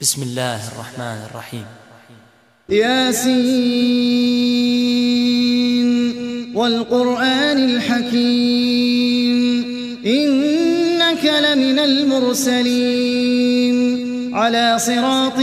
بسم الله الرحمن الرحيم. ياسين والقرآن الحكيم إنك لمن المرسلين على صراط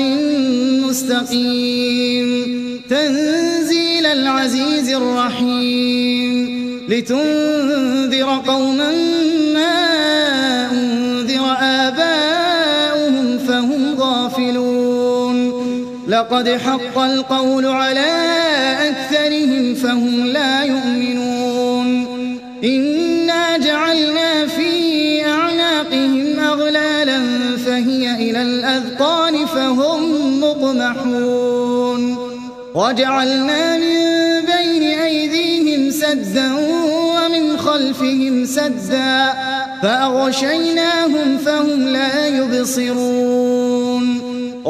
مستقيم تنزيل العزيز الرحيم لتنذر قوما ما أنذر آباؤهم فهم غافلون لقد حق القول على أكثرهم فهم لا يؤمنون إنا جعلنا في أعناقهم أغلالا فهي إلى الأذقان فهم مقمحون وجعلنا من بين أيديهم سدا ومن خلفهم سدا فأغشيناهم فهم لا يبصرون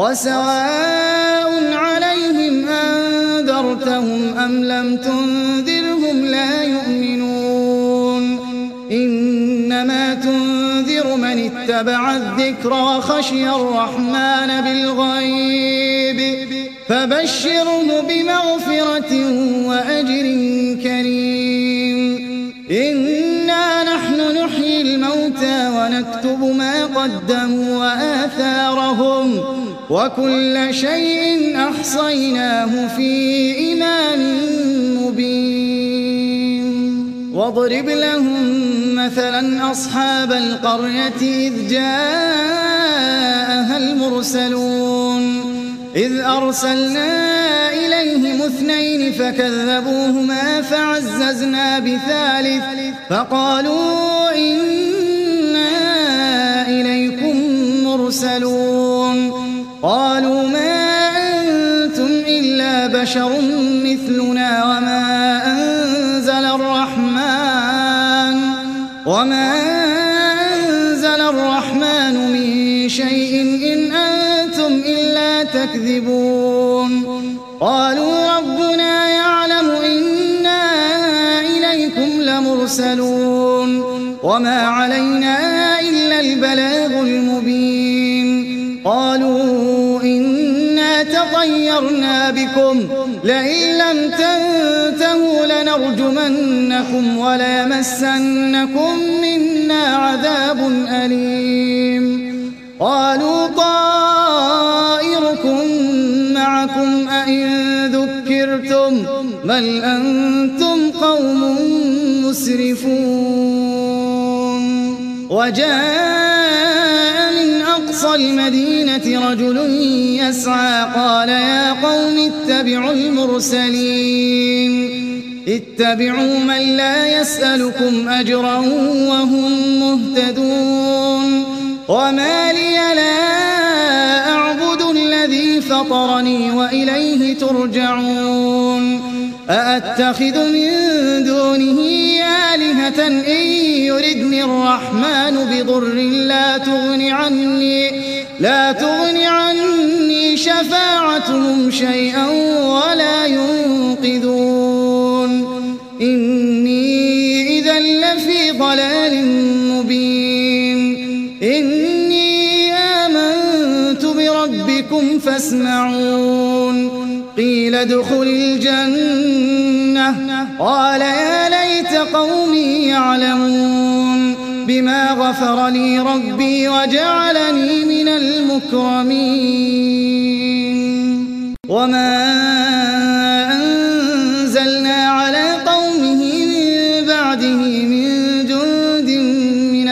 وسواء عليهم أنذرتهم أم لم تنذرهم لا يؤمنون إنما تنذر من اتبع الذكر وخشي الرحمن بالغيب فبشره بمغفرة وأجر كريم إنا نحن نحيي الموتى ونكتب ما قدموا وآثارهم وكل شيء أحصيناه في إمام مبين واضرب لهم مثلا أصحاب القرية إذ جاءها المرسلون إذ أرسلنا إليهم 2 فكذبوهما فعززنا بثالث فقالوا إنا إليكم مرسلون قالوا ما أنتم إلا بشر مثلنا وما أنزل الرحمن من شيء إن أنتم إلا تكذبون قالوا ربنا يعلم إنا إليكم لمرسلون وما علينا إلا البلاغ المبين قالوا إنا تطيرنا بكم لئن لم تنتهوا لنرجمنكم وليمسنكم منا عذاب أليم قالوا طائركم معكم أئن ذكرتم بل أنتم قوم مسرفون وجاء من أقصى المدينة رجل يسعى قال يا قوم اتبعوا المرسلين اتبعوا من لا يسألكم أجرا وهم مهتدون وما لي لا أعبد الذي فطرني وإليه ترجعون أأتخذ من دونه آلهة إن يردني الرحمن بضر لا تغن عني شفاعتهم شيئا ولا ينقذون إني إذا لفي ضلال مبين إني آمنت بربكم فاسمعون قيل ادخل الجنة قال يا ليت قومي يعلمون بما غفر لي ربي وجعلني من المكرمين وما أنزلنا على قومه من بعده من جند من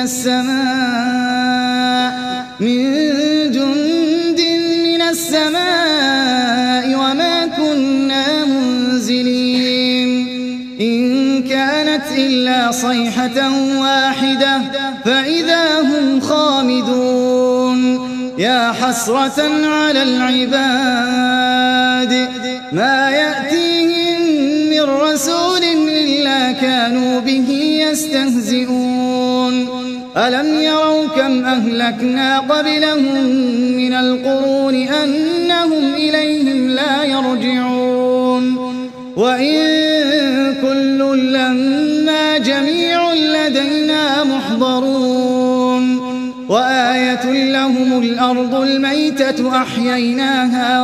السماء وما كنا منزلين إن كانت إلا صيحة واحدة فإذا هم خامدون يا حسرة على العباد ما يأتيهم من رسول إلا كانوا به يستهزئون ألم يروا كم أهلكنا قبلهم من القرون أنهم إليهم لا يرجعون وإن كل لما جميع لدينا محضرون وآية لهم الأرض الميتة أحييناها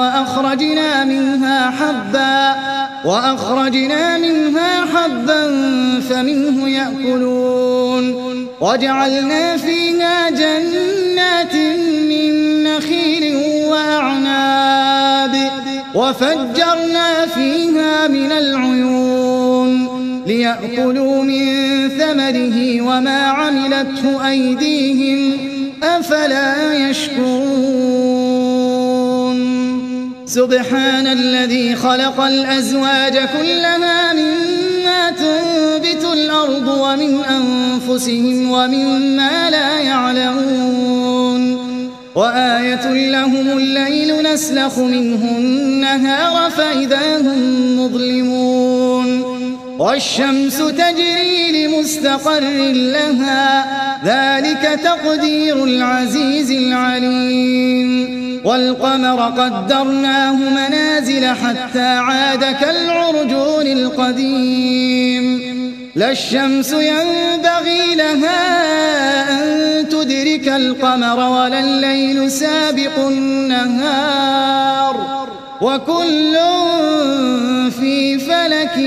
وأخرجنا منها حبا فمنه يأكلون وجعلنا فيها جنات من نخيل وأعناب وفجرنا فيها من العيون ليأكلوا من ثمره وما عملته أيديهم أفلا يشكرون سبحان الذي خلق الأزواج كلها مما تنبت الأرض ومن أنفسهم ومما لا يعلمون وآية لهم الليل نسلخ منه النهار فإذا هم مظلمون والشمس تجري لمستقر لها ذلك تقدير العزيز العليم والقمر قدرناه منازل حتى عاد كالعرجون القديم لا الشمس ينبغي لها أن تدرك القمر ولا الليل سابق النهار وكل في فلك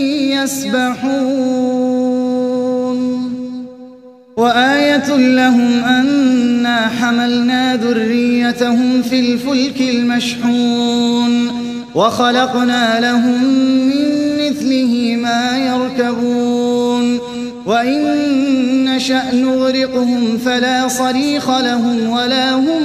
يسبحون وآية لهم أنا حملنا ذريتهم في الفلك المشحون وخلقنا لهم من مثله ما يركبون وإن نشأ نغرقهم فلا صريخ لهم ولا هم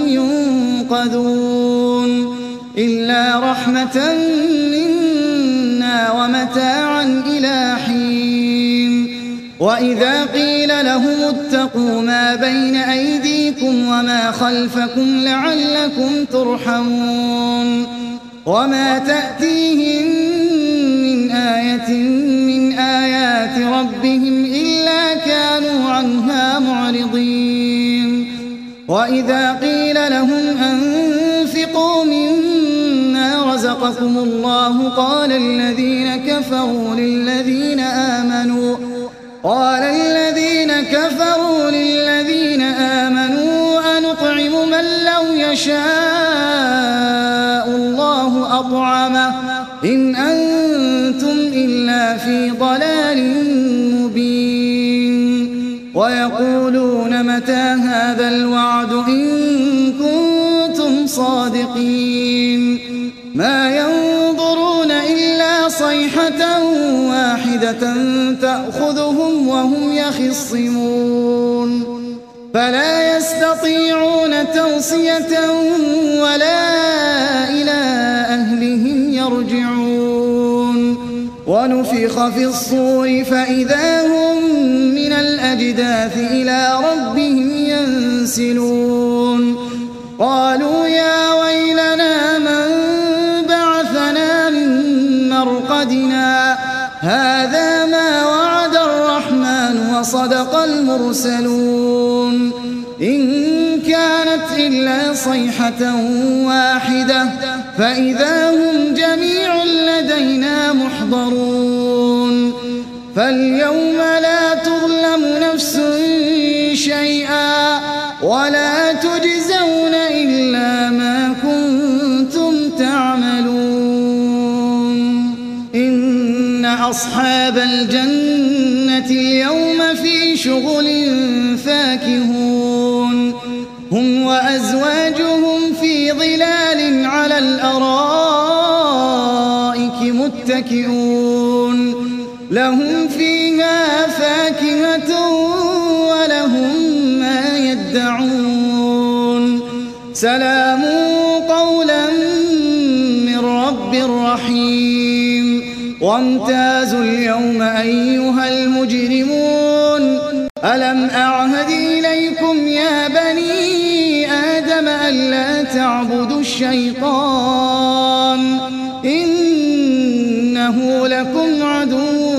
ينقذون إلا رحمة منا ومتاعا إلى حين وإذا قيل لهم اتقوا ما بين أيديكم وما خلفكم لعلكم ترحمون وما تأتيهم من آية من آيات ربهم إلا كانوا عنها معرضين وإذا قيل لهم أنفقوا مما رزقكم الله قال الذين كفروا للذين آمنوا أنطعم من لو يشاء الله أطعمه إن أنتم إلا في ضلال مبين ويقولون متى هذا الوعد إن كنتم صادقين ما ينظرون إلا صيحة واحدة تأخذهم وهم يخصمون فلا يستطيعون توصية ولا إلى أهلهم يرجعون ونفخ في الصور فإذا هم من الأجداث إلى ربهم ينسلون قالوا يا ويلنا من بعثنا من مرقدنا هذا ما وعد الرحمن وصدق المرسلون إن كانت إلا صيحة واحدة فإذا هم جميع لدينا محضرون فاليوم لا تظلم نفس شيئا ولا تجزون إلا ما كنتم تعملون إن أصحاب الجنة اليوم في شغل فاكهون هم وأزواجهم في ظلال على الأرائك متكئون لهم فيها فاكهة ولهم ما يدعون سلام قولا من رب رحيم وامتازوا اليوم أيها المجرمون ألم أعهد إليكم يا بني آدم ألا تعبدوا الشيطان إنه لكم عدو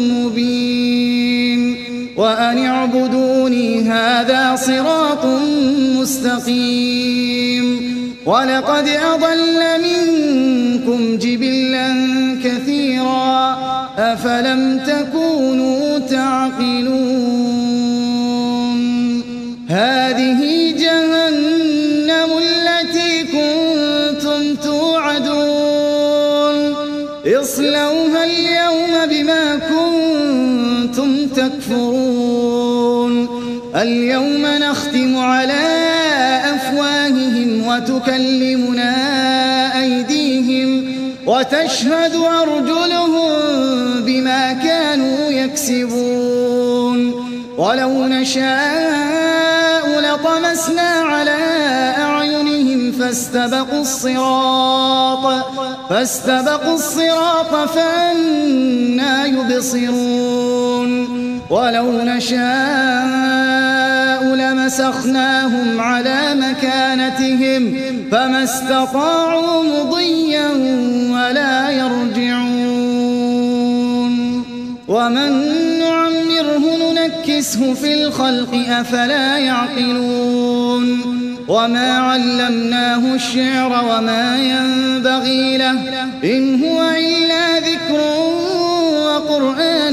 مبين وأن اعبدوني هذا صراط مستقيم ولقد أضل منكم جبلا كثيرا أفلم تكونوا تعقلون هذه توعدون اصلوها اليوم بما كنتم تكفرون اليوم نختم على أفواههم وتكلمنا أيديهم وتشهد أرجلهم بما كانوا يكسبون ولو نشاء لطمسنا على أعينهم فاستبقوا الصراط فأنى يبصرون ولو نشاء لمسخناهم على مكانتهم فما استطاعوا مضيا ولا يرجعون ومن نعمره ننكسه في الخلق أفلا يعقلون وما علمناه الشعر وما ينبغي له إن هو إلا ذكر وقرآن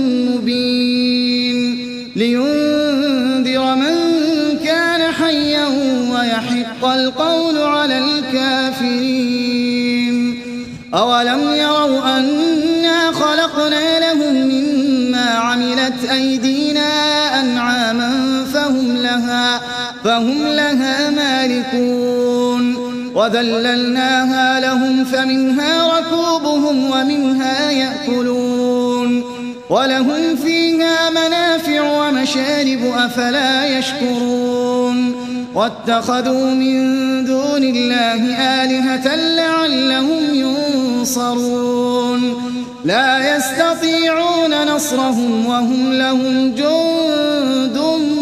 مبين لينذر من كان حيا ويحق القول على الكافرين أولم يروا أنا خلقنا لهم مما عملت أيدينا أنعاما فهم لها مالكون وذللناها لهم فمنها ركوبهم ومنها يأكلون ولهم فيها منافع ومشارب أفلا يشكرون واتخذوا من دون الله آلهة لعلهم ينصرون لا يستطيعون نصرهم وهم لهم جند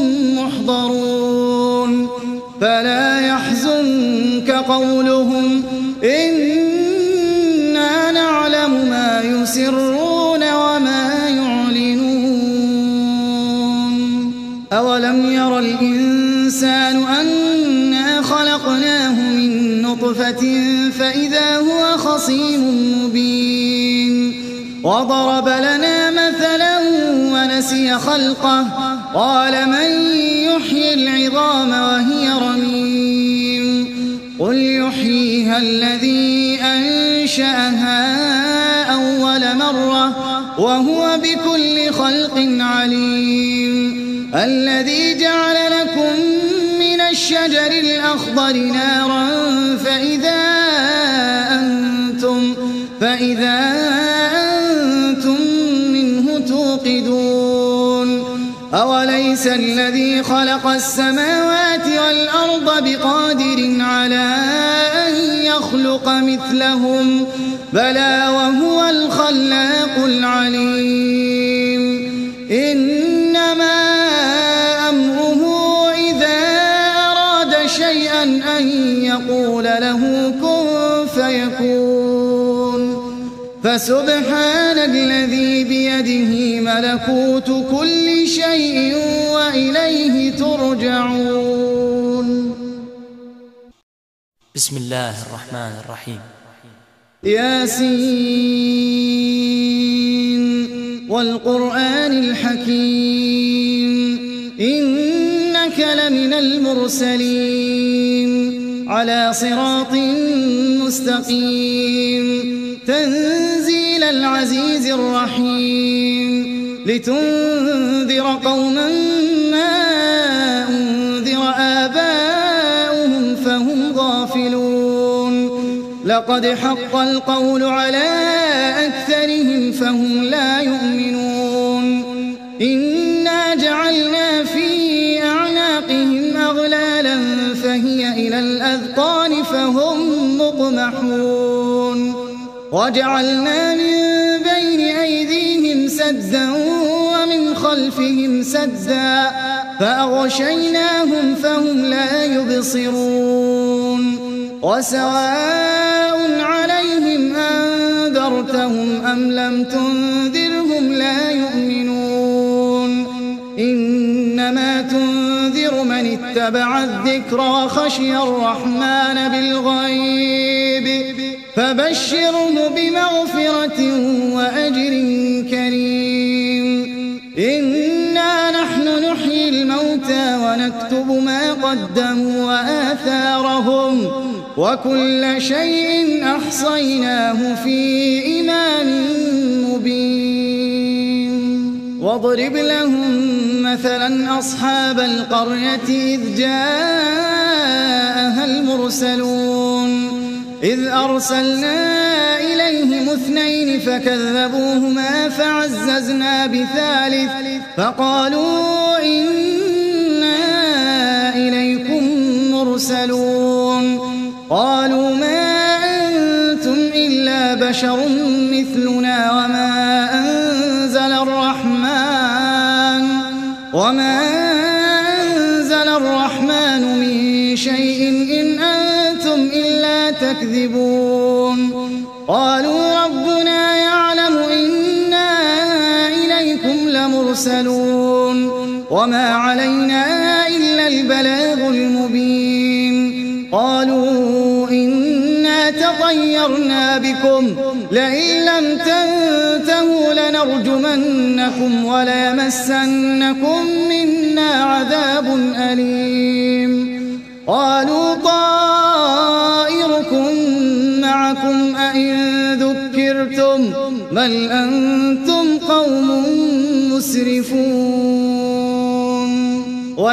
محضرون فلا يحزنك قولهم إنا نعلم ما يسرون وما يعلنون أولم ير الإنسان أنا خلقناه من نطفة فإذا هو خصيم مبين وضرب لنا مثلا ونسي خلقه قال من يحيي العظام وهي رميم قل يحييها الذي أنشأها أول مرة وهو بكل خلق عليم الذي جعل لكم من الشجر الأخضر نارا فإذا أنتم منه توقدون أوليس الذي خلق السماوات والأرض بقادر على أن يخلق مثلهم بلى وهو الخلاق العليم إنما أمره إذا أراد شيئا أن يقول له كن فيكون فسبحان الذي بيده ملكوت كل شيء وإليه ترجعون. بسم الله الرحمن الرحيم. ياسين والقرآن الحكيم إنك لمن المرسلين على صراط مستقيم تنزيل العزيز الرحيم لتنذر قوما ما أنذر آباؤهم فهم غافلون لقد حق القول على أكثرهم فهم لا يؤمنون إنا جعلنا في أعناقهم أغلالا فهي إلى الأذقان فهم مقمحون وجعلنا من بين أيديهم سدا ومن خلفهم سدا فأغشيناهم فهم لا يبصرون وسواء عليهم أنذرتهم أم لم تنذرهم لا يؤمنون إنما تنذر من اتبع الذكر وخشي الرحمن بالغيب فبشره بمغفرة وأجر كريم إنا نحن نحيي الموتى ونكتب ما قدموا وآثارهم وكل شيء أحصيناه في إمام مبين. واضرب لهم مثلا أصحاب القرية إذ جاءها المرسلون إذ أرسلنا إليهم 2 فكذبوهما فعززنا ب3 فقالوا إنا إليكم مرسلون. قالوا ما أنتم إلا بشر مثلنا وما أنزل الرحمن من شيء إن أنتم إلا تكذبون. قالوا ربنا يعلم إنا إليكم لمرسلون وما علينا إلا البلاغ المبين. قالوا إنا تطيرنا بكم لئن لم تنتهوا لنرجمنكم وليمسنكم منا عذاب أليم. قالوا طائركم معكم أئن ذكرتم بل أنتم قوم مسرفون.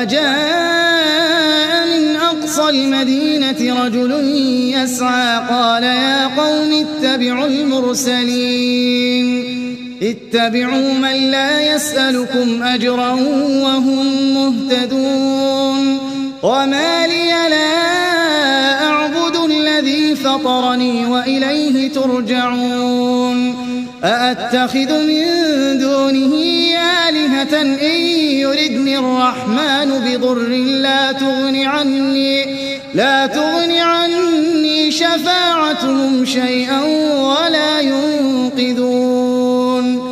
وجاء من أقصى المدينة رجل يسعى قال يا قوم اتبعوا المرسلين اتبعوا من لا يسألكم أجرا وهم مهتدون. وما لي لا أعبد الذي فطرني وإليه ترجعون. أأتخذ من دونه آلهة إن يردني الرحمن بضر لا تغن عني شفاعتهم شيئا ولا ينقذون.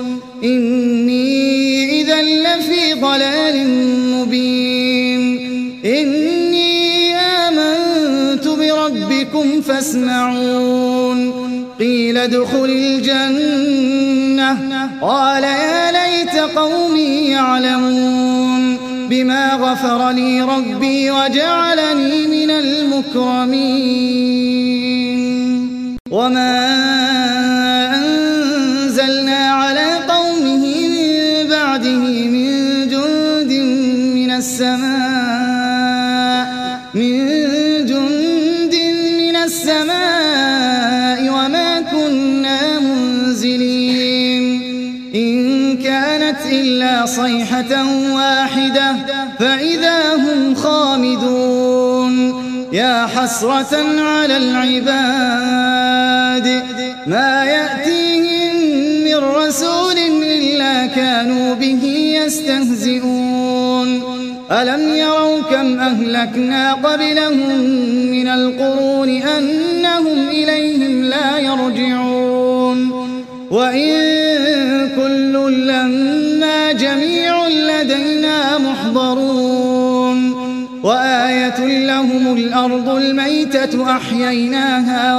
إني إذا لفي ضلال مبين. إني آمنت بربكم فاسمعون. قيل ادخل الجنة قال يا ليت قومي يعلمون بما غفر لي ربي وجعلني من المكرمين. وما أنزلنا على قومه من بعده من جند من السماء وما كنا منزلين. إن كانت إلا صيحة واحدة فإذا هم خامدون. يا حسرة على العباد ما يأتيهم من رسول إلا كانوا به يستهزئون. ألم يروا كم أهلكنا قبلهم من القرون أنهم إليهم لا يرجعون. وإن كل لما جميع لدينا محضرون. وآية لهم الأرض الميتة أحييناها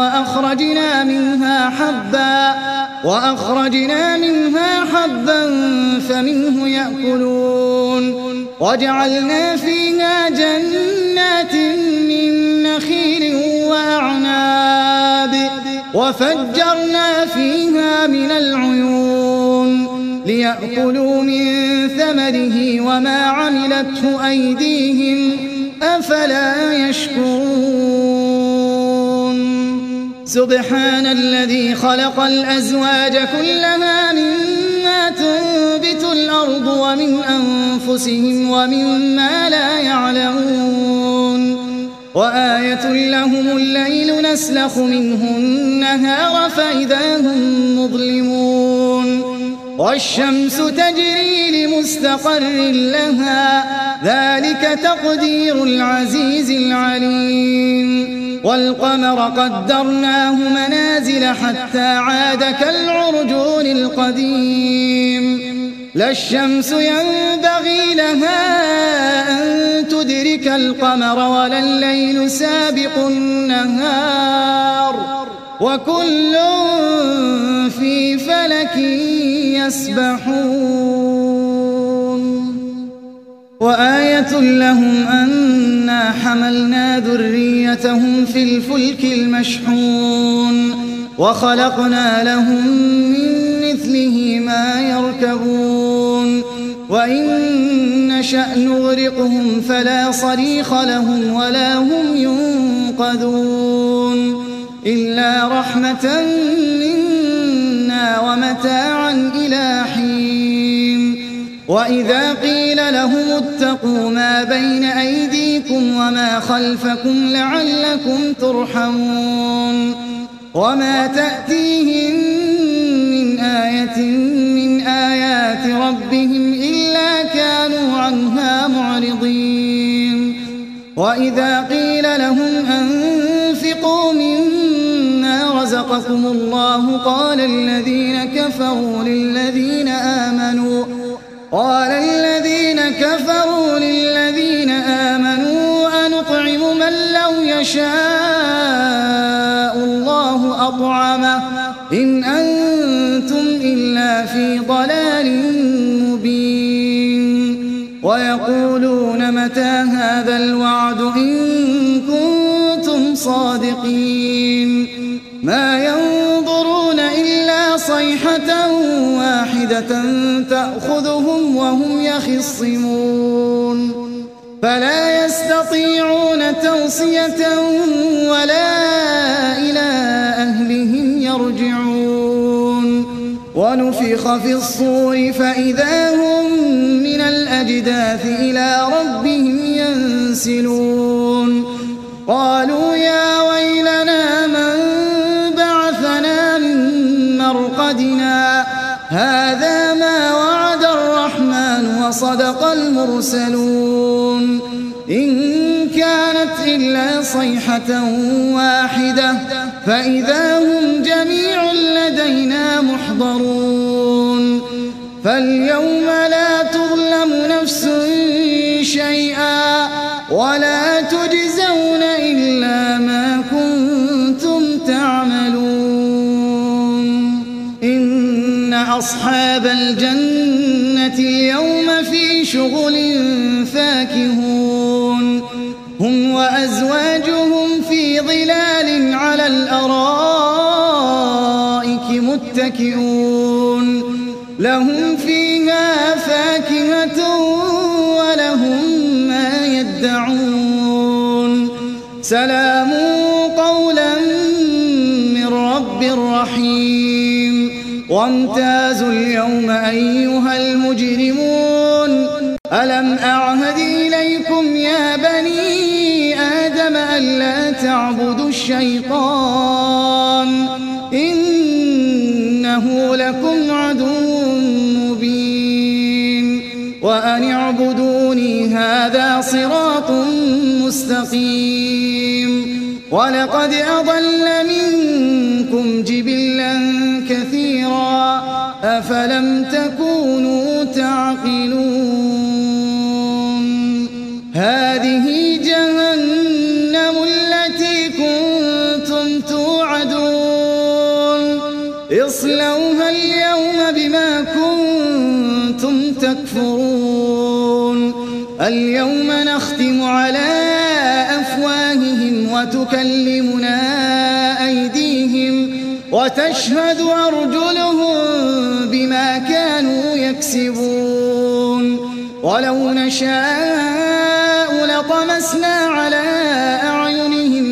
وأخرجنا منها حبا فمنه يأكلون. وجعلنا فيها جنات من نخيل وأعناب وفجرنا فيها من العيون ليأكلوا من ثمره وما عملته أيديهم أفلا يشكرون. سبحان الذي خلق الأزواج كلها مما تنبت الأرض ومن أنفسهم ومما لا يعلمون. وآية لهم الليل نسلخ منه النهار فإذا هم مظلمون. والشمس تجري لمستقر لها ذلك تقدير العزيز العليم. والقمر قدرناه منازل حتى عاد كالعرجون القديم. لا الشمس ينبغي لها أن تدرك القمر ولا الليل سابق النهار وكل في فلك يسبحون. وآية لهم أنا حملنا ذريتهم في الفلك المشحون وخلقنا لهم من مثله ما يركبون وإن نشأ نغرقهم فلا صريخ لهم ولا هم ينقذون إلا رحمة منا ومتاعا إلى حين وإذا قيل لهم اتقوا ما بين أيديكم وما خلفكم لعلكم ترحمون وما تأتيهم من آية من آيات ربهم إلا كانوا عنها معرضين وإذا قيل لهم أنفقوا مما رزقكم الله قال الذين كفروا للذين آمنوا أنطعم من لو يشاء الله أطعمه إن أنتم إلا في ضلال مبين ويقولون متى هذا الوعد إن كنتم صادقين ما ينظرون إلا صيحة واحدة تأخذهم وهم يخصمون فلا يستطيعون توصية ولا إلى أهلهم يرجعون ونفخ في الصور فإذا هم من الأجداث إلى ربهم ينسلون قالوا يا ويلنا من بعثنا من مرقدنا هذا ما وعد الرحمن وصدق المرسلون إن كانت إلا صيحة واحدة فإذا هم جميع لدينا محضرون فاليوم لا تظلم نفس شيئا ولا تجزون إلا ما كنتم تعملون إن أصحاب الجنة اليوم في شغل فاكهون هم وأزواجهم في ظلال على الأرائك متكئون لهم فيها فاكهة ولهم ما يدعون سلام قولا من رب رحيم وامتازوا اليوم أيها المجرمون ألم أعهد إليكم يا بني آدم ألا تعبدوا الشيطان إنه لكم عدو مبين وأن اعبدوني هذا صراط مستقيم ولقد أضل منكم جبلا كثيرا أفلم تكونوا تعقلون هذه جهنم التي كنتم توعدون اصلوها اليوم بما كنتم تكفرون اليوم نختم على أفواههم وتكلمنا أيديهم وتشهد أرجلهم بما كانوا يكسبون ولو نشاء لطمسنا على أعينهم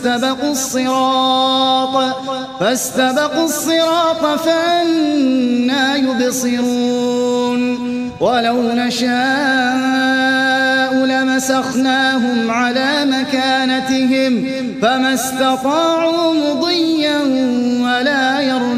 فاستبقوا الصراط فأنى يبصرون ولو نشاء لمسخناهم على مكانتهم فما استطاعوا مضيا ولا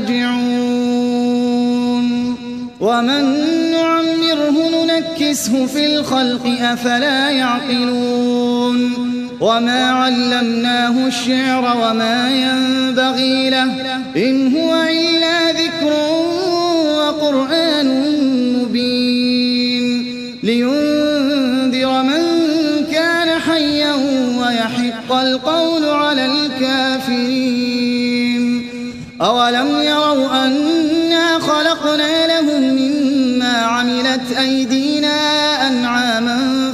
يرجعون ومن نعمره ننكسه في الخلق أفلا يعقلون وما علمناه الشعر وما ينبغي له إن هو إلا ذكر وقرآن مبين لينذر من كان حيا ويحق القول على الكافرين أولم يروا أنا خلقنا لهم مما عملت أيدينا أنعاما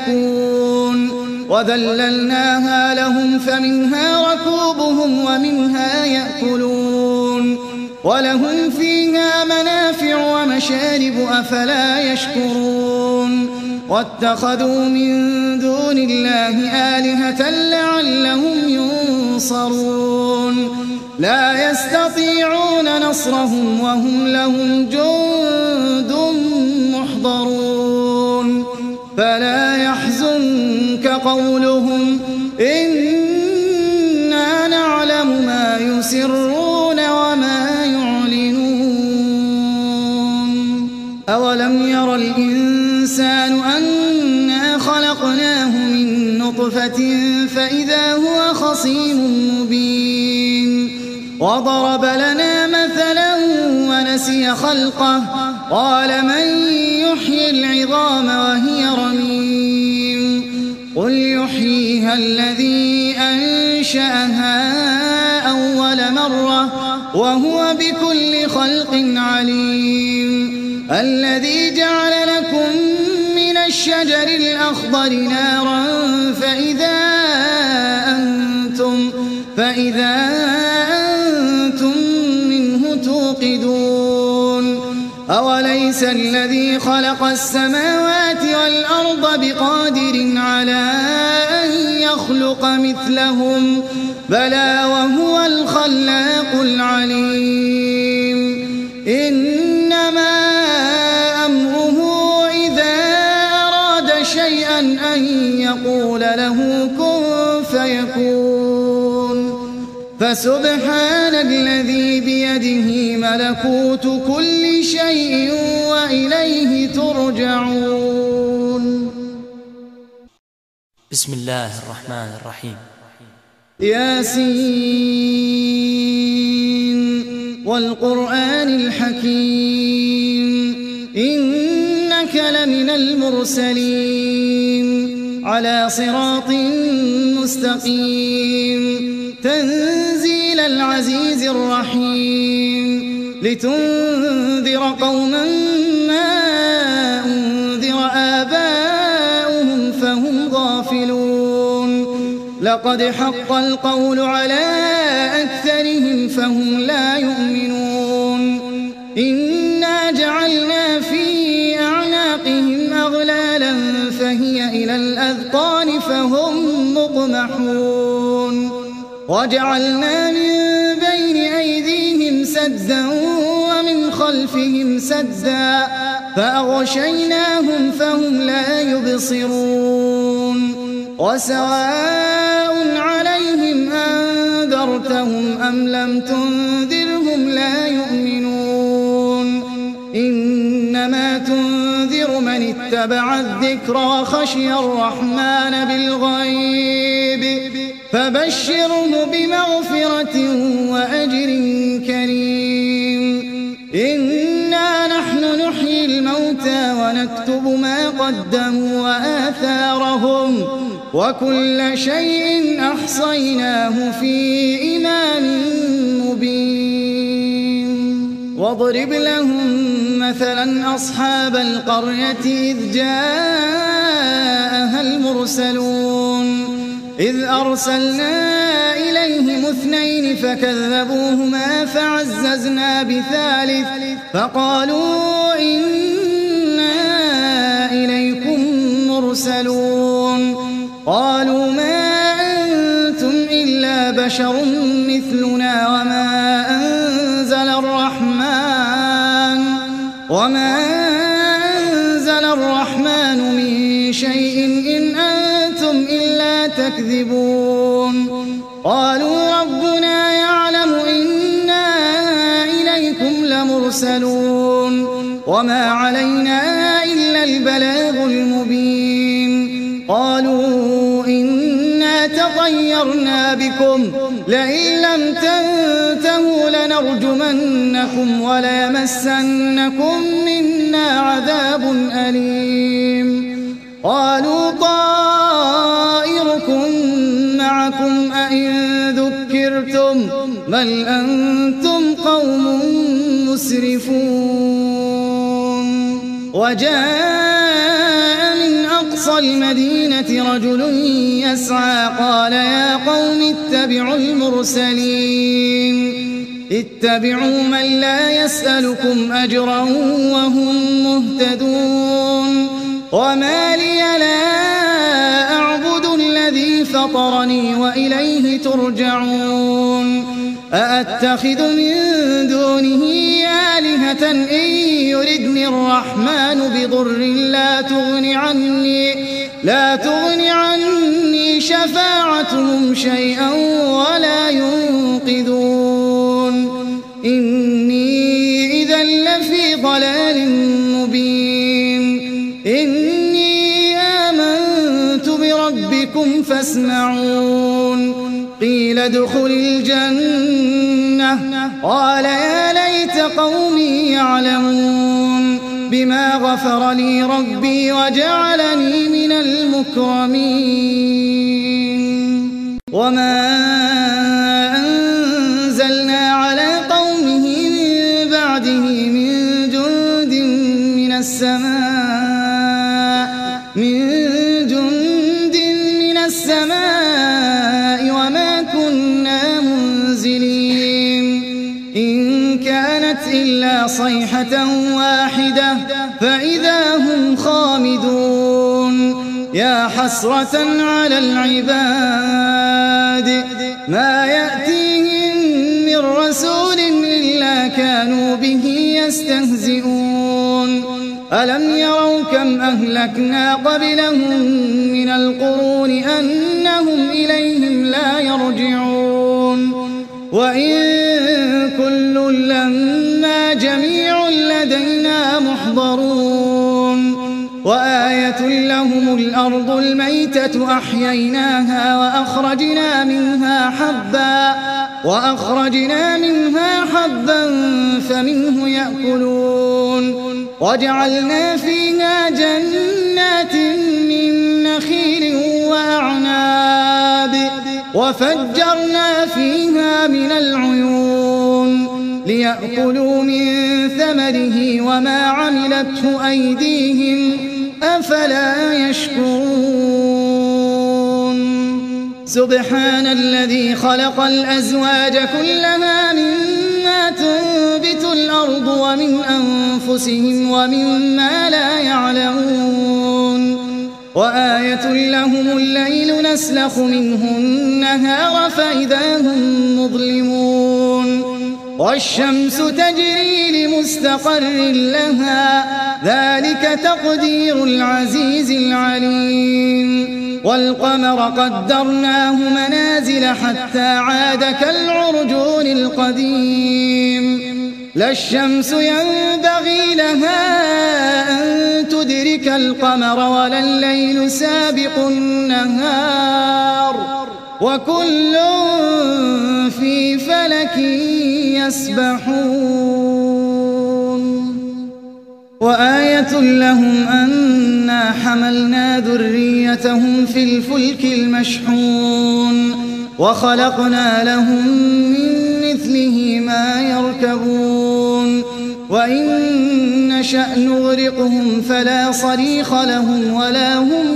فاركون وذللناها لهم فمنها ركوبهم ومنها يأكلون ولهم فيها منافع ومشارب أفلا يشكرون واتخذوا من دون الله آلهة لعلهم ينصرون لا يستطيعون نصرهم وهم لهم جند محضرون فلا يحزنك قولهم إنا نعلم ما يسرون وما يعلنون أولم ير الإنسان أنا خلقناه من نطفة فإذا هو خصيم مبين وضرب لنا مثلا ونسي خلقه قال من يحيي العظام وهي رميم قل يحييها الذي أنشأها أول مرة وهو بكل خلق عليم الذي جعل لكم من الشجر الأخضر نارا فإذا أنتم منه توقدون أوليس الذي خلق السماوات والأرض بقادر على أن يخلق مثلهم بلى وهو الخلاق العليم إنما أمره إذا أراد شيئا أن يقول له كن فيكون فسبحان الذي بيده ملكوت كل شيء وإليه ترجعون. بسم الله الرحمن الرحيم. ياسين والقرآن الحكيم إنك لمن المرسلين على صراط مستقيم تنزيل العزيز الرحيم لتنذر قوما ما أنذر آباؤهم فهم غافلون لقد حق القول على أكثرهم فهم لا يؤمنون إنا جعلنا في أعناقهم أغلالا فهي إلى الأذقان فهم مقمحون وجعلنا من بين أيديهم سدا ومن خلفهم سدا فأغشيناهم فهم لا يبصرون وسواء عليهم أنذرتهم أم لم تنذرهم لا يؤمنون إنما تنذر من اتبع الذكر وخشي الرحمن بالغيب فبشره بمغفرة وأجر كريم إنا نحن نحيي الموتى ونكتب ما قدموا وآثارهم وكل شيء أحصيناه في إمام مبين واضرب لهم مثلا أصحاب القرية إذ جاءها المرسلون إذ أرسلنا إليهم 2 فكذبوهما فعززنا بثالث فقالوا إنا إليكم مرسلون قالوا ما أنتم إلا بشر مثلنا وما أنزل الرحمن من شيء إن أنتم إلا تكذبون قالوا ربنا يعلم إنا إليكم لمرسلون وما علينا إلا البلاغ المبين قالوا إنا تطيرنا بكم لئن لم تنتهوا لنرجمنكم وليمسنكم منا عذاب أليم قالوا طائركم معكم أئن ذكرتم بل أنتم قوم مسرفون وجاء من أقصى المدينة رجل يسعى قال يا قوم اتبعوا المرسلين اتبعوا من لا يسألكم أجرا وهم مهتدون وما لي لا أعبد الذي فطرني وإليه ترجعون أأتخذ من دونه آلهة إن يردني الرحمن بضر لا تغن عني شفاعتهم شيئا ولا ينقذون إني إذا لفي ضلال مبين إني آمنت بربكم فاسمعون قيل ادخل الجنة قال يا ليت قومي يعلمون بما غفر لي ربي وجعلني من المكرمين وما أنزلنا على قومه من بعده من جند من السماء وما كنا منزلين إن كانت إلا صيحة واحدة فإذا هم خامدون يا حسرة على العباد ما يأتيهم من رسول إلا كانوا به يستهزئون ألم يروا كم أهلكنا قبلهم من القرون أنهم إليهم لا يرجعون وإن كل لما جميع لدينا محضرون وآية لهم الأرض الميتة أحييناها وأخرجنا منها حبا فمنه يأكلون وجعلنا فيها جنات من نخيل وأعناب وفجرنا فيها من العيون ليأكلوا من ثمره وما عملته أيديهم أفلا يشكرون سبحان الذي خلق الأزواج كلها مما تنبت الأرض ومن أنفسهم ومما لا يعلمون وآية لهم الليل نسلخ منه النهار فإذا هم مظلمون والشمس تجري لمستقر لها ذلك تقدير العزيز العليم والقمر قدرناه منازل حتى عاد كالعرجون القديم لا الشمس ينبغي لها أن تدرك القمر ولا الليل سابق النهار وكل في فلك يسبحون وآية لهم أنا حملنا ذريتهم في الفلك المشحون وخلقنا لهم من مثله ما يركبون وإن نشأ نغرقهم فلا صريخ لهم ولا هم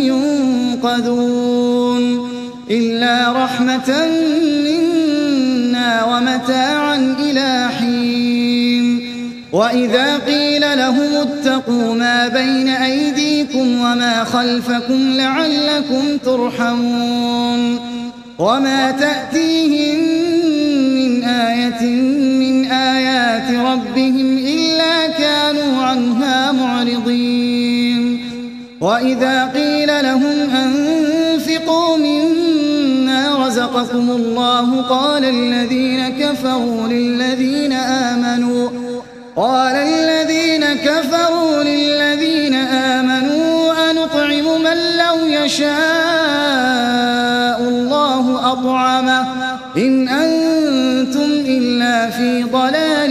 ينقذون إلا رحمة منا ومتاعا إلى حين وإذا قيل لهم اتقوا ما بين أيديكم وما خلفكم لعلكم ترحمون وما تأتيهم من آية من آيات ربهم إلا كانوا عنها معرضين وإذا قيل لهم أنفقوا مما رزقكم الله قال الذين كفروا للذين آمنوا أنطعم من لو يشاء الله أطعمه إن أنتم إلا في ضلال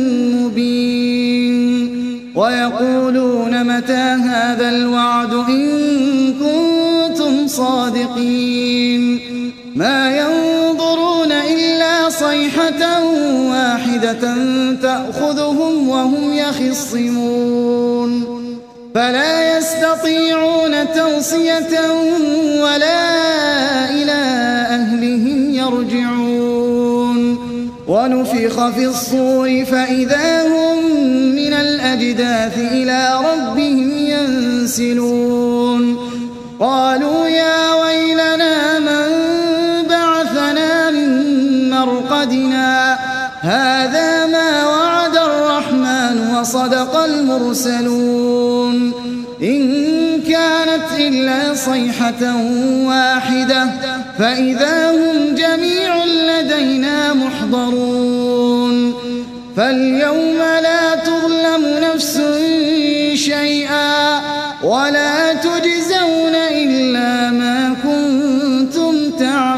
مبين ويقولون متى هذا الوعد إن كنتم صادقين ما ينظرون إلا صيحة واحدة تأخذهم وهم يخصمون فلا يستطيعون توصية ولا إلى أهلهم يرجعون ونفخ في الصور فإذا هم من الأجداث إلى ربهم ينسلون قالوا يا ويلنا من بعثنا من مرقدنا هذا ما وعد الرحمن وصدق المرسلون إن كانت إلا صيحة واحدة فإذا هم جميع لدينا محضرون فاليوم لا تظلم نفس شيئا ولا تجزون إلا ما كنتم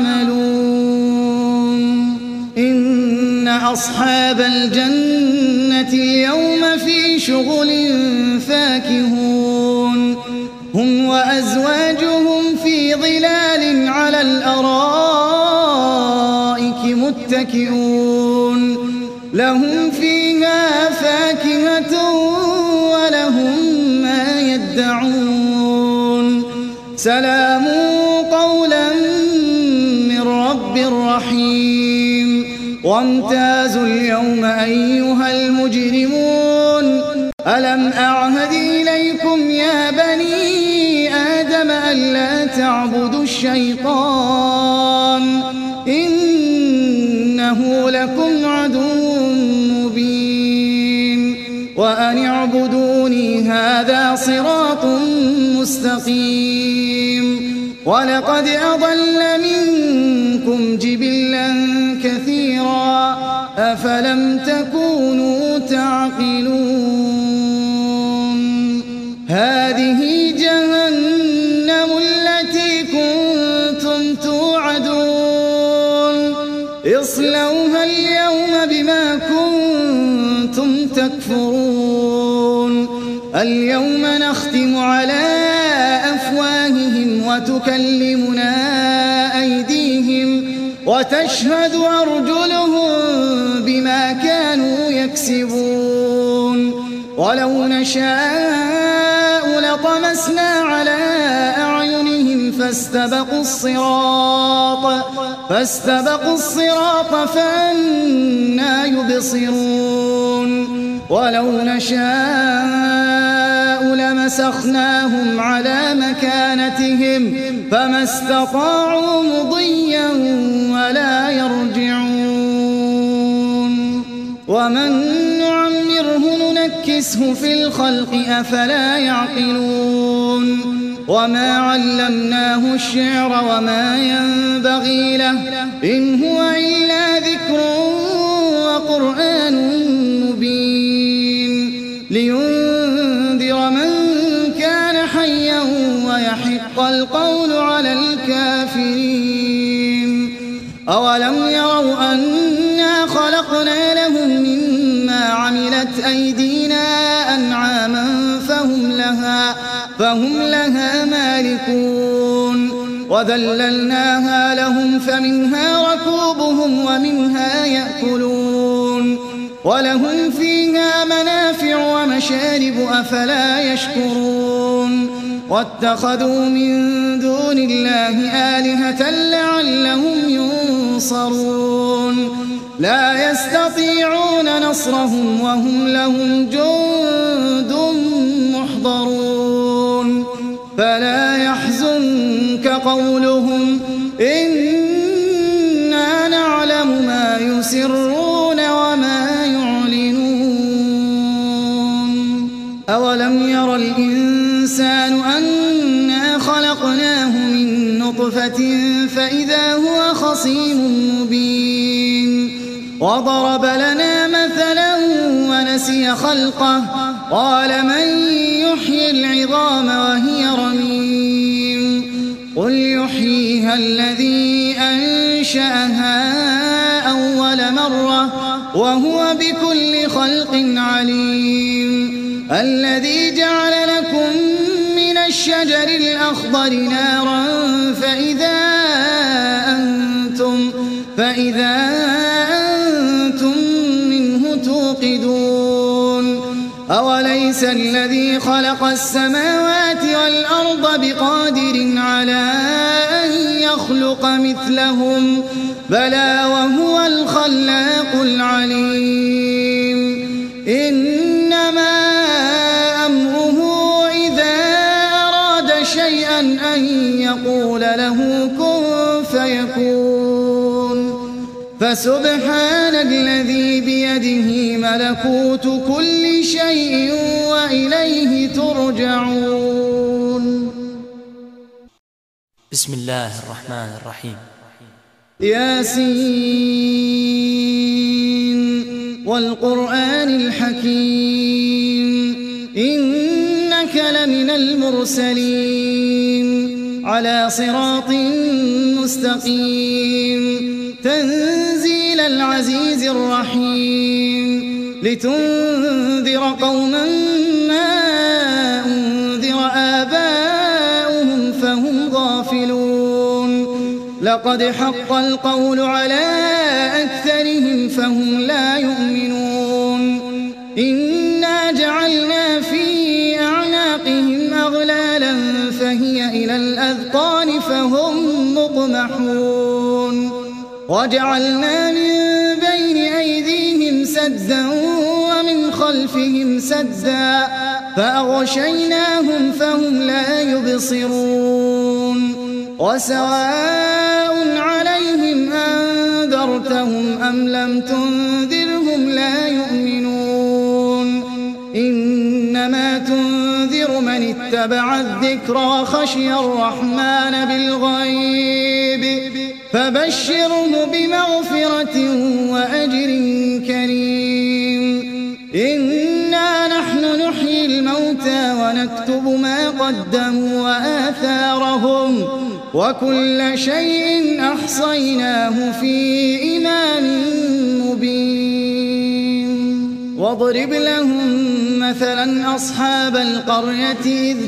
تعملون إن أصحاب الجنة اليوم في شغل فاكهون هم وأزواجهم في ظلال على الأرائك متكئون لهم فيها فاكهة ولهم ما يدعون سلام قولا من رب رحيم وامتازوا اليوم أيها المجرمون ألم أعهد إليكم يا بني آدم ألا تعبدوا الشيطان إنه لكم عدو مبين وأن اعبدوني هذا صراط مستقيم ولقد أضل منكم جبلا كثيرا أفلم تكونوا تعقلون هذه جهنم التي كنتم توعدون اصلوها اليوم بما كنتم تكفرون اليوم نختم على أفواههم وتكلمنا أيديهم وتشهد أرجلهم بما كانوا يكسبون ولو نشاء لطمسنا على أعينهم فاستبقوا الصراط فأنى يبصرون ولو نشاء لمسخناهم على مكانتهم فما استطاعوا مضيا ولا يرجعون ومن نعمره ننكسه في الخلق أفلا يعقلون وما علمناه الشعر وما ينبغي له إن هو إلا ذكر وقرآن مبين لينذر من كان حيا ويحق القول على الكافرين أولم يروا أنا خلقنا لهم مما عملت أيدينا أنعاما فهم لها مالكون وذللناها لهم فمنها ركوبهم ومنها يأكلون ولهم فيها منافع ومشارب أفلا يشكرون واتخذوا من دون الله آلهة لعلهم ينصرون لا يستطيعون نصرهم وهم لهم جند محضرون فلا يحزنك قولهم إنا نعلم ما يسرون وما يعلنون أولم ير الإنسان أنا خلقناه من نطفة فإذا هو خصيم مبين وضرب لنا مثلا ونسي خلقه قال من يحيي العظام وهي رميم قل يحييها الذي أنشأها أول مرة وهو بكل خلق عليم الذي جعل لكم من الشجر الأخضر نارا فإذا أنتم منه توقدون أوليس الذي خلق السماوات والأرض بقادر على أن يخلق مثلهم بلى وهو الخلاق العليم إنما أمره إذا أراد شيئا أن يقول له كن فيكون فسبحان الذي بيده ملكوت كل شيء وإليه ترجعون. بسم الله الرحمن الرحيم. ياسين والقرآن الحكيم إنك لمن المرسلين على صراط مستقيم تنزيل العزيز الرحيم لتنذر قوما ما أنذر آباؤهم فهم غافلون لقد حق القول على أكثرهم فهم لا يؤمنون إنا جعلنا في أعناقهم أغلالا فهي إلى الأذقان فهم مقمحون وجعلنا من بين أيديهم سدا ومن خلفهم سدا فأغشيناهم فهم لا يبصرون وسواء عليهم أنذرتهم أم لم تنذرهم لا يؤمنون إنما تنذر من اتبع الذكر وخشي الرحمن بالغيب فبشره بمغفرة وأجر كريم إنا نحن نحيي الموتى ونكتب ما قدموا وآثارهم وكل شيء أحصيناه في إمام مبين واضرب لهم مثلا أصحاب القرية إذ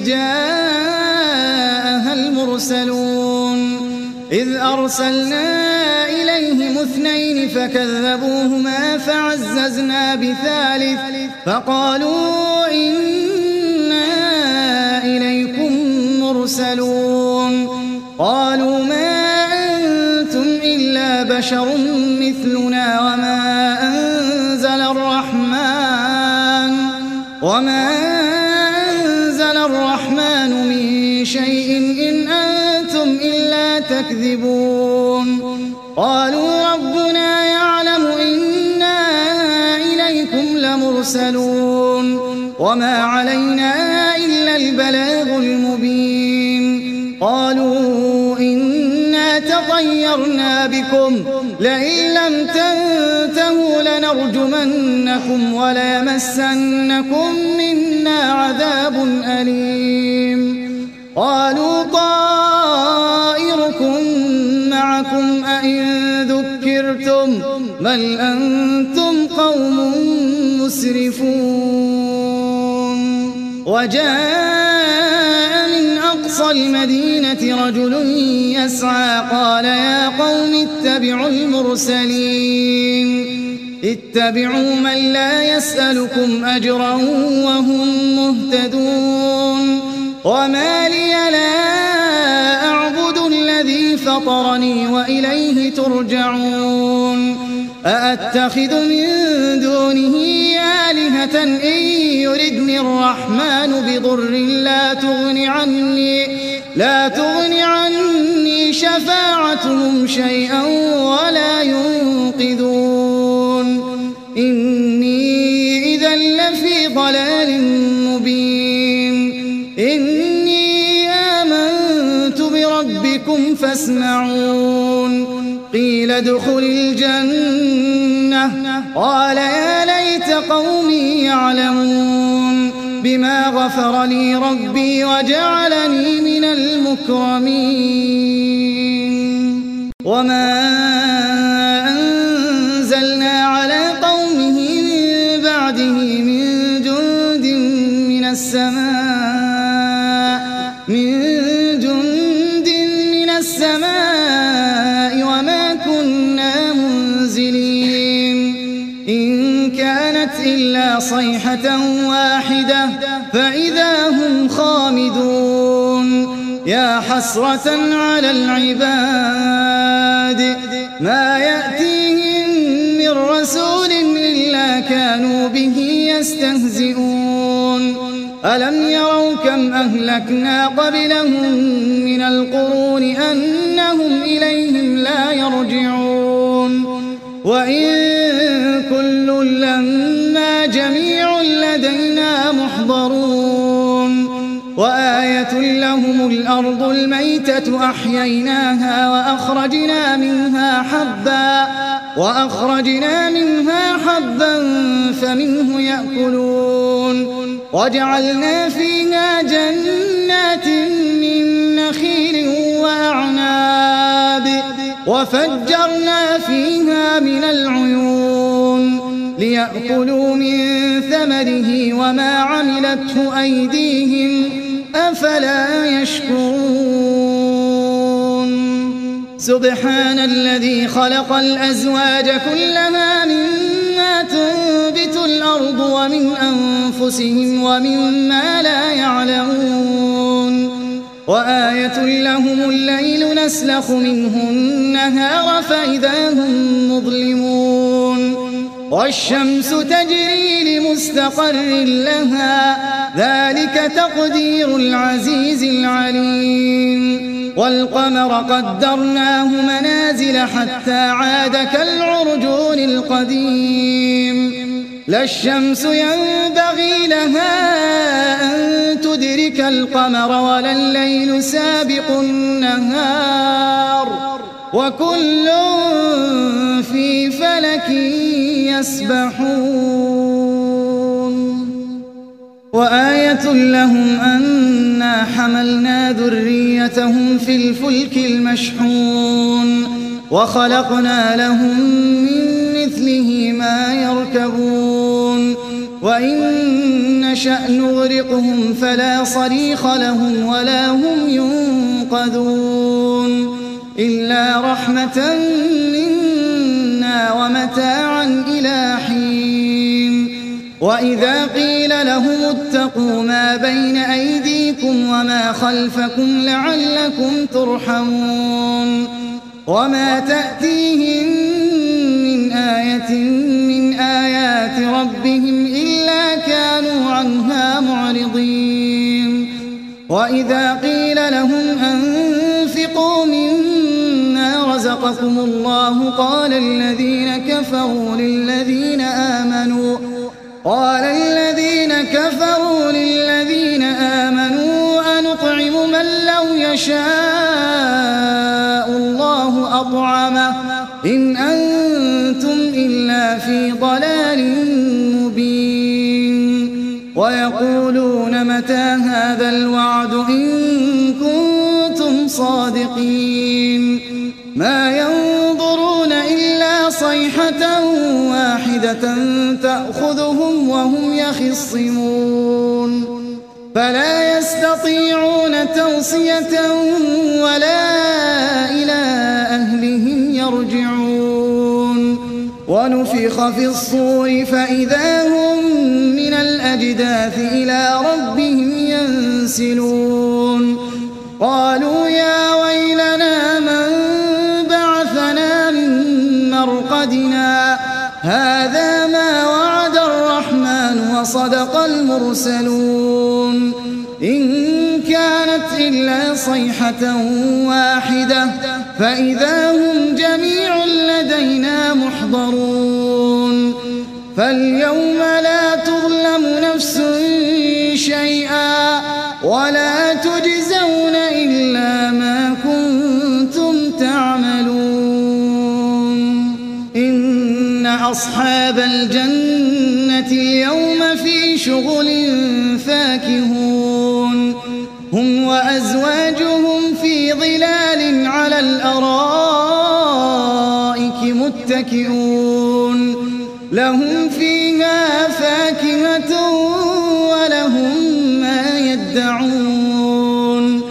جاءها المرسلون إذ أرسلنا إليهم 2 فكذبوهما فعززنا بثالث فقالوا إنا إليكم مرسلون قالوا ما أنتم إلا بشر مثلنا وما أنزل الرحمن من شيء إن أنتم إلا تكذبون قالوا ربنا يعلم إنا إليكم لمرسلون وما علينا إلا البلاغ المبين قالوا إنا تطيرنا بكم لئن لم تنتهوا لنرجمنكم وليمسنكم منا عذاب أليم قالوا طائركم معكم أئن ذكرتم بل أنتم قوم مسرفون وجاء من أقصى المدينة رجل يسعى قال يا قوم اتبعوا المرسلين اتبعوا من لا يسألكم أجرا وهم مهتدون وما لي لا أعبد الذي فطرني وإليه ترجعون أأتخذ من دونه آلهة إن يردني الرحمن بضر لا تغن عني شفاعتهم شيئا ولا ينقذون إني إذا لفي ضلال مبين إني آمنت بربكم فاسمعون قيل ادخل الجنة قال يا ليت قومي يعلمون بما غفر لي ربي وجعلني من المكرمين وما أنزلنا على قومه من بعده من جند من السماء وما كنا منزلين إن كانت إلا صيحة واحدة فإذا هم خامدون يا حسرة على العباد ما يأتيهم من رسول إلا كانوا به يستهزئون ألم يروا كم أهلكنا قبلهم من القرون أنهم إليهم لا يرجعون وإن كل لما جميع لدينا محضرون وآية لهم الأرض الميتة أحييناها وأخرجنا منها حبا فمنه يأكلون وجعلنا فيها جنات من نخيل وأعناب وفجرنا فيها من العيون ليأكلوا من ثمره وما عملته أيديهم أفلا يشكرون سبحان الذي خلق الأزواج كلها مما تنبت الأرض ومن أنفسهم ومما لا يعلمون وآية لهم الليل نسلخ منه النهار فإذا هم مظلمون والشمس تجري لمستقر لها ذلك تقدير العزيز العليم والقمر قدرناه منازل حتى عاد كالعرجون القديم لا الشمس ينبغي لها أن تدرك القمر ولا الليل سابق النهار وكل في فلك يسبحون وآية لهم أنا حملنا ذريتهم في الفلك المشحون وخلقنا لهم من مثله ما يركبون وإن نشأ نغرقهم فلا صريخ لهم ولا هم ينقذون إلا رحمة منا ومتاعا إلى حين وإذا قيل لهم اتقوا ما بين أيديكم وما خلفكم لعلكم ترحمون وما تأتيهم من آية من آيات ربهم إلا كانوا عنها معرضين وإذا قيل لهم أنفقوا مما رزقكم الله قال الذين كفروا للذين آمنوا أنطعم من لو يشاء الله أطعمه إن أنتم إلا في ضلال مبين ويقولون متى هذا الوعد إن كنتم صادقين ما ينظرون إلا صيحة واحدة تأخذهم وهم يخصمون فلا يستطيعون توصية ولا إلى أهلهم يرجعون ونفخ في الصور فإذا هم من الأجداث إلى ربهم ينسلون قالوا يا ويلنا من بعثنا من مرقدنا هذا ما وعد الرحمن وصدق المرسلون إن كانت إلا صيحة واحدة فإذا هم جميع لدينا محضرون فاليوم لا تظلم نفس شيئا ولا تجزون إلا ما كنتم تعملون إن أصحاب الجنة اليوم في شغل فاكهون هم وأزواجهم في ظلال على الأرائك متكئون لهم فيها فاكهة ولهم ما يدعون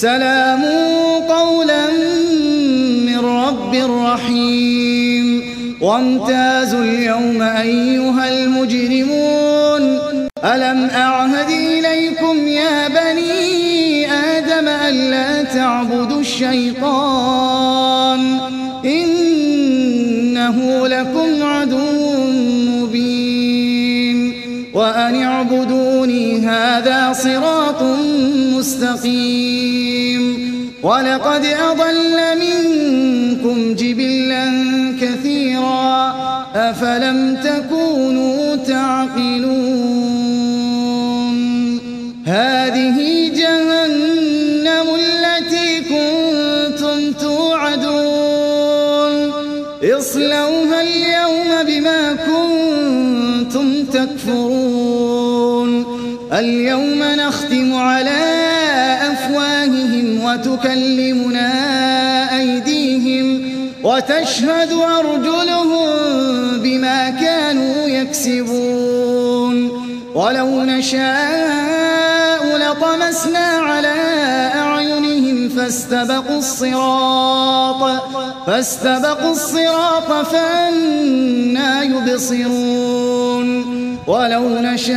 سلام قولا من رب رحيم وامتازوا اليوم أيها المجرمون ألم أعهد إليكم يا بني آدم ألا تعبدوا الشيطان إنه لكم عدو مبين وأن اعبدوني هذا صراط مستقيم ولقد أضل منكم جبلا كثيرا أفلم تكونوا تعقلون هذه جهنم التي كنتم توعدون اصلوها اليوم بما كنتم تكفرون اليوم نختم على أفواههم وتكلمنا أيديهم وتشهد أرجلهم بما كانوا يكسبون ولو نشاء لطمسنا على أعينهم فاستبقوا الصراط فأنى يبصرون ولو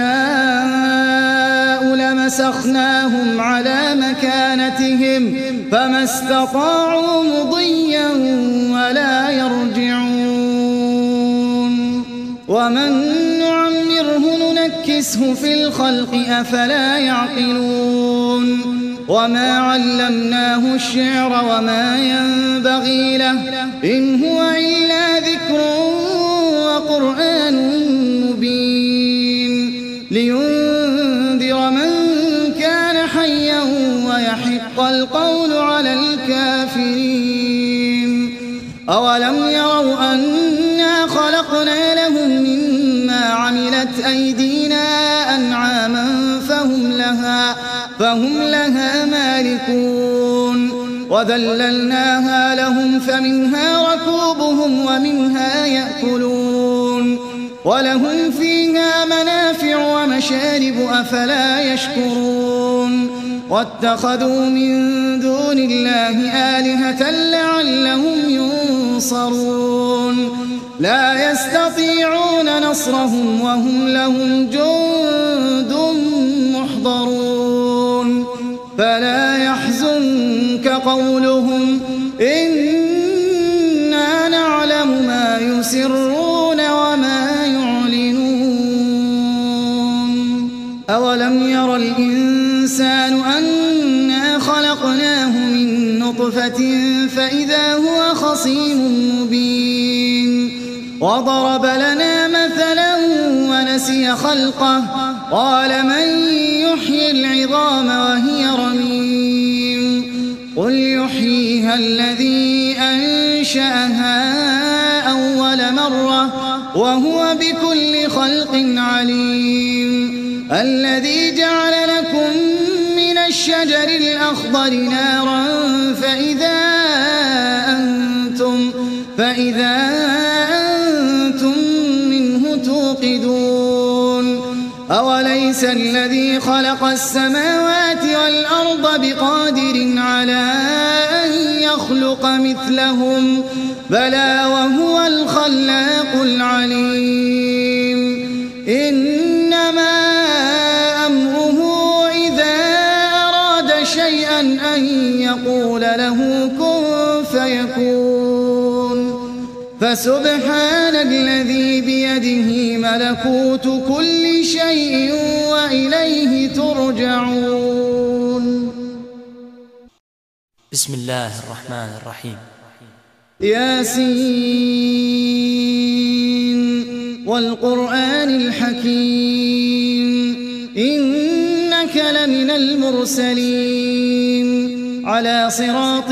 نشاء لمسخناهم على مكانتهم فما استطاعوا مضيا ولا يرجعون ومن نعمره ننكسه في الخلق أفلا يعقلون وما علمناه الشعر وما ينبغي له إن هو إلا ذكر وقرآن مبين لينذر من كان حيا ويحق القول على الكافرين أولم يروا أنا خلقنا لهم مما عملت أيدينا أنعاما فهم لها مالكون وذللناها لهم فمنها ركوبهم ومنها يأكلون ولهم فيها منافع ومشارب أفلا يشكرون واتخذوا من دون الله آلهة لعلهم ينصرون لا يستطيعون نصرهم وهم لهم جند محضرون فلا يحزنك قولهم إنا نعلم ما يسرون وما يعلنون أولم ير الإنسان أنا خلقناه من نطفة فإذا هو خصيم مبين وضرب لنا مثلا ونسي خلقه قال من يحيي العظام وهي رميم قل يحييها الذي أنشأها أول مرة وهو بكل خلق عليم الذي جعل لكم من الشجر الأخضر نارا فإذا أنتم منه توقدون أوليس الذي خلق السماوات والأرض بقادر على أن يخلق مثلهم بلى وهو الخلاق العليم إنما أمره إذا أراد شيئا أن يقول له كن فيكون فسبحان الذي بيده ملكوت كل شيء وإليه ترجعون. بسم الله الرحمن الرحيم. ياسين والقرآن الحكيم إنك لمن المرسلين على صراط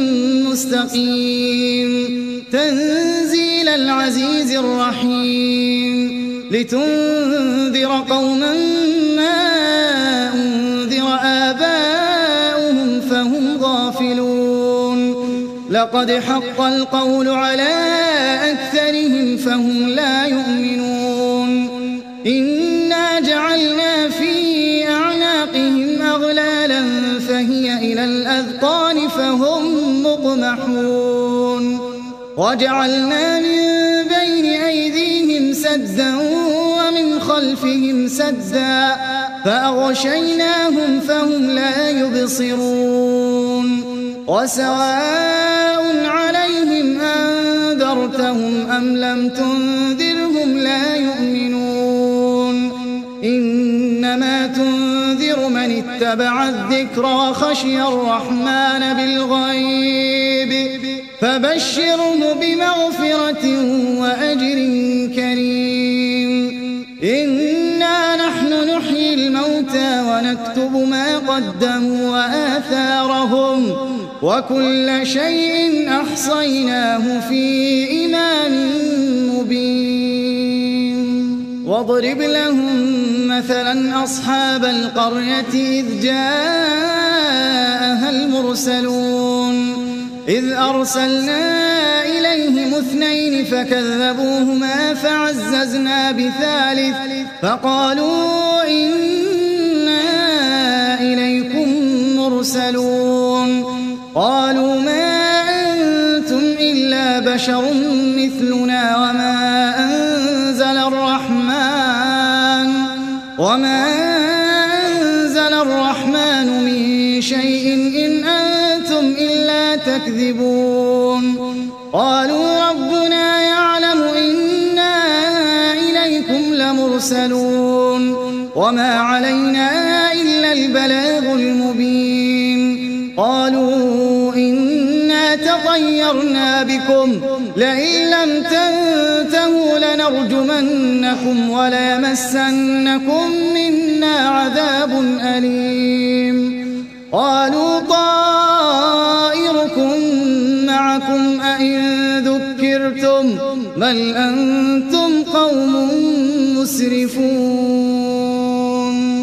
مستقيم تنزيل العزيز الرحيم لتنذر قوما ما أنذر آباؤهم فهم غافلون لقد حق القول على أكثرهم فهم لا يؤمنون إنا جعلنا في أعناقهم أغلالا فهي إلى الأذقان فهم مقمحون وجعلنا من بين أيديهم سدا ومن خلفهم سدا فأغشيناهم فهم لا يبصرون وسواء عليهم أنذرتهم أم لم تنذرهم لا يؤمنون إنما تنذر من اتبع الذكر وخشي الرحمن بالغيب فبشره بمغفرة وأجر كريم إنا نحن نحيي الموتى ونكتب ما قدموا وآثارهم وكل شيء أحصيناه في إمام مبين واضرب لهم مثلا أصحاب القرية إذ جاءها المرسلون إذ أرسلنا إليهم 2 فكذبوهما فعززنا بثالث فقالوا إنا إليكم مرسلون قالوا ما أنتم إلا بشر مثلنا وما أنزل الرحمن من شيء إن أنتم إلا تكذبون قالوا ربنا يعلم إنا إليكم لمرسلون وما علينا إلا البلاغ المبين قالوا إنا تطيرنا بكم لئن لم تنتهوا لنرجمنكم وليمسنكم منا عذاب أليم قالوا طائركم معكم أئن ذكرتم بل أنتم قوم مسرفون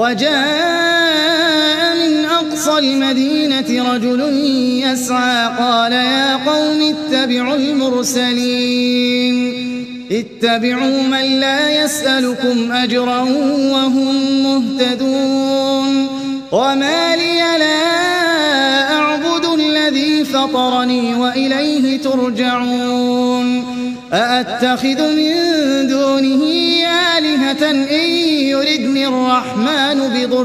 وجاء من أقصى المدينة رجل يسعى قال يا قوم اتبعوا المرسلين اتبعوا من لا يسألكم أجرا وهم مهتدون وما لي لا أعبد الذي فطرني وإليه ترجعون أأتخذ من دونه آلهة إن يردني الرحمن بضر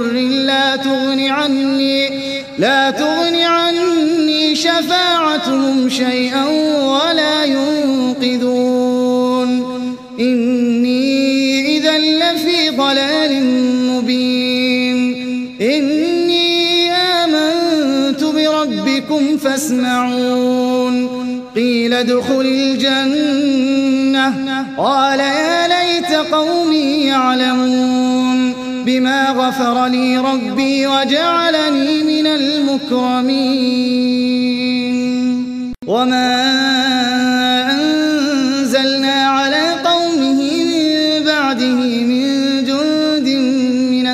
لا تغن عني شفاعتهم شيئا ولا ينقذون إني إذا لفي ضلال مبين إني آمنت بربكم فاسمعون قيل ادخل الجنة قال يا ليت قومي يعلمون بما غفر لي ربي وجعلني من المكرمين وما أنزلنا على قومه من بعده من جند من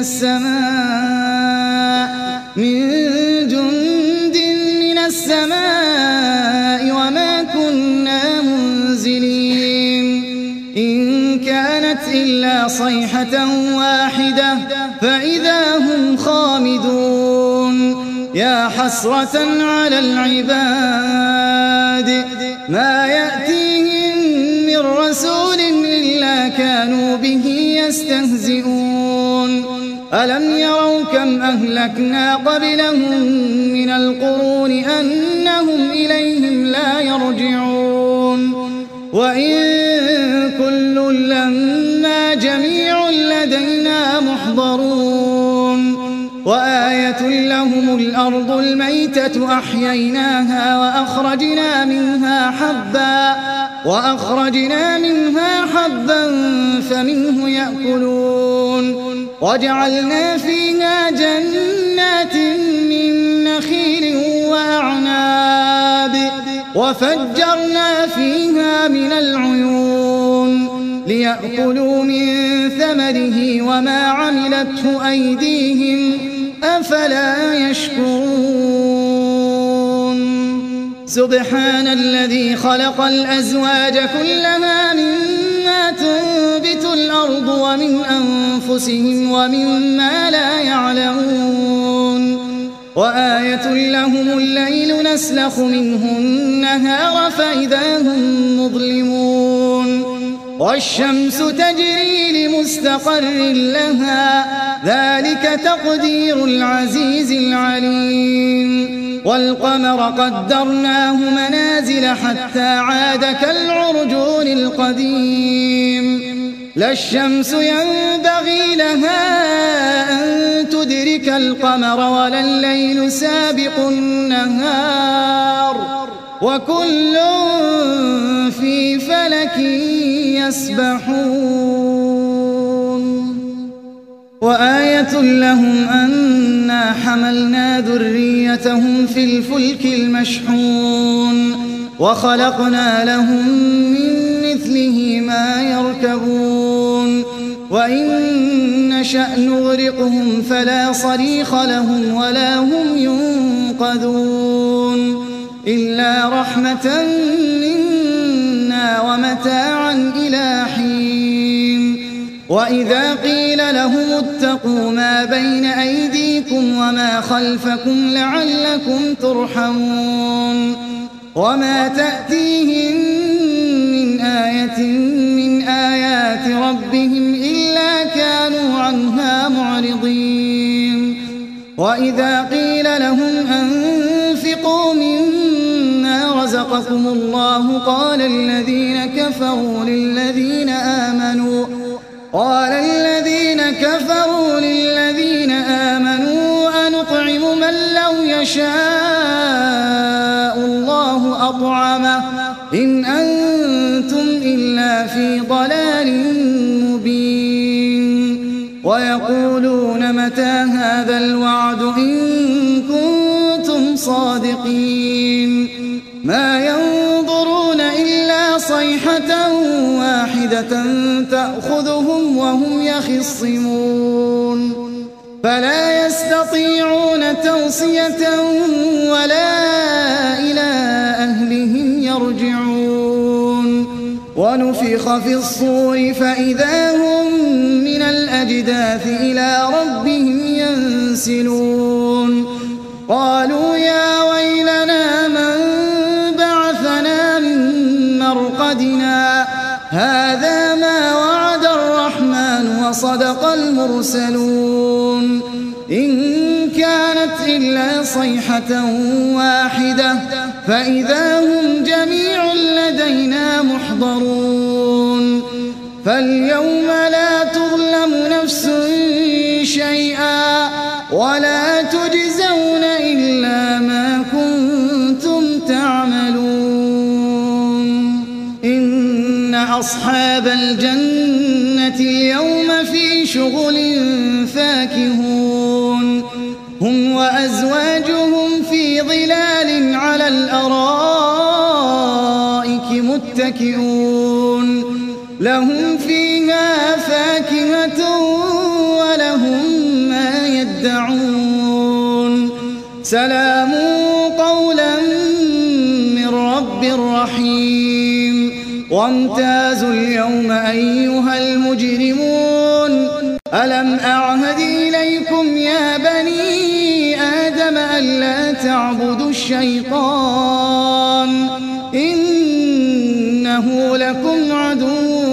السماء وما كنا منزلين إن كانت إلا صيحة واحدة فإذا هم خامدون يا حسرة على العباد ما يأتيهم من رسول إلا كانوا به يستهزئون ألم يروا كم أهلكنا قبلهم من القرون أنهم إليهم لا يرجعون وإن كل لما جميع لدينا محضرون وآية لهم الأرض الميتة أحييناها وأخرجنا منها حبا فمنه يأكلون وجعلنا فيها جنات من نخيل وأعناب وفجرنا فيها من العيون ليأكلوا من ثمره وما عملته أيديهم أفلا يشكرون سبحان الذي خلق الأزواج كلها مما تنبت الأرض ومن أنفسهم ومما لا يعلمون وآية لهم الليل نسلخ منه النهار فإذا هم مظلمون والشمس تجري لمستقر لها ذلك تقدير العزيز العليم والقمر قدرناه منازل حتى عاد كالعرجون القديم لا الشمس ينبغي لها أن تدرك القمر ولا الليل سابق النهار وكل في فلك يسبحون وآية لهم أنا حملنا ذريتهم في الفلك المشحون وخلقنا لهم من مثله ما يركبون وإن نشأ نغرقهم فلا صريخ لهم ولا هم ينقذون إلا رحمة منا ومتاعا إلى حين وإذا قيل لهم اتقوا ما بين أيديكم وما خلفكم لعلكم ترحمون وما تأتيهم من آية من آيات ربهم إلا كانوا عنها معرضين وإذا قيل لهم أنفقوا مما رزقكم الله قال الذين كفروا للذين آمنوا أنطعم من لو يشاء الله أطعمه إن أنتم إلا في ضلال مبين ويقولون متى هذا الوعد إن كنتم صادقين ما ينظرون إلا صيحة واحدة تأخذهم وهم يخصمون فلا يستطيعون توصية ولا إلى أهلهم يرجعون ونفخ في الصور فإذا هم من الأجداث إلى ربهم ينسلون قالوا يا ويلنا من بعثنا من مرقدنا هذا ما وعد الرحمن وصدق المرسلون إن كانت إلا صيحة واحدة فإذا هم جميع لدينا محضرون فاليوم لا تظلم نفس شيئا ولا تجزون إلا ما كنتم تعملون إن أصحاب الجنة اليوم في شغل فاكهون هم وأزواجهم في ظلال على الأرائك متكئون لهم فيها فاكهة ولهم ما يدعون سلام قولا من رب رحيم وامتازوا اليوم أيها المجرمون ألم أعهد إليكم يا بني آدم ألا تعبدوا الشيطان إنه لكم عدو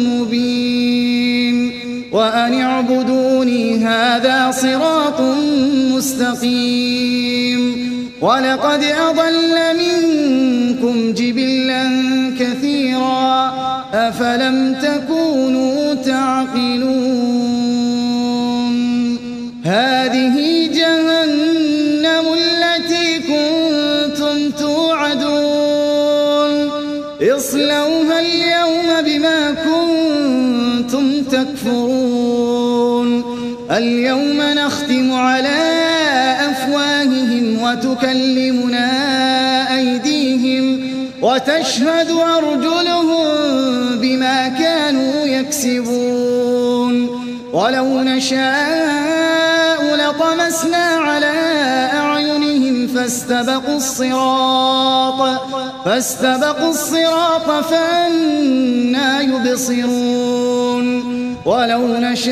مبين وأن اعبدوني هذا صراط مستقيم ولقد أضل منكم جبلا كثيرا أفلم تكونوا تعقلون هذه جهنم التي كنتم توعدون اصلوها اليوم بما كنتم تكفرون اليوم نختم على أفواههم وتكلمنا أيديهم وتشهد أرجلهم بما كانوا يكسبون ولو نشاء لطمسنا على أعينهم فاستبقوا الصراط فأنى يبصرون ولو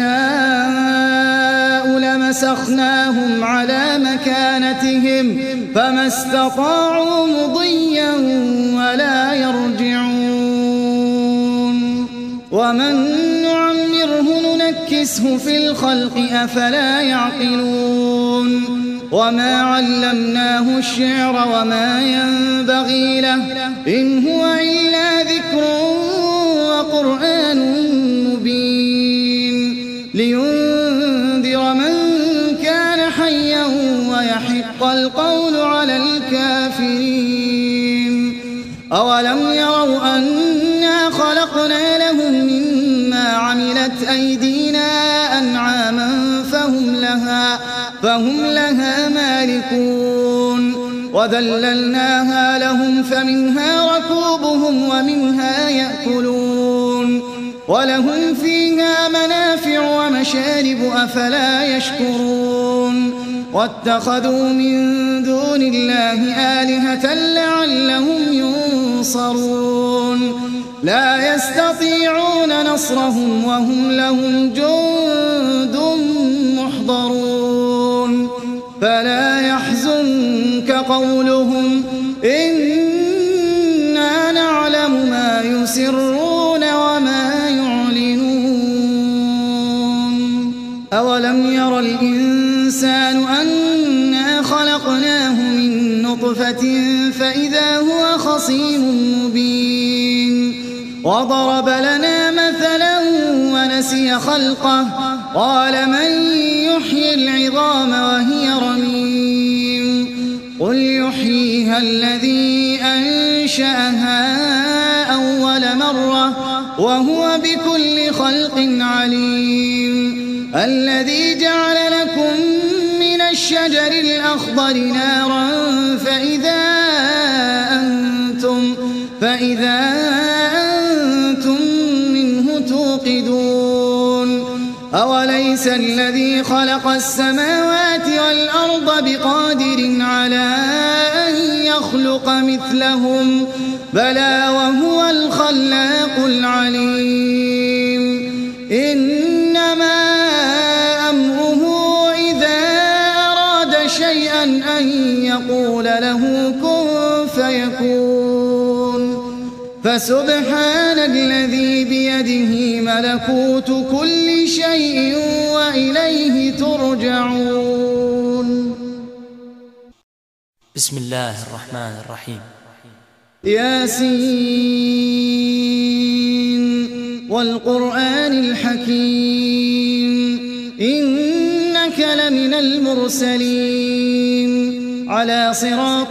نشاء لمسخناهم على مكانتهم فما استطاعوا مضيا ولا يرجعون ومن نعمره ننكسه في الخلق أفلا يعقلون وما علمناه الشعر وما ينبغي له إن هو إلا ذكر وقرآن مبين لينذر من كان حيا ويحق القول على الكافرين أولم يروا أنا خلقنا لهم مما عملت أيدينا أنعاما فهم لها مالكون وذللناها لهم فمنها ركوبهم ومنها يأكلون ولهم فيها منافع ومشارب أفلا يشكرون واتخذوا من دون الله آلهة لعلهم ينصرون لا يستطيعون نصرهم وهم لهم جند محضرون فلا يحزنك قولهم إنا نعلم ما يسرون وما يعلنون أولم ير الإنسان أنا خلقناه من نطفة فإذا هو خصيم مبين وضرب لنا مثلا ونسي خلقه قال من يحيي العظام وهي رميم قل يحييها الذي أنشأها أول مرة وهو بكل خلق عليم الذي جعل لكم من الشجر الأخضر نارا فإذا أنتم منه توقدون أوليس الذي خلق السماوات والأرض بقادر على أن يخلق مثلهم بلى وهو الخلاق العليم إنما أمره إذا أراد شيئا أن يقول له كن فيكون فسبحان الذي بيده ملكوت كل شيء وإليه ترجعون. بسم الله الرحمن الرحيم. ياسين والقرآن الحكيم إنك لمن المرسلين على صراط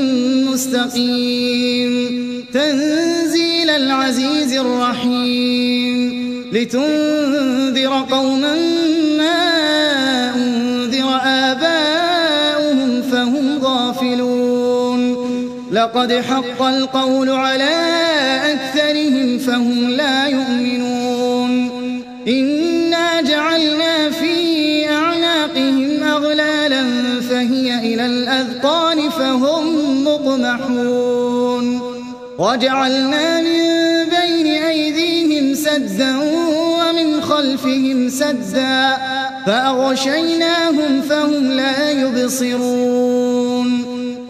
مستقيم تنزيل العزيز الرحيم لتنذر قوما ما أنذر آباؤهم فهم غافلون لقد حق القول على أكثرهم فهم لا يؤمنون إنا جعلنا في أعناقهم أغلالا فهي إلى الأذقان فهم مقمحون وجعلنا من بين أيديهم سدا ومن خلفهم سدا فأغشيناهم فهم لا يبصرون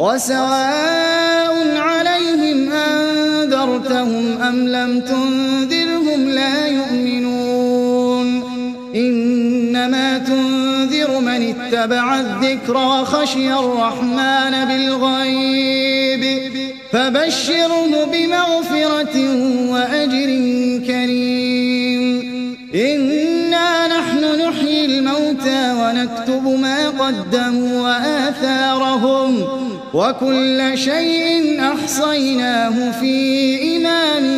وسواء عليهم أنذرتهم أم لم تنذرهم لا يؤمنون إنما تنذر من اتبع الذكر وخشي الرحمن بالغيب فبشره بمغفرة وأجر كريم إنا نحن نحيي الموتى ونكتب ما قدموا وآثارهم وكل شيء أحصيناه في إمام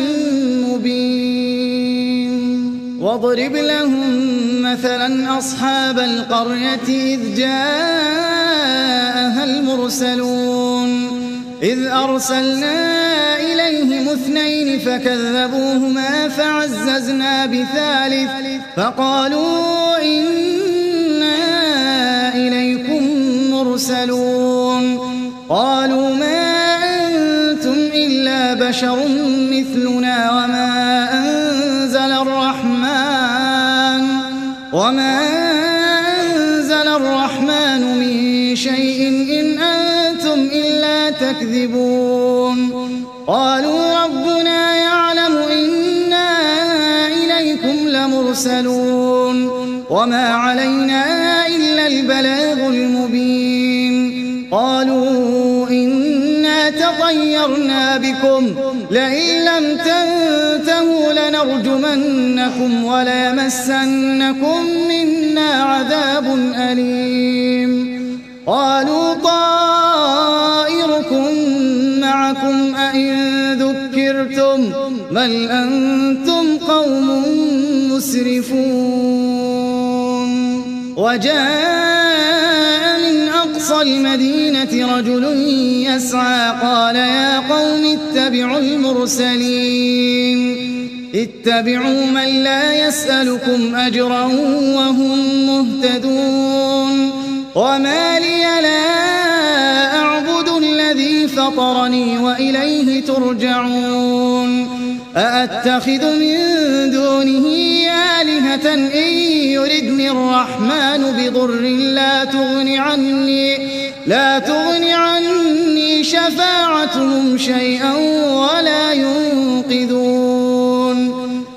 مبين واضرب لهم مثلا أصحاب القرية إذ جاءها المرسلون إذ أرسلنا إليهم 2 فكذبوهما فعززنا بثالث فقالوا إنا إليكم مرسلون قالوا ما أنتم إلا بشر مثلنا وما أنزل الرحمن من شيء إن أنتم إلا تكذبون قالوا ربنا يعلم إنا وما علينا إلا البلاغ المبين قالوا إنا تطيرنا بكم لئن لم تنتهوا لنرجمنكم وليمسنكم منا عذاب أليم قالوا طائركم معكم أئن ذكرتم بل أنتم قوم مسرفون وجاء من أقصى المدينة رجل يسعى قال يا قوم اتبعوا المرسلين اتبعوا من لا يسألكم أجرا وهم مهتدون وما لي لا أعبد الذي فطرني وإليه ترجعون أأتخذ من دونه آلهة إن يردني الرحمن بضر لا تغن عني شفاعتهم شيئا ولا ينقذون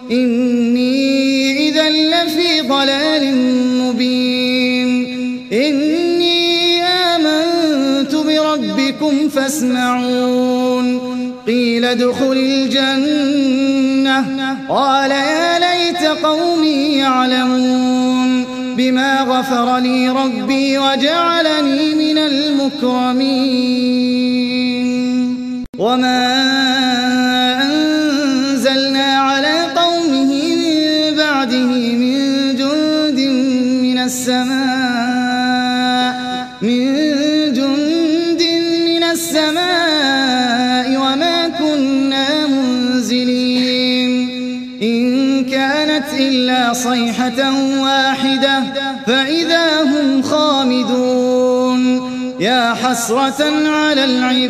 إني إذا لفي ضلال مبين إني آمنت بربكم فاسمعون قيل ادخل الجنة قال يا ليت قومي يعلمون بما غفر لي ربي وجعلني من المكرمين وما أنزلنا على قومه من بعده من جند من السماء وما كنا منزلين إن كانت إلا صيحة واحدة فإذا هم خامدون يا حسرة على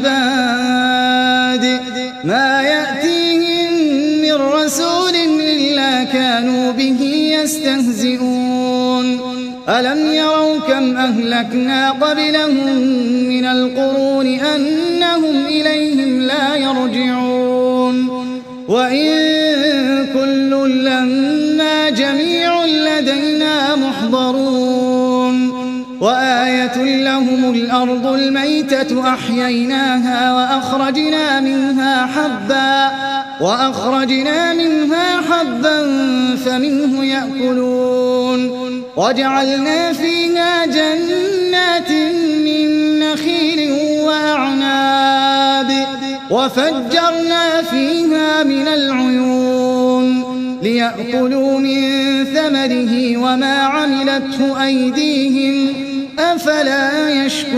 العباد ما يأتيهم من رسول إلا كانوا به يستهزئون ألم يروا كم أهلكنا قبلهم من القرون أنهم إليهم لا يرجعون وإن كل لما جميع لدينا محضرون وآية لهم الأرض الميتة أحييناها وأخرجنا منها حبا فمنه يأكلون وجعلنا فيها جنات من نخيل وأعناب وفجرنا فيها من العيون ليأكلوا من ثمره وما عملته أيديهم أفلا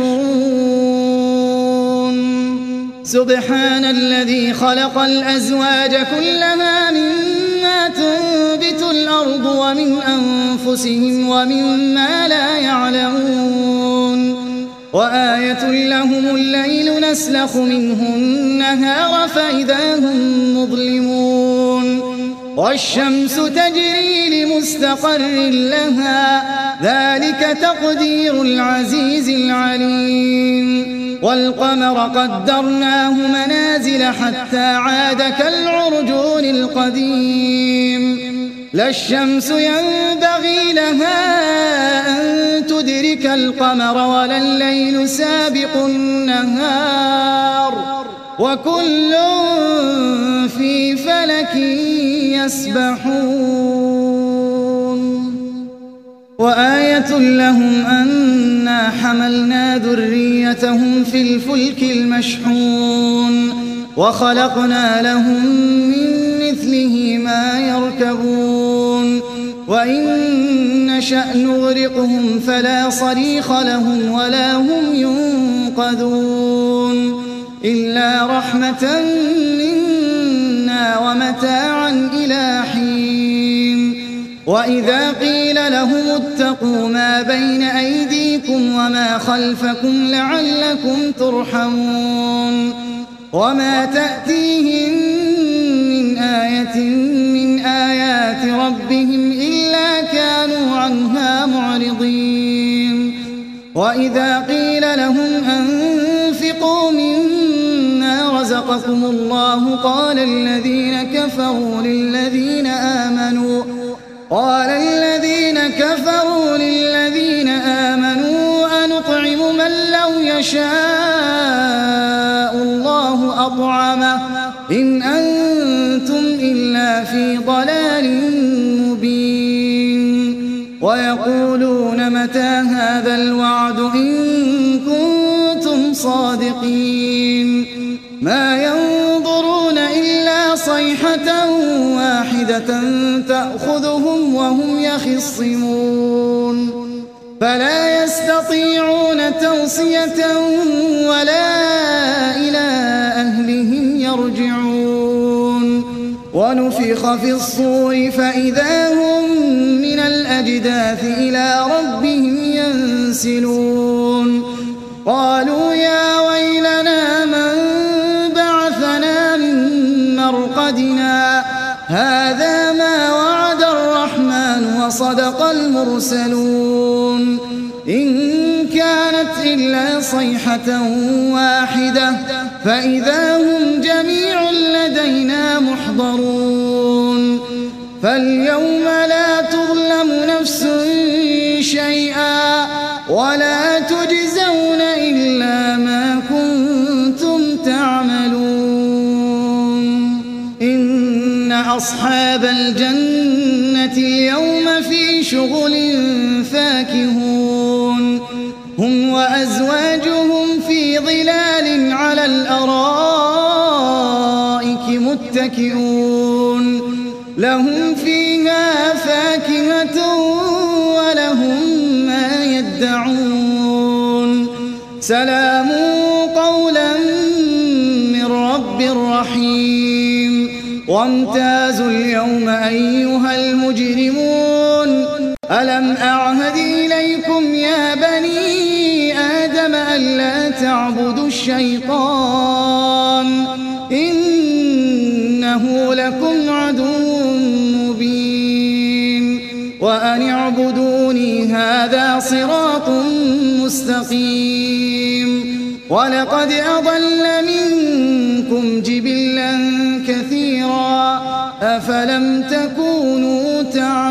يشكرون سبحان الذي خلق الأزواج كلها مما تنبت الأرض ومن أنفسهم ومما لا يعلمون وآية لهم الليل نسلخ منه النهار فإذا هم مظلمون والشمس تجري لمستقر لها ذلك تقدير العزيز العليم والقمر قدرناه منازل حتى عاد كالعرجون القديم لا الشمس ينبغي لها أن تدرك القمر ولا الليل سابق النهار وكل في فلك يسبحون وآية لهم أنا حملنا ذريتهم في الفلك المشحون وخلقنا لهم من مثله ما يركبون وإن نشأ نغرقهم فلا صريخ لهم ولا هم ينقذون إلا رحمة منا ومتاعا إلى حين وإذا قيل لهم اتقوا ما بين أيديكم وما خلفكم لعلكم ترحمون وما تأتيهم من آية من آيات ربهم إلا كانوا عنها معرضين وإذا قيل لهم أنفقوا مما رزقكم الله قال الذين قال الذين كفروا للذين آمنوا أنطعم من لو يشاء الله أطعمه إن أنتم إلا في ضلال مبين ويقولون متى هذا الوعد إن كنتم صادقين ما ينظرون إلا صيحة واحدة تأخذهم وهم يخصمون فلا يستطيعون توصية ولا إلى أهلهم يرجعون ونفخ في الصور فإذا هم من الأجداث إلى ربهم ينسلون قالوا يا ويلنا من بعثنا من مرقدنا هذا ما وعد الرحمن وصدق المرسلون إن كانت إلا صيحة واحدة فإذا هم جميع لدينا محضرون فاليوم لا تظلم نفس شيئا ولا تجزون إلا ما كنتم تعملون إن أصحاب الجنة اليوم في شغل فاكهون هم وأزواجهم في ظلال على الأرائك متكئون لهم فيها فاكهة ولهم ما يدعون سلام قولا من رب رحيم وامتازوا اليوم أيها المجرمون ألم أعهد إليكم يا بني آدم ألا تعبدوا الشيطان إنه لكم عدو مبين وأن اعبدوني هذا صراط مستقيم ولقد أضل منكم جبلا كثيرا أفلم تكونوا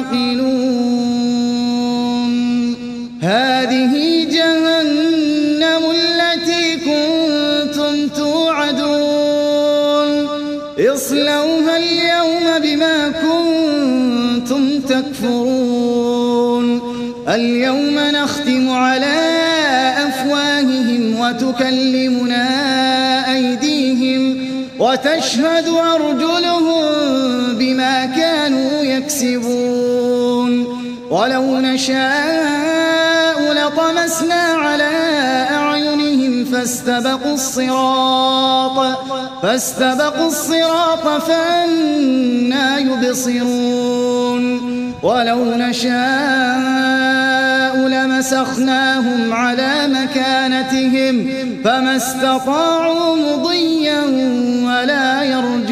تعقلون هذه جهنم التي كنتم توعدون اصلوها اليوم بما كنتم تكفرون اليوم نختم على أفواههم وتكلمنا أيديهم وتشهد أرجلهم بما كانوا يكسبون ولو نشاء لطمسنا على أعينهم فاستبقوا الصراط فأنى يبصرون ولو نشاء لمسخناهم على مكانتهم فما استطاعوا مضيا ولا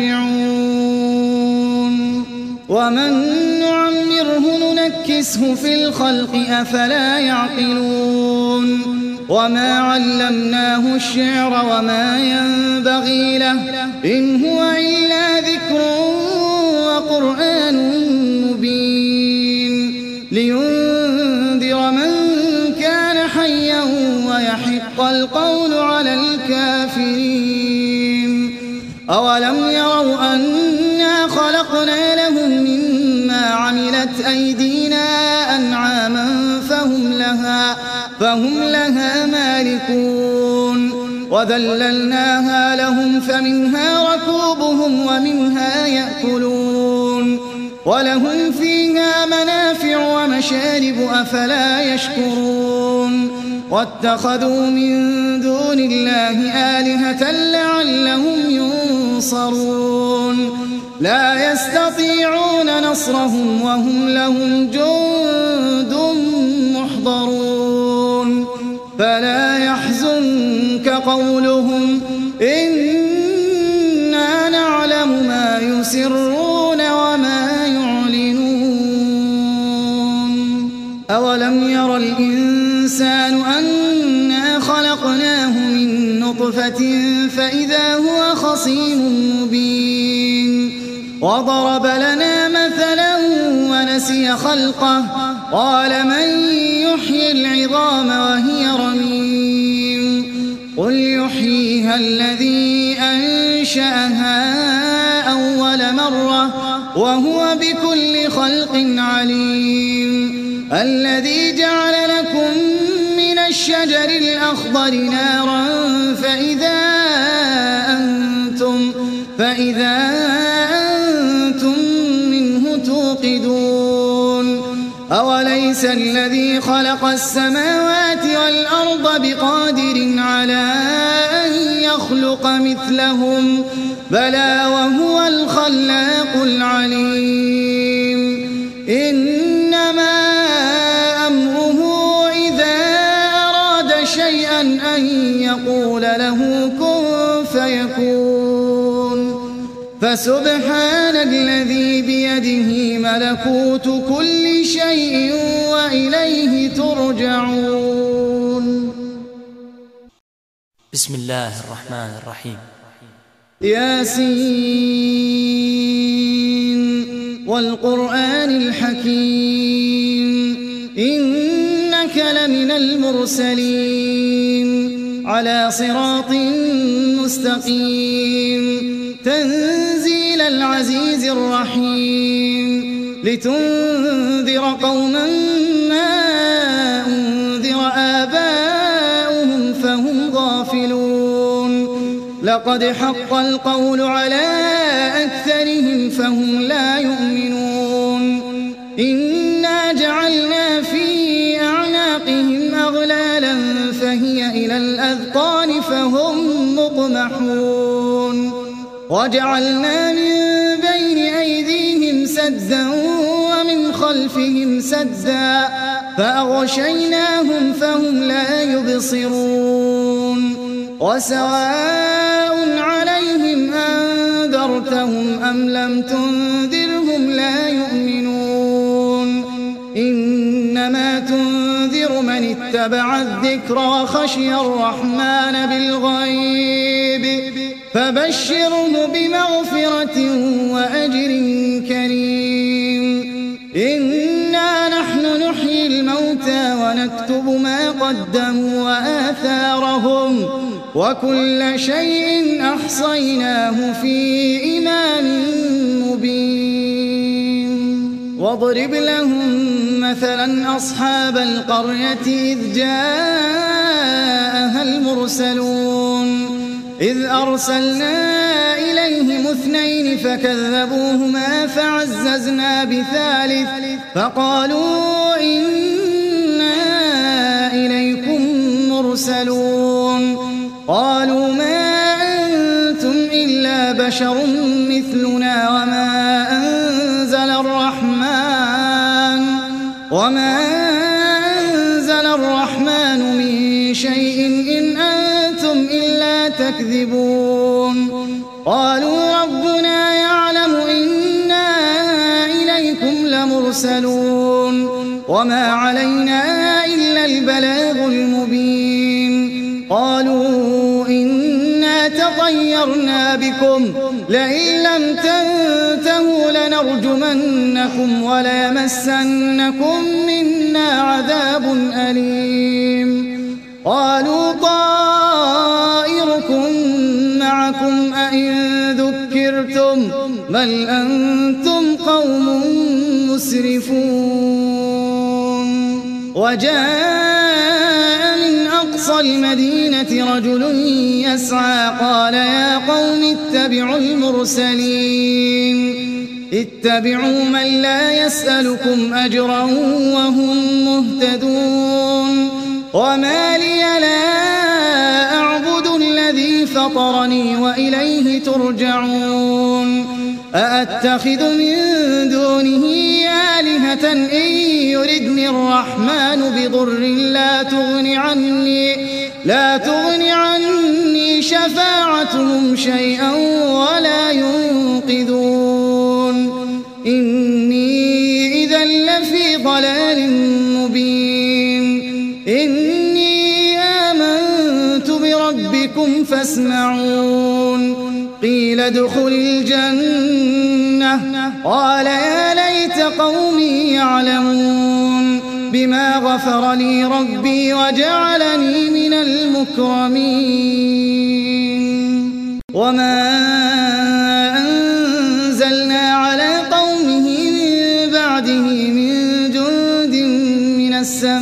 يرجعون ومن نعمره ننكسه في الخلق أفلا يعقلون وما علمناه الشعر وما ينبغي له إن هو إلا ذكر وقرآن مبين لينذر من كان حيا ويحق القول على الكافرين أولم يروا أنا خلقنا لهم مما عملت أيدينا أنعاما فهم لها مالكون وذللناها لهم فمنها ركوبهم ومنها يأكلون ولهم فيها منافع ومشارب أفلا يشكرون واتخذوا من دون الله آلهة لعلهم ينصرون لا يستطيعون نصرهم وهم لهم جند محضرون فلا يحزنك قولهم إنا نعلم ما يسرون وما يعلنون أولم ير الإنسان أنا خلقناه من نطفة فإذا هو خصيم مبين وضرب لنا مثلا ونسي خلقه قال من يحيي العظام وهي رميم قل يحييها الذي أنشأها أول مرة وهو بكل خلق عليم الذي جعل لكم من الشجر الأخضر نارا فإذا أنتم منه توقدون أوليس الذي خلق السماوات والأرض بقادر على أن يخلق مثلهم بلى وهو الخلاق العليم إنما أمره إذا أراد شيئا أن يقول له كن فيكون فسبحان الذي بيده ملكوت كل شيء وإليه ترجعون. بسم الله الرحمن الرحيم. ياسين والقرآن الحكيم إنك لمن المرسلين على صراط مستقيم تنزيل العزيز الرحيم لتنذر قوما ما أنذر آباؤهم فهم غافلون لقد حق القول على أكثرهم فهم لا يؤمنون إنا جعلنا في أعناقهم أغلالا فهي إلى الأذقان فهم مقمحون وجعلنا من بين أيديهم سدا ومن خلفهم سدا فأغشيناهم فهم لا يبصرون وسواء عليهم أنذرتهم أم لم تنذرهم لا يؤمنون إنما تنذر من اتبع الذكر وخشي الرحمن بالغيب فبشره بمغفرة وأجر كريم إنا نحن نحيي الموتى ونكتب ما قدموا وآثارهم وكل شيء أحصيناه في إمام مبين واضرب لهم مثلا أصحاب القرية إذ جاءها المرسلون إذ أرسلنا إليهم 2 فكذبوهما فعززنا ب3 فقالوا إنا إليكم مرسلون قالوا ما أنتم إلا بشر مثلنا وما أنزل الرحمن من شيء إن أنتم إلا تكذبون قالوا ربنا يعلم إنا إليكم لمرسلون وما علينا إلا البلاغ المبين قالوا إنا تطيرنا بكم لئن لم تنتهوا لنرجمنكم وليمسنكم منا عذاب أليم قالوا طائركم معكم أئن ذكرتم بل أنتم قوم مسرفون وجاء من أقصى المدينة رجل يسعى قال يا قوم اتبعوا المرسلين اتبعوا من لا يسألكم أجرا وهم مهتدون وما لي لا أعبد الذي فطرني وإليه ترجعون أأتخذ من دونه آلهة إن يردني الرحمن بضر لا تغن عني شفاعتهم شيئا ولا ينقذون إني إذا لفي ضلال مبين إني آمنت بربكم فاسمعون قيل ادخل الجنة قال يا ليت قومي يعلمون بما غفر لي ربي وجعلني من المكرمين وما أنزلنا على قومه من بعده من جند من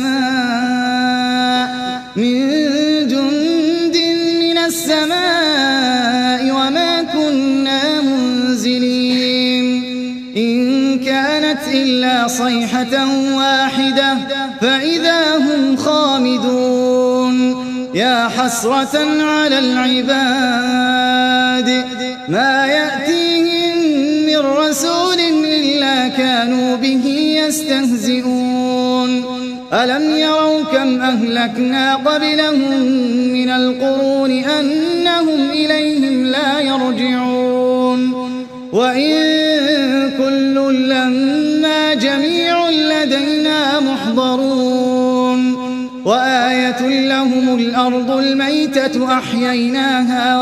السماء وما كنا منزلين إن كانت إلا صيحة واحدة فإذا هم خامدون يا حسرة على العباد ما يأتيهم من رسول إلا كانوا به يستهزئون ألم يروا كم أهلكنا قبلهم من القرون أنهم إليهم لا يرجعون وإن كل لما جميع لدينا محضرون وآية لهم الأرض الميتة أحييناها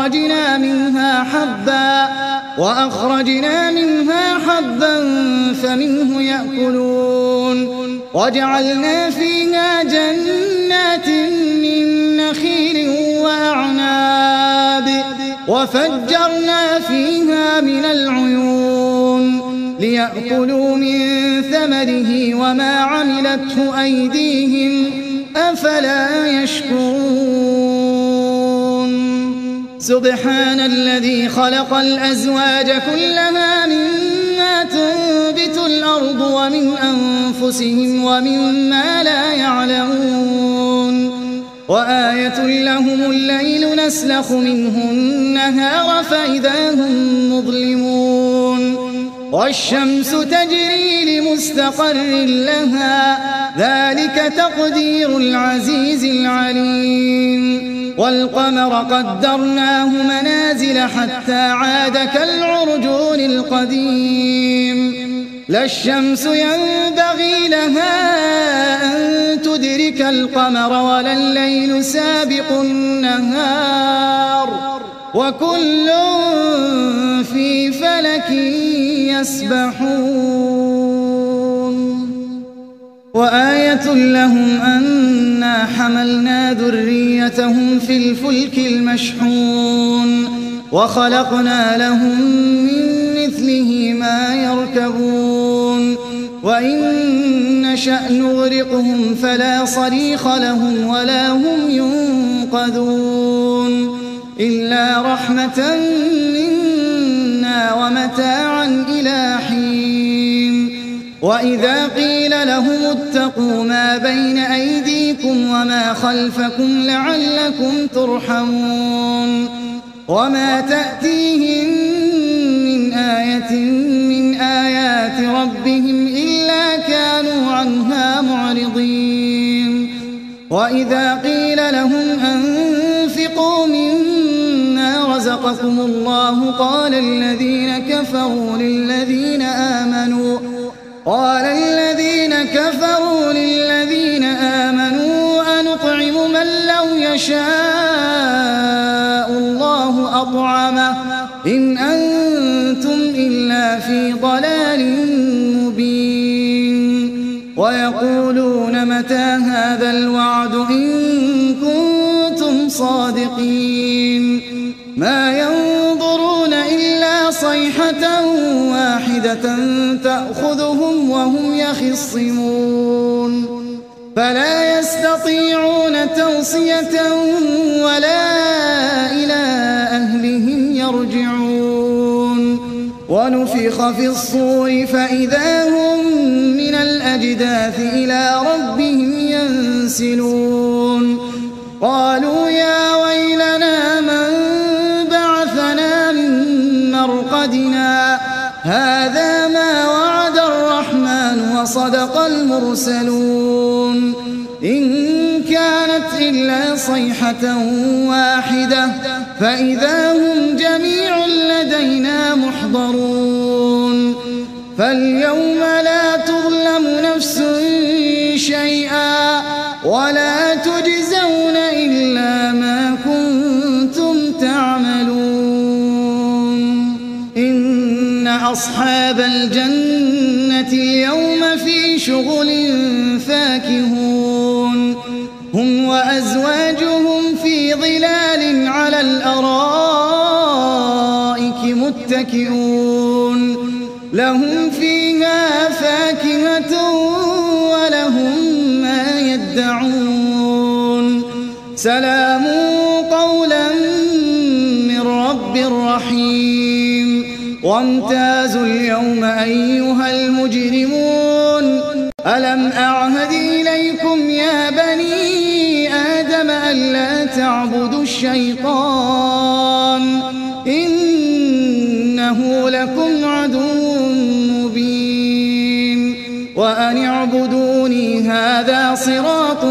وأخرجنا منها حبا فمنه يأكلون وجعلنا فيها جنات من نخيل وأعناب وفجرنا فيها من العيون ليأكلوا من ثمره وما عملته أيديهم أفلا يشكرون سبحان الذي خلق الأزواج كلها مما تنبت الأرض ومن أنفسهم ومما لا يعلمون وآية لهم الليل نسلخ منه النهار فإذا هم مظلمون والشمس تجري لمستقر لها ذلك تقدير العزيز العليم والقمر قدرناه منازل حتى عاد كالعرجون القديم لا الشمس ينبغي لها أن تدرك القمر ولا الليل سابق النهار وكل في فلك يسبحون وآية لهم أنا حملنا ذريتهم في الفلك المشحون وخلقنا لهم من مثله ما يركبون وإن نشأ نغرقهم فلا صريخ لهم ولا هم ينقذون إلا رحمة منا ومتاعا إلى حين وإذا قيل لهم اتقوا ما بين أيديكم وما خلفكم لعلكم ترحمون وما تأتيهم من آية من آيات ربهم إلا كانوا عنها معرضين وإذا قيل لهم أنفقوا مما رزقكم الله قال الذين كفروا للذين آمنوا أنطعم من لو يشاء الله أطعمه إن أنتم إلا في ضلال مبين ويقولون متى هذا الوعد إن كنتم صادقين ما ينظرون إلا صيحة واحدة تأخذهم وهم يخصمون فلا يستطيعون توصية ولا إلى أهلهم يرجعون ونفخ في الصور فإذا هم من الأجداث إلى ربهم ينسلون قالوا يا ويلنا من بعثنا من مرقدنا هذا ما وعد الرحمن وصدق المرسلون إن كانت إلا صيحة واحدة فإذا هم جميع لدينا محضرون فاليوم لا تظلم نفس شيئا ولا تجزون إلا ما كنتم تعملون إن أصحاب الجنة الجنة اليوم في شغل فاكهون هم وأزواجهم في ظلال على الأرائك متكئون لهم فيها فاكهة ولهم ما يدعون سلام قولا من رب رحيم وامتازوا اليوم أيها المجرمون ألم أعهد إليكم يا بني آدم ألا تعبدوا الشيطان إنه لكم عدو مبين وأن اعبدوني هذا صراط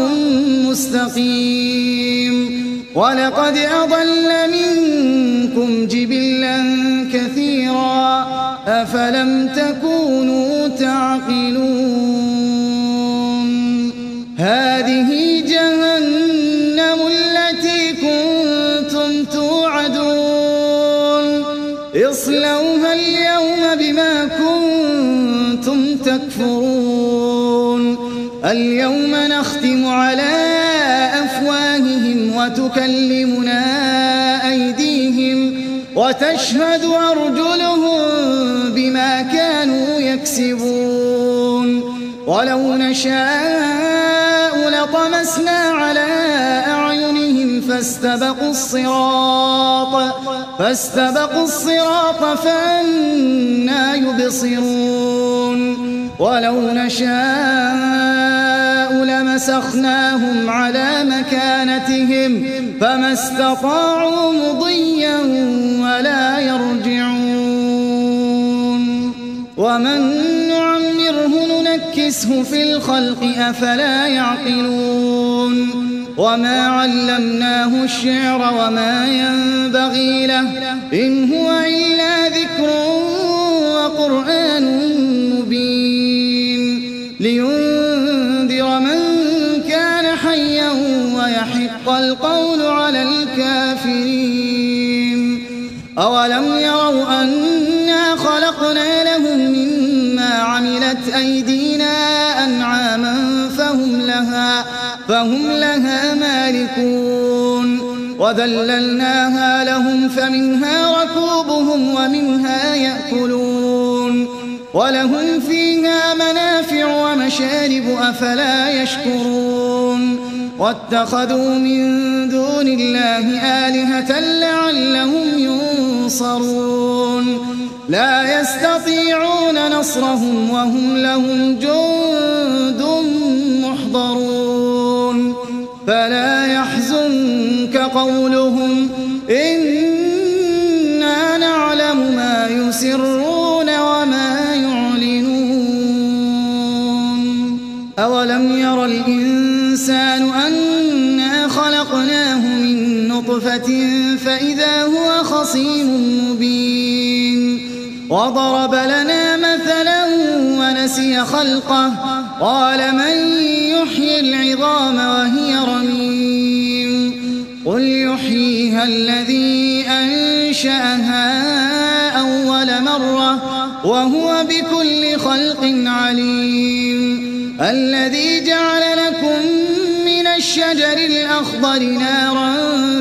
مستقيم ولقد أضل منكم جبلا كثيرا أفلم تكونوا تعقلون هذه جهنم التي كنتم توعدون اصلوها اليوم بما كنتم تكفرون اليوم نختم على أفواههم وتكلمنا أيديهم وتشهد أرجلهم بما كانوا يكسبون ولو نشاء لطمسنا على أعينهم فاستبقوا الصراط فأنى يبصرون ولو نشاء لمسخناهم على مكانتهم فما استطاعوا مضيا ولا يرجعون ومن نعمره ننكسه في الخلق أفلا يعقلون وما علمناه الشعر وما ينبغي له إن هو إلا ذكر وقرآن مبين لينذر من كان حيا ويحق القول على الكافرين أولم يروا أنا خلقنا لهم مما عملت أيدينا أنعاما فهم لها مالكون وذللناها لهم فمنها ركوبهم ومنها يأكلون ولهم فيها منافع ومشارب أفلا يشكرون واتخذوا من دون الله آلهة لعلهم ينصرون لا يستطيعون نصرهم وهم لهم جند محضرون فلا يحزنك قولهم إنا نعلم ما يسرون وما يعلنون أولم ير الإنسان أنا خلقناه من نطفة فإذا هو خصيم مبين وضرب لنا مثلا ونسي خلقه قال من يحيي العظام وهي رميم قل يحييها الذي أنشأها أول مرة وهو بكل خلق عليم الذي جعل لكم من الشجر الأخضر نارا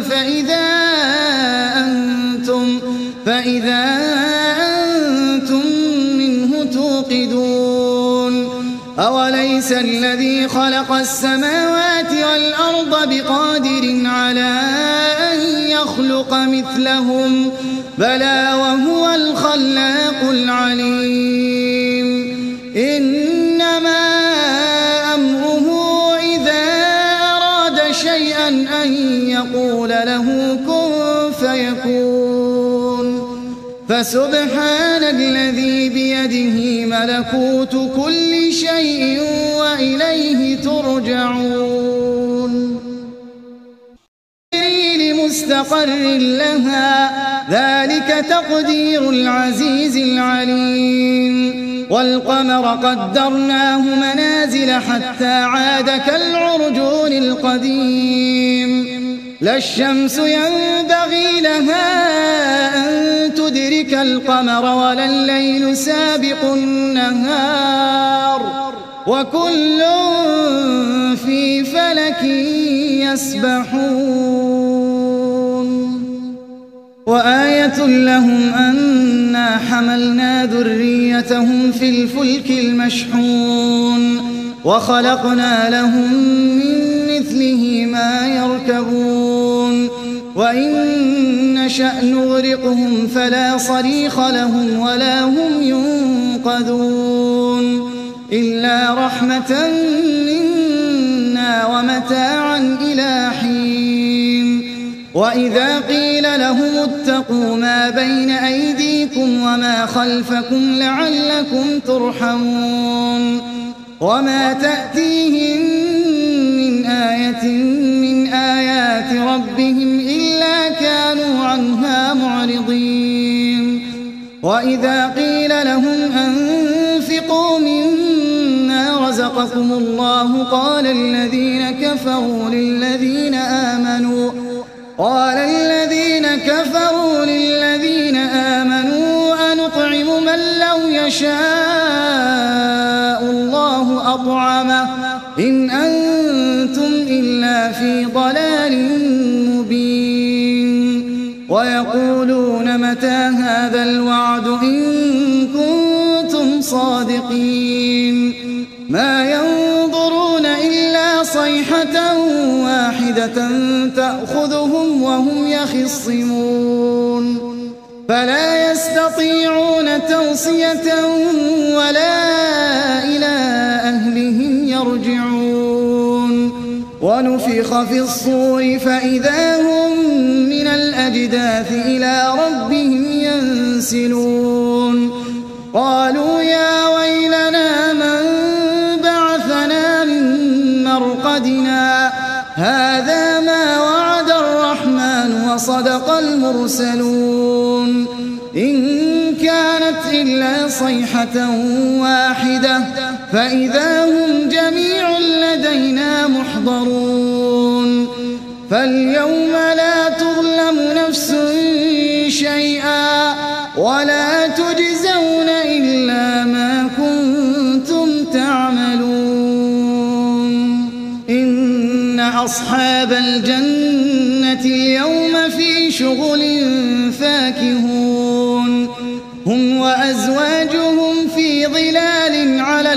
فإذا أنتم منه توقدون أوليس الذي خلق السماوات والأرض بقادر على أن يخلق مثلهم بلى وهو الخلاق العليم إنما أمره إذا أراد شيئا أن يقول له كن فيكون فسبحان الذي بيده ملكوت كل شيء وإليه ترجعون لمستقر لها ذلك تقدير العزيز العليم والقمر قدرناه منازل حتى عاد كالعرجون القديم لا الشمس ينبغي لها أن تدرك القمر ولا الليل سابق النهار وكل في فلك يسبحون وآية لهم أنا حملنا ذريتهم في الفلك المشحون وخلقنا لهم من مثله ما يركبون وإن نشأ نغرقهم فلا صريخ لهم ولا هم ينقذون إلا رحمة منا ومتاعا إلى حين وإذا قيل لهم اتقوا ما بين أيديكم وما خلفكم لعلكم ترحمون وما تأتيهم من آية من آيات ربهم إلا كانوا عنها معرضين وإذا قيل لهم أنفقوا مما رزقكم الله قال الذين كفروا للذين آمنوا أنطعم من لو يشاء الله أطعمه إن أنتم إلا في ضلال مبين ويقولون متى هذا الوعد إن كنتم صادقين ما ينظرون إلا صيحة واحدة تأخذهم وهم يخصمون فلا يستطيعون توصية ولا إلى أهلهم يرجعون ونفخ في الصور فإذا هم من الأجداث إلى ربهم ينسلون قالوا يا ويلنا من بعثنا من مرقدنا هذا ما وعد الرحمن وصدق المرسلون إن كانت إلا صيحة واحدة فإذا هم جميع لدينا محضرون فاليوم لا تظلم نفس شيئا ولا تجزون إلا ما كنتم تعملون إن أصحاب الجنة اليوم في شغل فاكهون هم وأزواجهم في ظلال على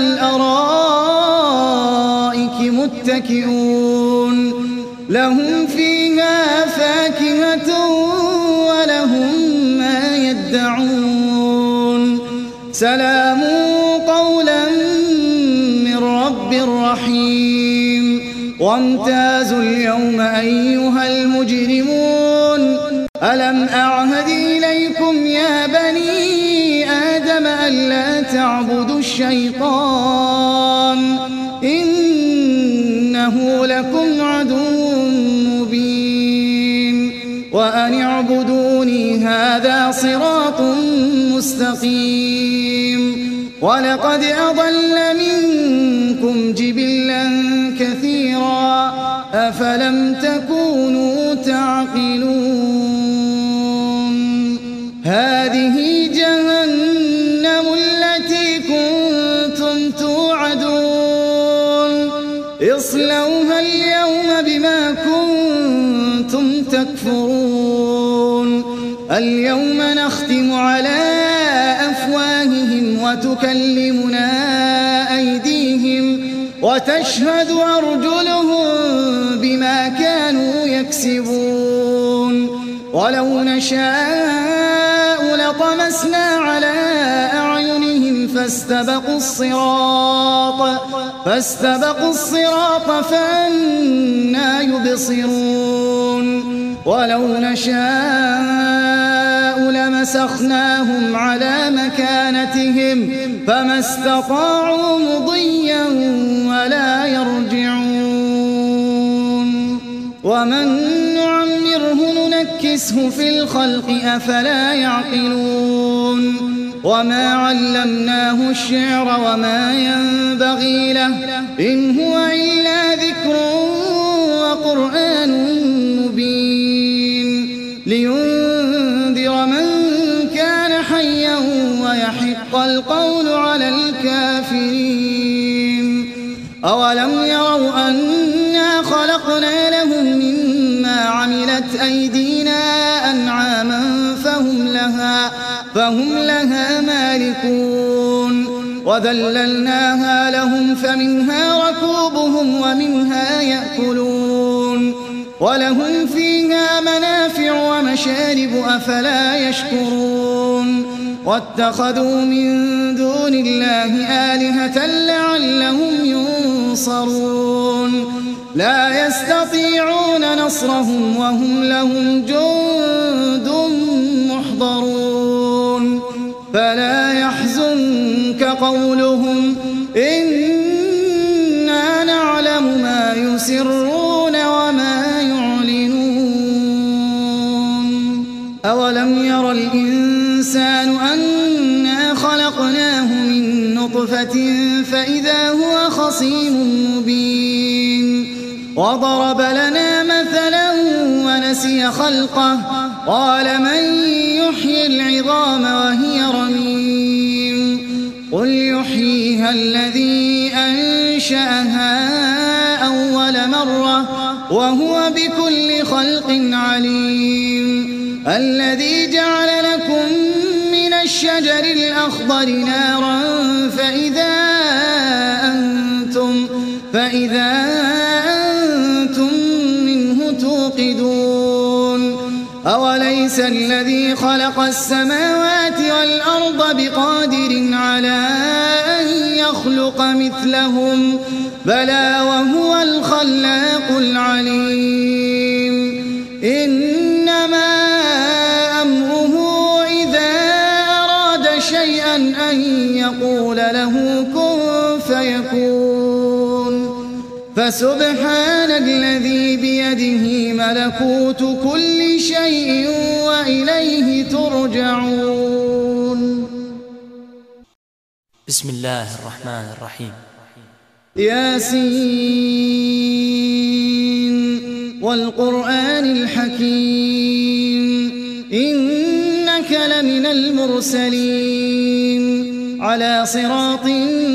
الأرائك متكئون لهم فيها فاكهة ولهم ما يدعون سلام قولا من رب رحيم وامتازوا اليوم أيها المجرمون ألم أعهد إليكم يا بني آدم ألا تعبدوا الشيطان إنه لكم عدو مبين وأن اعبدوني هذا صراط مستقيم ولقد أضل منكم جبلا كثيرا أفلم تكونوا تعقلون هذه جهنم التي كنتم توعدون اصلوها اليوم بما كنتم تكفرون اليوم نختم على أفواههم وتكلمنا أيديهم وتشهد أرجلهم بما كانوا يكسبون ولو نشاء لطمسنا على أعينهم فاستبقوا الصراط فأنى يبصرون ولو نشاء لمسخناهم على مكانتهم فما استطاعوا مضيا ولا يرجعون ومن نعمره ننكسه في الخلق أفلا يعقلون وما علمناه الشعر وما ينبغي له إن هو إلا ذكر وقرآن مبين لينذر من كان حيا ويحق القول على الكافرين أولم يروا أنا خلقنا لهم مما عملت أيدينا أنعاما فهم لها مالكون وذللناها لهم فمنها ركوبهم ومنها يأكلون ولهم فيها منافع ومشارب أفلا يشكرون واتخذوا من دون الله آلهة لعلهم ينصرون لا يستطيعون نصرهم وهم لهم جند محضرون فلا يحزنك قولهم إنا نعلم ما يسرون وما يعلنون أولم ير الإنسان أنا خلقناه من نطفة فإذا هو خصيم مبين وضرب لنا مثلا ونسي خلقه قال من يحيي العظام وهي رميم قل يحييها الذي أنشأها أول مرة وهو بكل خلق عليم الذي جعل لكم من الشجر الأخضر نارا فإذا أنتم منه توقدون أوليس الذي خلق السماوات والأرض بقادر على أن يخلق مثلهم بلى وهو الخلاق العليم إنما أمره إذا أراد شيئا أن يقول له كن فيكون فسبحان الذي بيده ملكوت كل شيء وإليه ترجعون. بسم الله الرحمن الرحيم. ياسين والقرآن الحكيم إنك لمن المرسلين على صراط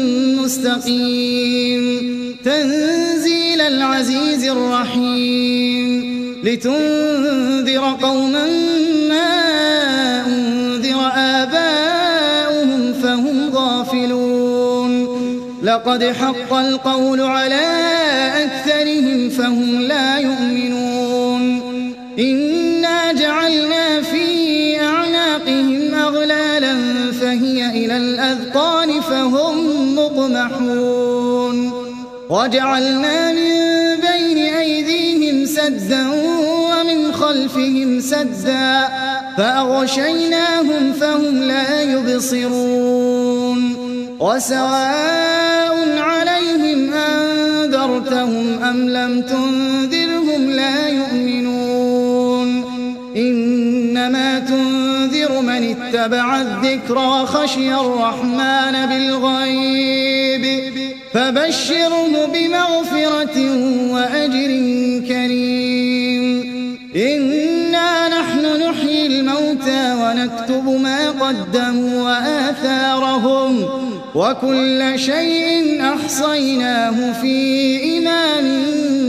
مستقيم تنزيل العزيز الرحيم لتنذر قوما ما أنذر آباؤهم فهم غافلون لقد حق القول على أكثرهم فهم لا يؤمنون إنا جعلنا في أعناقهم أغلالا فهي إلى الأذقان فهم مقمحون وجعلنا من بين أيديهم سدا ومن خلفهم سدا فأغشيناهم فهم لا يبصرون وسواء عليهم أنذرتهم أم لم تنذرهم لا يؤمنون إنما تنذر من اتبع الذكر وخشي الرحمن بالغيب فبشره بمغفرة وأجر كريم إنا نحن نحيي الموتى ونكتب ما قدموا وآثارهم وكل شيء أحصيناه في إمام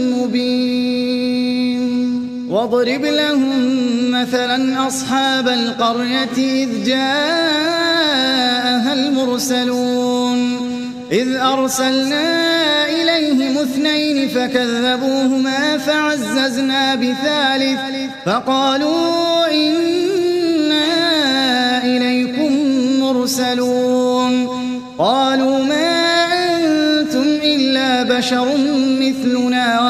مبين واضرب لهم مثلا أصحاب القرية إذ جاءها المرسلون إذ أرسلنا إليهم 2 فكذبوهما فعززنا ب3 فقالوا إنا إليكم مرسلون قالوا ما أنتم إلا بشر مثلنا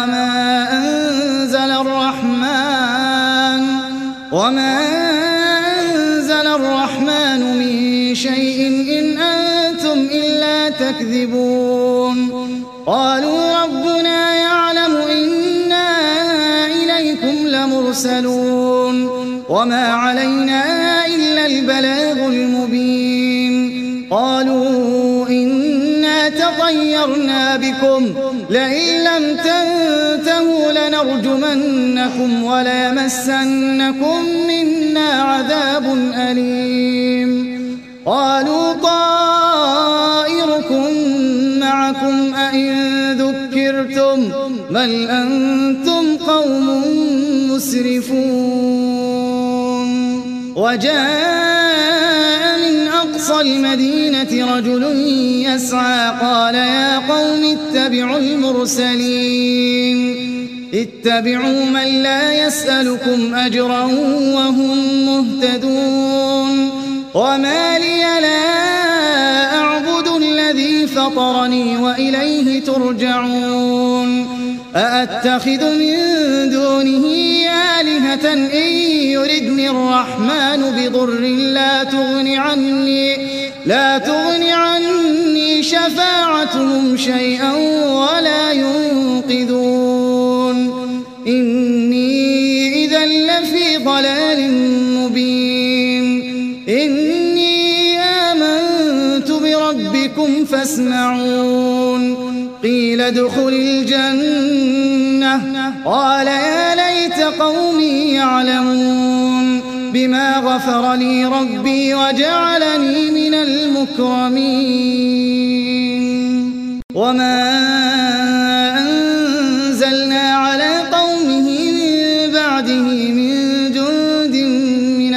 وما أنزل الرحمن من شيء إن أنتم إلا تكذبون قالوا ربنا يعلم إنا إليكم لمرسلون وما علينا إلا البلاغ المبين قالوا إنا تطيرنا بكم لئن لم تنتهوا لنرجمنكم وليمسنكم منا عذاب أليم قالوا طائركم معكم أئن استكبرتم بل أنتم قوم مسرفون. وجاء من أقصى المدينة رجل يسعى قال يا قوم اتبعوا المرسلين اتبعوا من لا يسألكم أجرا وهم مهتدون. وما لي لا أعبد الذي فطرني وإليه ترجعون. أأتخذ من دونه آلهة إن يردني الرحمن بضر لا تغن عني شفاعتهم شيئا ولا ينقذون. إني إذا لفي ضلال مبين. إني آمنت بربكم فاسمعون. قيل ادخل الجنة قال يا ليت قومي يعلمون بما غفر لي ربي وجعلني من المكرمين. وما أنزلنا على قومه من بعده من جند من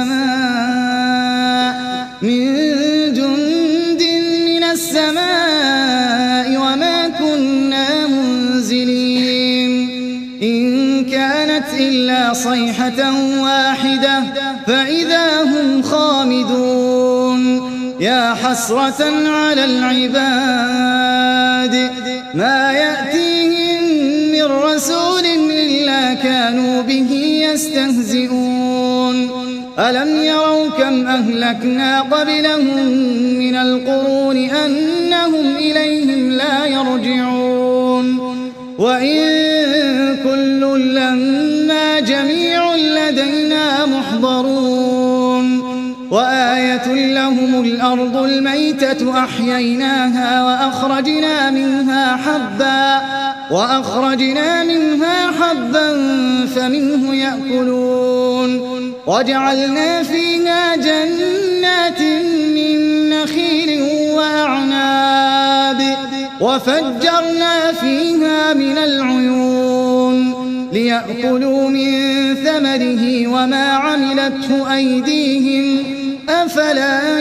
السماء وما كنا منزلين. إن كانت إلا صيحة واحدة فإذا هم خامدون. يا حسرة على العباد ما يأتيهم من رسول إلا كانوا به يستهزئون. ألم يروا كم أهلكنا قبلهم من القرون أنهم إليهم لا يرجعون. وإن كل لما جميع لدينا محضرون. وآية لهم الأرض الميتة أحييناها وأخرجنا منها حبا فمنه يأكلون. وجعلنا فيها جنات من نخيل وأعناب وفجرنا فيها من العيون ليأكلوا من ثمره وما عملته أيديهم أفلا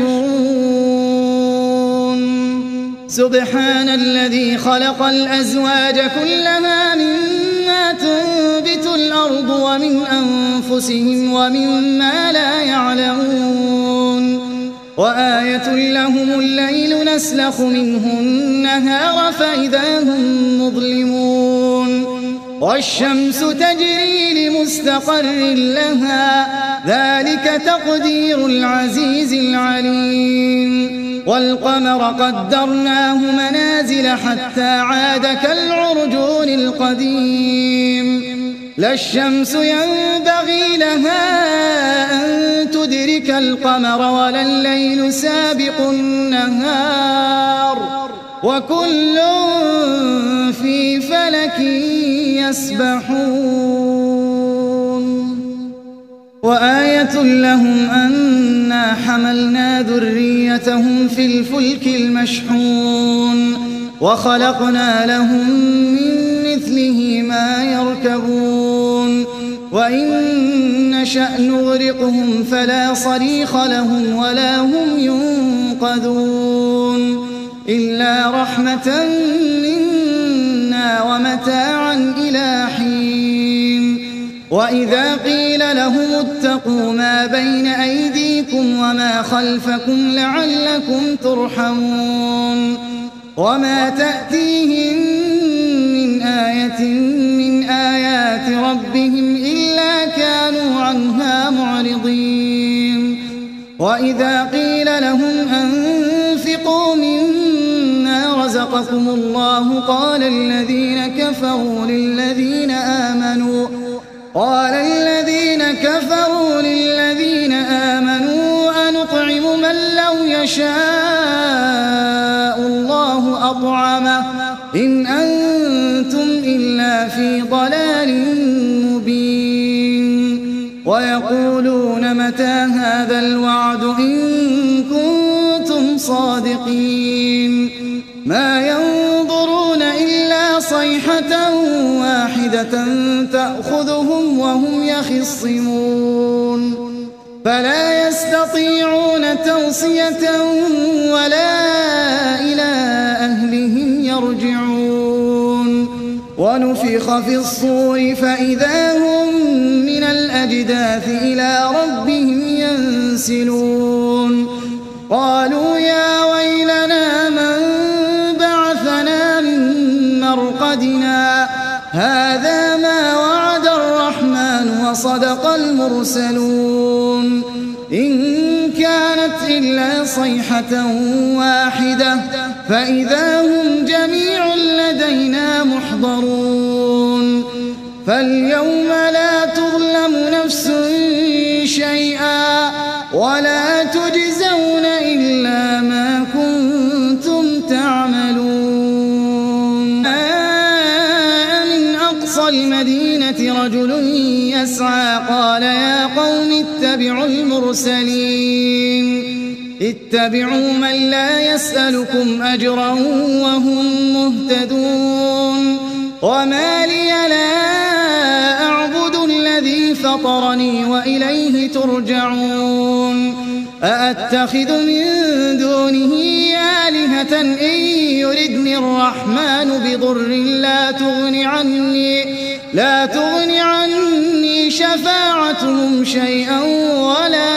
يشكرون. سبحان الذي خلق الأزواج كلها مما تنبت الأرض ومن أنفسهم ومما لا يعلمون. وآية لهم الليل نسلخ منه النهار فإذا هم مظلمون. والشمس تجري لمستقر لها ذلك تقدير العزيز العليم. والقمر قدرناه منازل حتى عاد كالعرجون القديم. لا الشمس ينبغي لها أن تدرك القمر ولا الليل سابق النهار وكل في فلك يسبحون. وآية لهم أنا حملنا ذريتهم في الفلك المشحون وخلقنا لهم من مثله ما يركبون. وإن نشأ نغرقهم فلا صريخ لهم ولا هم ينقذون إلا رحمة منا ومتاعا إلى حين. وإذا قيل لهم اتقوا ما بين أيديكم وما خلفكم لعلكم ترحمون. وما تأتيهم من آية من آيات ربهم إلا كانوا عنها معرضين. وإذا قيل لهم أنفقوا مما رزقكم الله قال الذين كفروا للذين آمنوا أنطعم من لو يشاء الله أطعمه إن أنتم إلا في ضلال مبين. ويقولون متى هذا الوعد إن كنتم صادقين. ما ينظرون إلا صيحة واحدة تأخذهم وهم يخصمون فلا يستطيعون توصية ولا إلى أهلهم يرجعون ونفخ في الصور فإذا هم من الأجداث إلى ربهم ينسلون قالوا يا ويلنا من بعثنا من مرقدنا هذا ما وعد الرحمن وصدق المرسلون إن كانت إلا صيحة واحدة فإذا هم جميع لدينا محضرون فاليوم لا تظلم نفس شيئا ولا تجزون إلا ما كنتم تعملون من أقصى المدينة رجل يسعى قال يا قوم اتبعوا المرسلين اتبعوا من لا يسألكم أجرا وهم مهتدون وما لي لا أعبد الذي فطرني وإليه ترجعون أأتخذ من دونه آلهة إن يردني الرحمن بضر لا تغن عني شفاعتهم شيئا ولا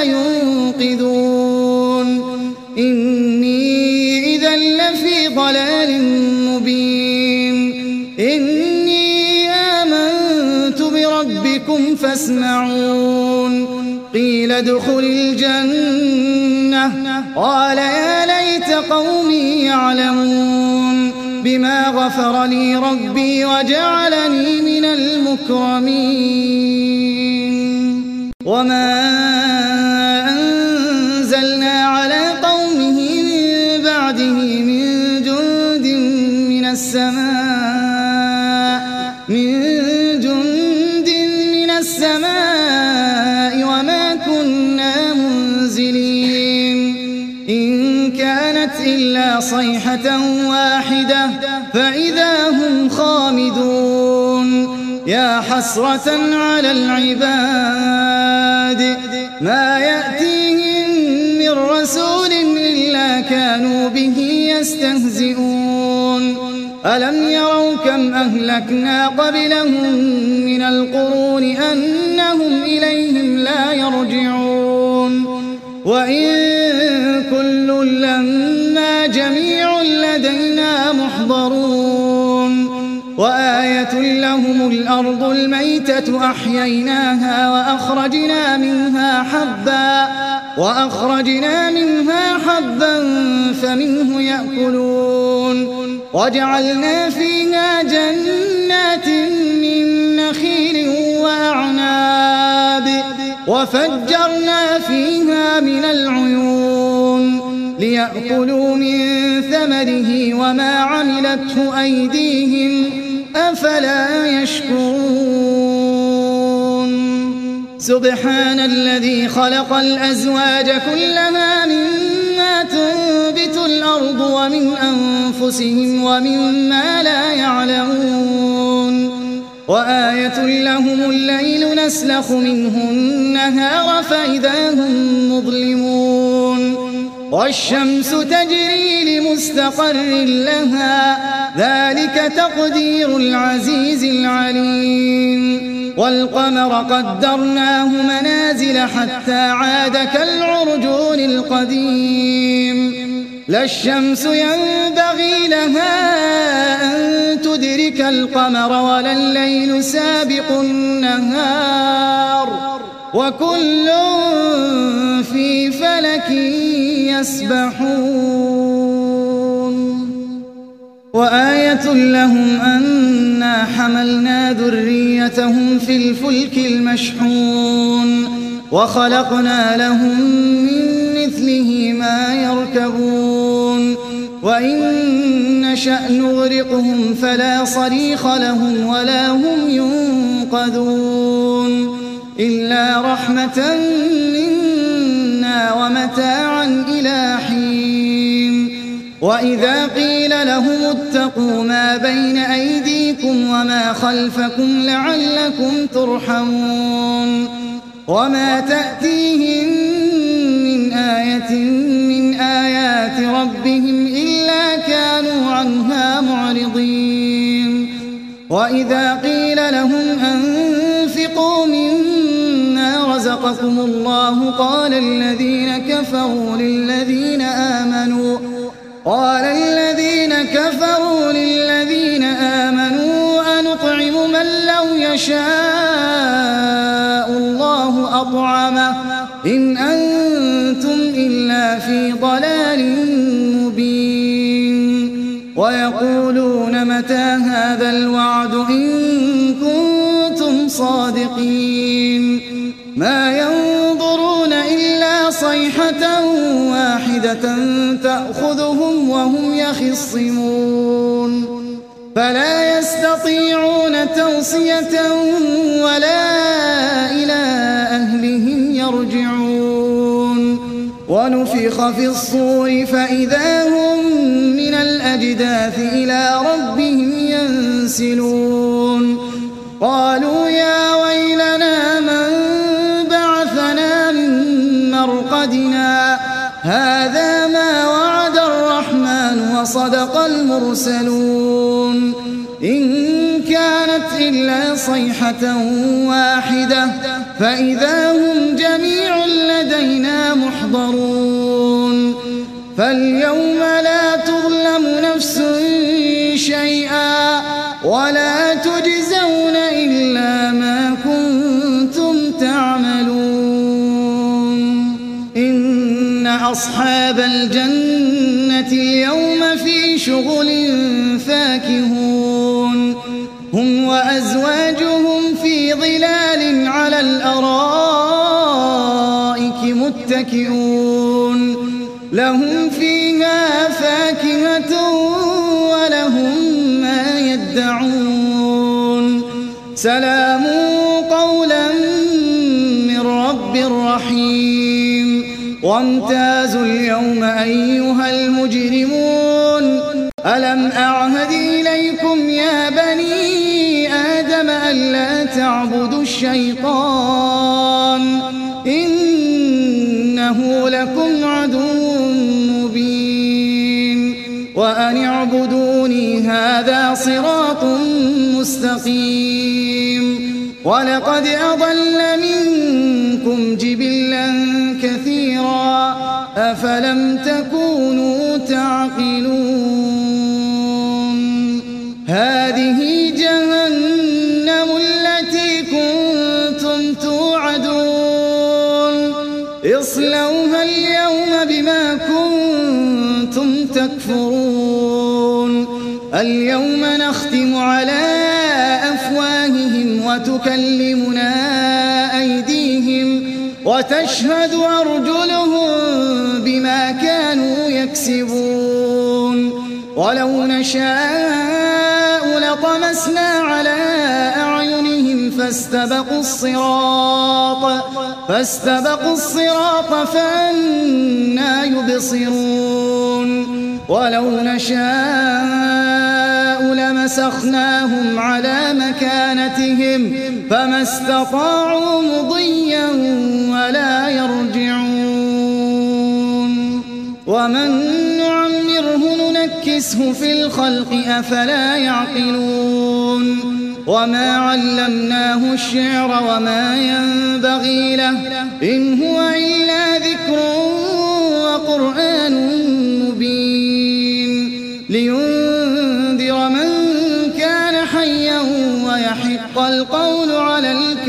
ينقذون إني إذا لفي ضلال مبين إني آمنت بربكم فاسمعون قيل ادخل الجنة قال يا ليت قومي يعلمون بما غفر لي ربي وجعلني من المكرمين وما أنزلنا على قومه من بعده من جند من السماء وما كنا منزلين إن كانت إلا صيحة واحدة فإذا هم خامدون يا حسرة على العباد ما يأتيهم من رسول إلا كانوا به يستهزئون ألم يروا كم أهلكنا قبلهم من القرون أنهم إليهم لا يرجعون وإن كل لما جميع لدينا محضرون وآية لهم الأرض الميتة أحييناها وأخرجنا منها حبا فمنه يأكلون وجعلنا فيها جنات من نخيل وأعناب وفجرنا فيها من العيون ليأكلوا من ثمره وما عملته أيديهم أفلا يشكرون سبحان الذي خلق الأزواج كلها مما تنبت الأرض ومن أنفسهم ومما لا يعلمون وآية لهم الليل نسلخ منه النهار فإذا هم مظلمون والشمس تجري لمستقر لها ذلك تقدير العزيز العليم والقمر قدرناه منازل حتى عاد كالعرجون القديم لا الشمس ينبغي لها أن تدرك القمر ولا الليل سابق النهار وكل في فلك يسبحون وآية لهم أنا حملنا ذريتهم في الفلك المشحون وخلقنا لهم من مثله ما يركبون وإن نشأ نغرقهم فلا صريخ لهم ولا هم ينقذون إلا رحمة منا ومتاعا إلى حين وإذا قيل لهم اتقوا ما بين أيديكم وما خلفكم لعلكم ترحمون وما تأتيهم من آية من آيات ربهم إلا كانوا عنها معرضين وإذا قيل لهم أنفقوا مما رزقكم الله قال الذين كفروا للذين آمنوا أنطعم من لو يشاء الله أطعمه إن أنتم إلا في ضلال مبين ويقولون متى هذا الوعد إن كنتم صادقين ما ينظرون إلا صيحة واحدة تأخذهم وهم يخصمون فلا يستطيعون توصية ولا إلى أهلهم يرجعون ونفخ في الصور فإذا هم من الأجداث إلى ربهم ينسلون قالوا يا ويلنا من بعثنا من مرقدنا هذا ما وعد الرحمن وصدق المرسلون إن كانت إلا صيحة واحدة فإذا هم جميع لدينا محضرون فاليوم لا تظلم نفس شيئا ولا تجزون إلا ما كنتم تعملون إن أصحاب الجنة اليوم في شغل فاكهون هم وأزواجهم في ظلال على الأرائك متكئون لهم فيها فاكهة ولهم ما يدعون سلام قولا من رب رحيم وامتازوا اليوم أيها المجرمون ألم أعهد إليكم يا بني آدم ألا تعبدوا الشيطان إنه لكم عدو مبين وأن اعبدوني هذا صراط مستقيم ولقد أضل منكم جبلا كثيرا أفلم تكونوا تعقلون هذه جهنم التي كنتم توعدون اصلوها اليوم بما كنتم تكفرون اليوم نختم على أفواههم وتكلمنا أيديهم وتشهد أرجلهم بما كانوا يكسبون ولو نشاء لطمسنا على أعينهم فاستبقوا الصراط فأنى يبصرون ولو نشاء لمسخناهم على مكانتهم فما استطاعوا مضيا ولا يرجعون ومن نعمره ننكسه في الخلق أفلا يعقلون وما علمناه الشعر وما ينبغي له إن هو إلا ذكر وقرآن مبين لينذر من كان حيا ويحق القول على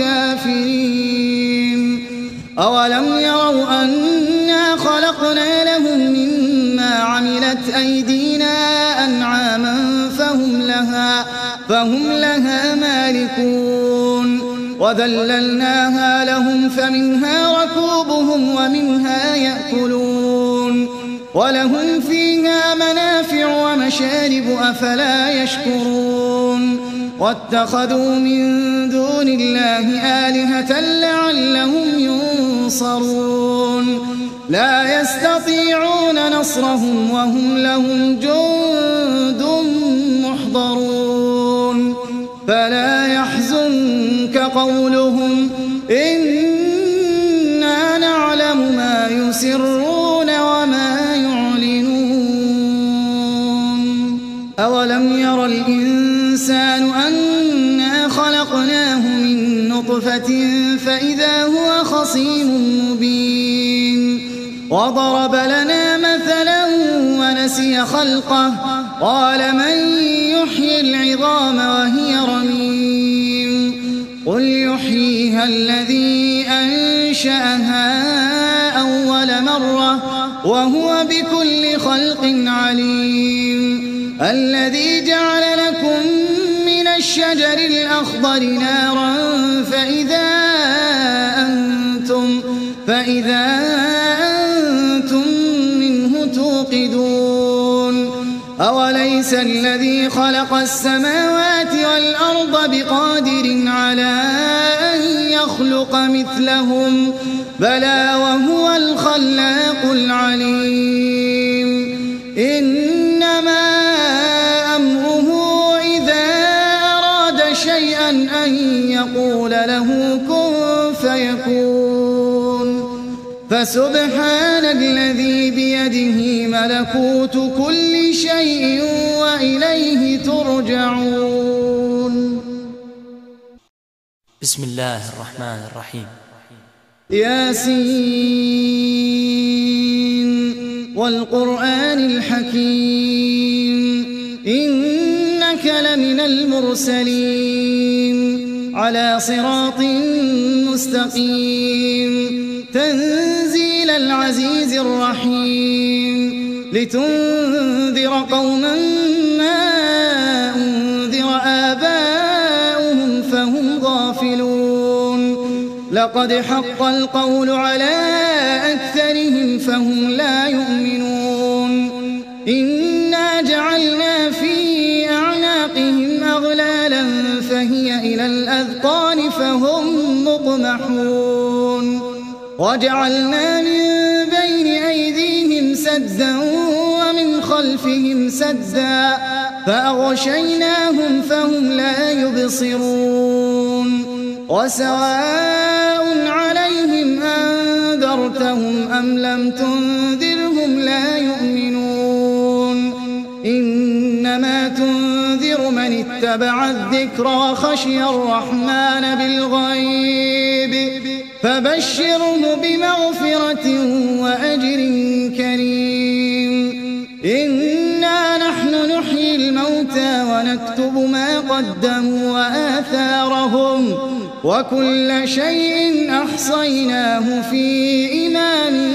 الكافرين أولم يروا أنا خلقنا لهم مما عملت أيدينا أنعاما فهم لها مالكون وذللناها لهم فمنها ركوبهم ومنها يأكلون ولهم فيها منافع ومشارب أفلا يشكرون واتخذوا من دون الله آلهة لعلهم ينصرون لا يستطيعون نصرهم وهم لهم جند محضرون فلا يحزنك قولهم إنا نعلم ما يسرون وما يعلنون أولم ير الإنسان أنا خلقناه من نطفة فإذا هو خصيم مبين وضرب لنا مثلا ونسي خلقه قال من يحيي العظام وهي رميم قل يحييها الذي أنشأها أول مرة وهو بكل خلق عليم الذي جعل لكم من الشجر الأخضر نارا فإذا أنتم منه توقدون أوليس الذي خلق السماوات والأرض بقادر على أن يخلق مثلهم بلى وهو الخلاق العليم إنما أمره إذا أراد شيئا أن يقول له كن فيكون فسبحان الذي بيده ملكوت كل شيء وإليه ترجعون. بسم الله الرحمن الرحيم. ياسين والقرآن الحكيم إنك لمن المرسلين على صراط مستقيم تنزيل العزيز الرحيم لتنذر قوما ما أنذر آباؤهم فهم غافلون لقد حق القول على أكثرهم فهم لا يؤمنون إنا جعلنا في أعناقهم أغلالا فهي إلى الأذقان فهم مقمحون وجعلنا من بين أيديهم سدا ومن خلفهم سدا فأغشيناهم فهم لا يبصرون وسواء عليهم أنذرتهم أم لم تنذرهم لا يؤمنون إنما تنذر من اتبع الذكر وخشي الرحمن بالغيب فبشره بمغفرة وأجر كريم إنا نحن نحيي الموتى ونكتب ما قدموا وآثارهم وكل شيء أحصيناه في إمام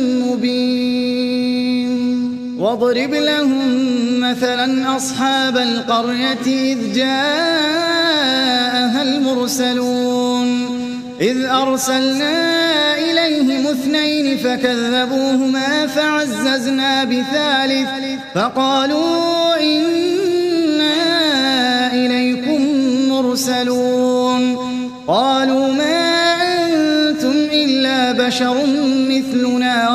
مبين واضرب لهم مثلا أصحاب القرية إذ جاءها المرسلون إذ أرسلنا إليهم اثنين فكذبوهما فعززنا بثالث فقالوا إنا إليكم مرسلون قالوا ما أنتم إلا بشر مثلنا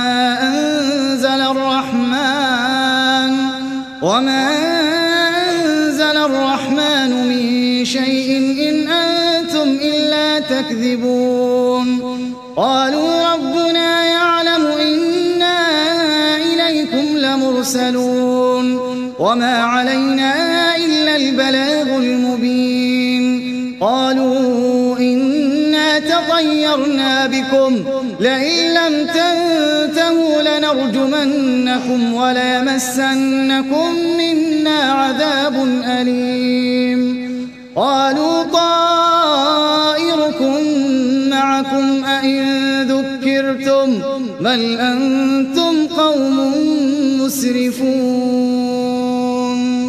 وما أنزل الرحمن من شيء إن أنتم إلا تكذبون قالوا ربنا يعلم إنا إليكم لمرسلون وما علينا إلا البلاغ المبين قالوا إنا تطيرنا بكم لئن لم تنتهوا لنرجمنكم وليمسنكم منا عذاب أليم قالوا طائركم معكم أئن ذكرتم بل أنتم قوم مسرفون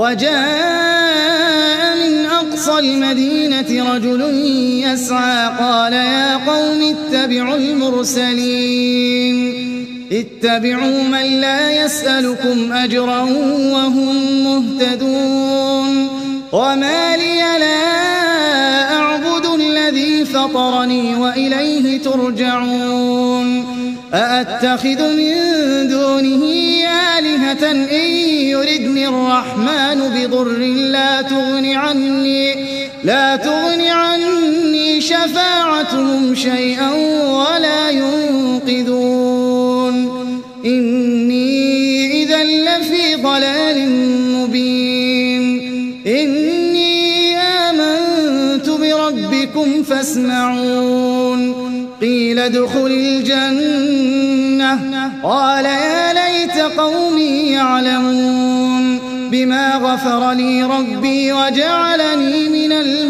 وجاء من أقصى المدينة رجل يسعى قال يا قوم اتبعوا المرسلين اتبعوا من لا يسألكم أجرا وهم مهتدون وما لي لا أعبد الذي فطرني وإليه ترجعون أأتخذ من دونه آلهة إن يردني الرحمن بضر لا تغن عني شفاعتهم شيئا ولا ينقذون إني إذا لفي ضلال مبين إني آمنت بربكم فاسمعون قيل ادخل الجنة قال يا ليت قومي يعلمون بما غفر لي ربي وجعلني من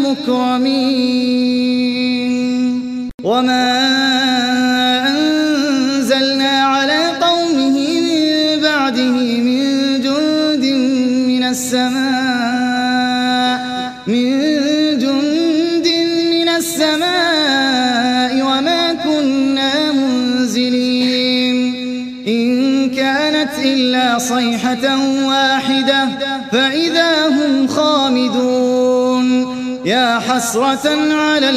المكرمين وما أنزلنا على قومه من بعده من جند من السماء وما كنا منزلين إن كانت إلا صيحة واحدة فإذا هم خامدون يا حسرة على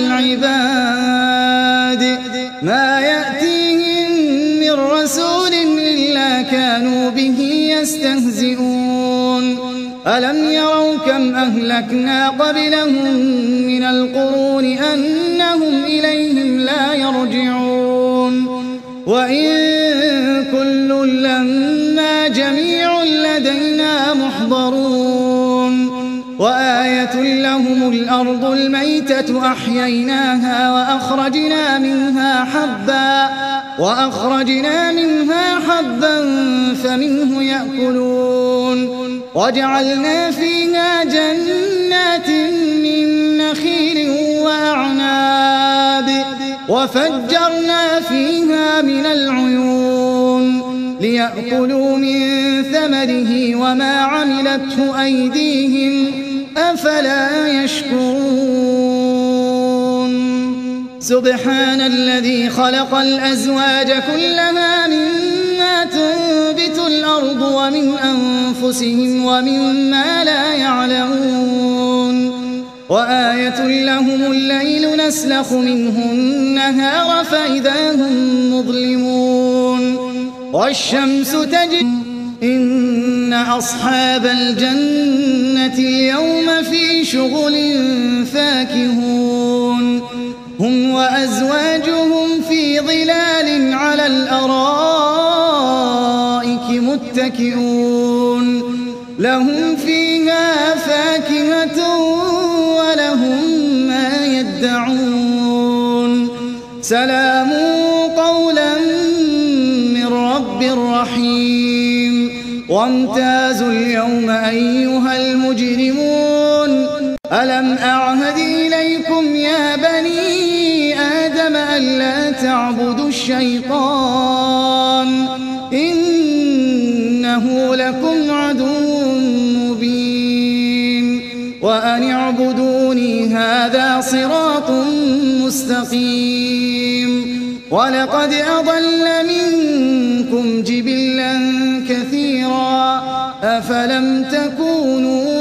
العباد ما يأتيهم من رسول إلا كانوا به يستهزئون ألم يروا كم أهلكنا قبلهم من القرون أنهم إليهم لا يرجعون وإن كل لما جميع لدينا محضرون وآية لهم الأرض الميتة أحييناها وأخرجنا منها حبا فمنه يأكلون وجعلنا فيها جنات من نخيل وأعناب وفجرنا فيها من العيون ليأكلوا من ثمره وما عملته أيديهم أفلا يشكرون سبحان الذي خلق الأزواج كلها مما تنبت الأرض ومن أنفسهم ومما لا يعلمون وآية لهم الليل نسلخ منه النهار فإذا هم مظلمون والشمس تجري إن أصحاب الجنة اليوم في شغل فاكهون هم وأزواجهم في ظلال على الأرائك متكئون لهم فيها فاكهة ولهم ما يدعون سلام قولا من رب رحيم وامتازوا اليوم أيها المجرمون ألم أعهد إليكم يا بني آدم ألا تعبدوا الشيطان إنه لكم عدو مبين وأن اعبدوني هذا صراط مستقيم ولقد أضل منكم جبلا كثيرا أفلم تكونوا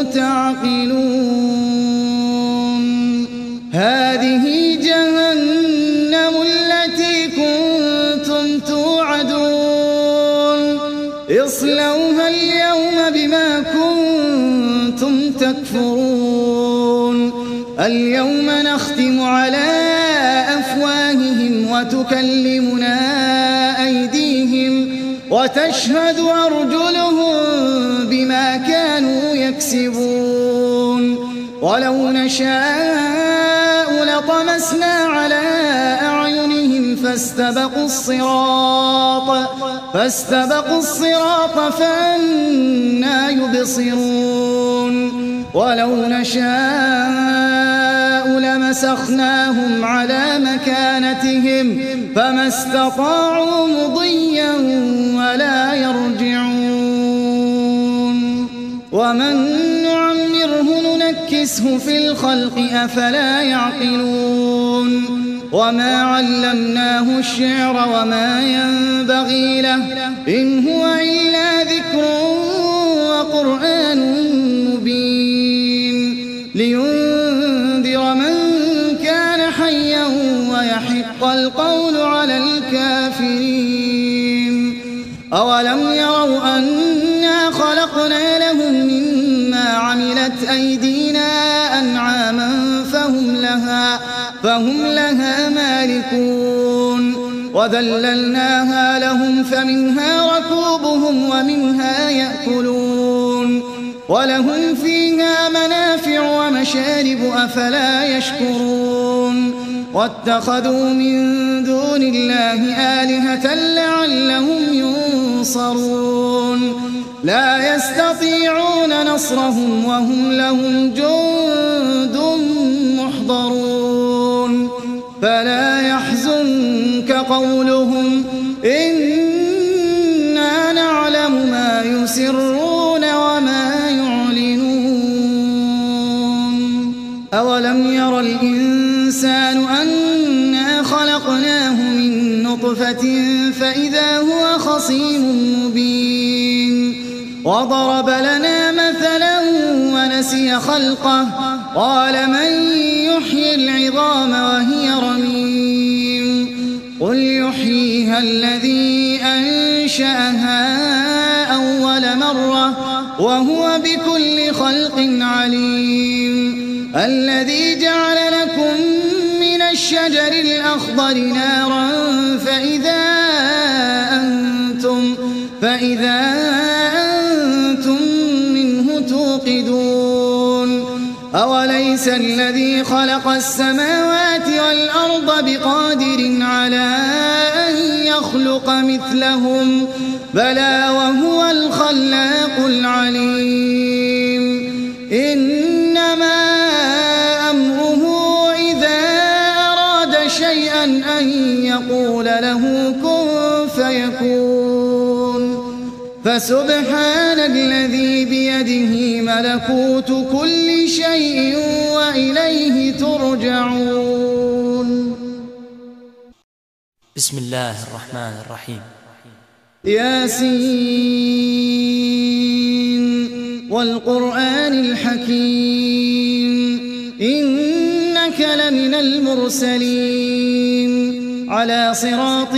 تعقلون هذه جهنم التي كنتم توعدون اصلوها اليوم بما كنتم تكفرون اليوم نختم على أفواههم وتكلمنا أيديهم وتشهد أرجلهم بما كانوا يكسبون ولو نشاء لطمسنا على أعينهم فاستبقوا الصراط فأنى يبصرون ولو نشاء لمسخناهم على مكانتهم فما استطاعوا مضيا ولا يرجعون ومن نعمره ننكسه في الخلق أفلا يعقلون وما علمناه الشعر وما ينبغي له إن هو إلا ذكر وقرآن مبين لينذر من كان حيا ويحق القول على الكافرين أولم يروا أنا خلقنا لهم مما عملت أيدينا أنعاما فهم لها مالكون وذللناها لهم فمنها ركوبهم ومنها يأكلون ولهم فيها منافع ومشارب أفلا يشكرون واتخذوا من دون الله آلهة لعلهم ينصرون لا يستطيعون نصرهم وهم لهم جند محضرون فلا يحزنك قولهم إنا نعلم ما يسرون وما يعلنون أولم ير الإنسان أنا خلقناه من نطفة فإذا هو خصيم مبين وضرب لنا مثلا ونسي خلقه قال من يحيي العظام وهي رميم قل يحييها الذي أنشأها أول مرة وهو بكل خلق عليم الذي جعل لكم من الشجر الأخضر نارا فإذا أنتم منه توقدون أوليس الذي خلق السماوات والأرض بقادر على أن يخلق مثلهم بلى وهو الخلاق العليم إنما أمره إذا أراد شيئا أن يقول له كن فيكون فسبحان الذي بيده ملكوت كل شيء وإليه ترجعون. بسم الله الرحمن الرحيم. ياسين والقرآن الحكيم إنك لمن المرسلين على صراط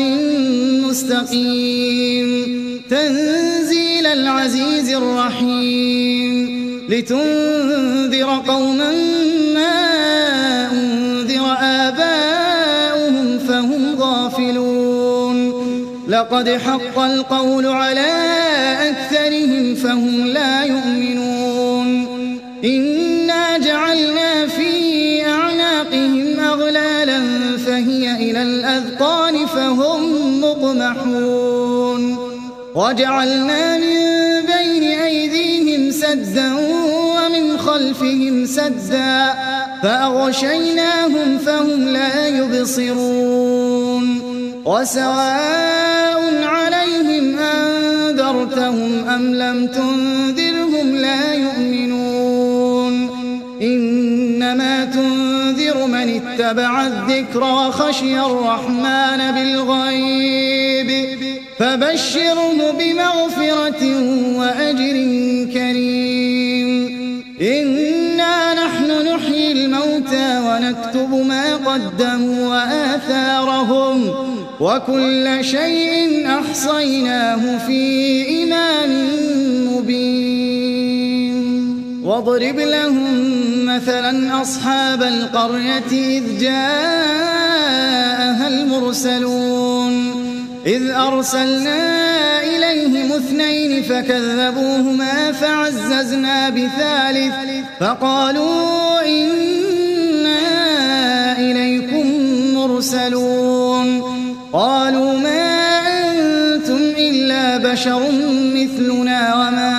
مستقيم تنزيل العزيز الرحيم لتنذر قوما ما أنذر آباؤهم فهم غافلون لقد حق القول على أكثرهم فهم لا يؤمنون إنا جعلنا في أعناقهم أغلالا فهي إلى الأذقان فهم مقمحون وجعلنا من بين أيديهم سدا ومن خلفهم سدا فأغشيناهم فهم لا يبصرون وسواء عليهم أنذرتهم أم لم تنذرهم لا يؤمنون إنما تنذر من اتبع الذكر وخشي الرحمن بالغيب فبشره بمغفرة وأجر كريم إنا نحن نحيي الموتى ونكتب ما قدموا وآثارهم وكل شيء أحصيناه في إمام مبين واضرب لهم مثلا أصحاب القرية إذ جاءها المرسلون إذ أرسلنا إليهم اثنين فكذبوهما فعززنا بثالث فقالوا إنا إليكم مرسلون قالوا ما أنتم إلا بشر مثلنا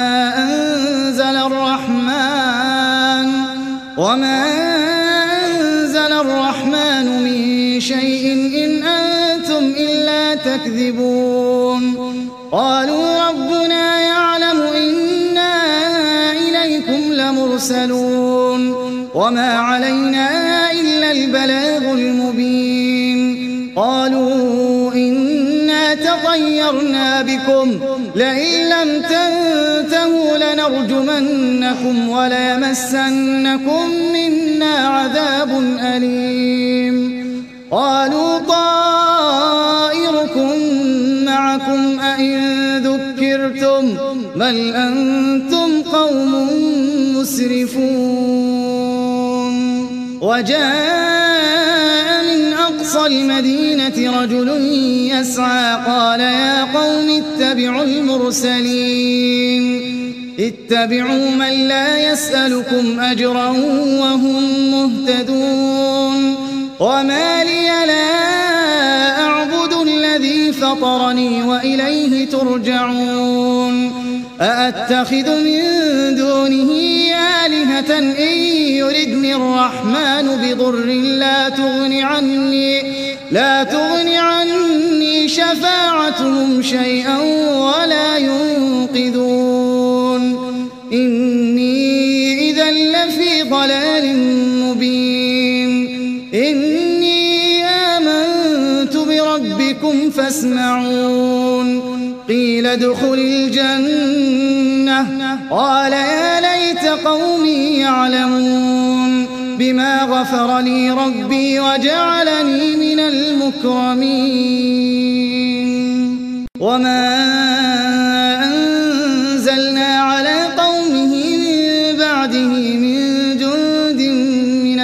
وما أنزل الرحمن من شيء إن أنتم إلا تكذبون قالوا ربنا يعلم إنا إليكم لمرسلون وما علينا إلا البلاغ المبين قالوا إنا تطيرنا بكم لئن لم تنتهوا لنرجمنكم وليمسنكم منا عذاب أليم قالوا طائركم معكم أئن بل أنتم قوم مسرفون. وجاء من أقصى المدينة رجل يسعى قال يا قوم اتبعوا المرسلين اتبعوا من لا يسألكم أجرا وهم مهتدون. وما لي لا أعبد الذي فطرني وإليه ترجعون. أأتخذ من دونه آلهة إن يردني الرحمن بضر لا تغن عني شفاعتهم شيئا ولا ينقذون. إني إذا لفي ضلال مبين. إني آمنت بربكم فاسمعون. قيل ادخل الجنة قال يا ليت قومي يعلمون بما غفر لي ربي وجعلني من المكرمين. وما أنزلنا على قومه من بعده من جند من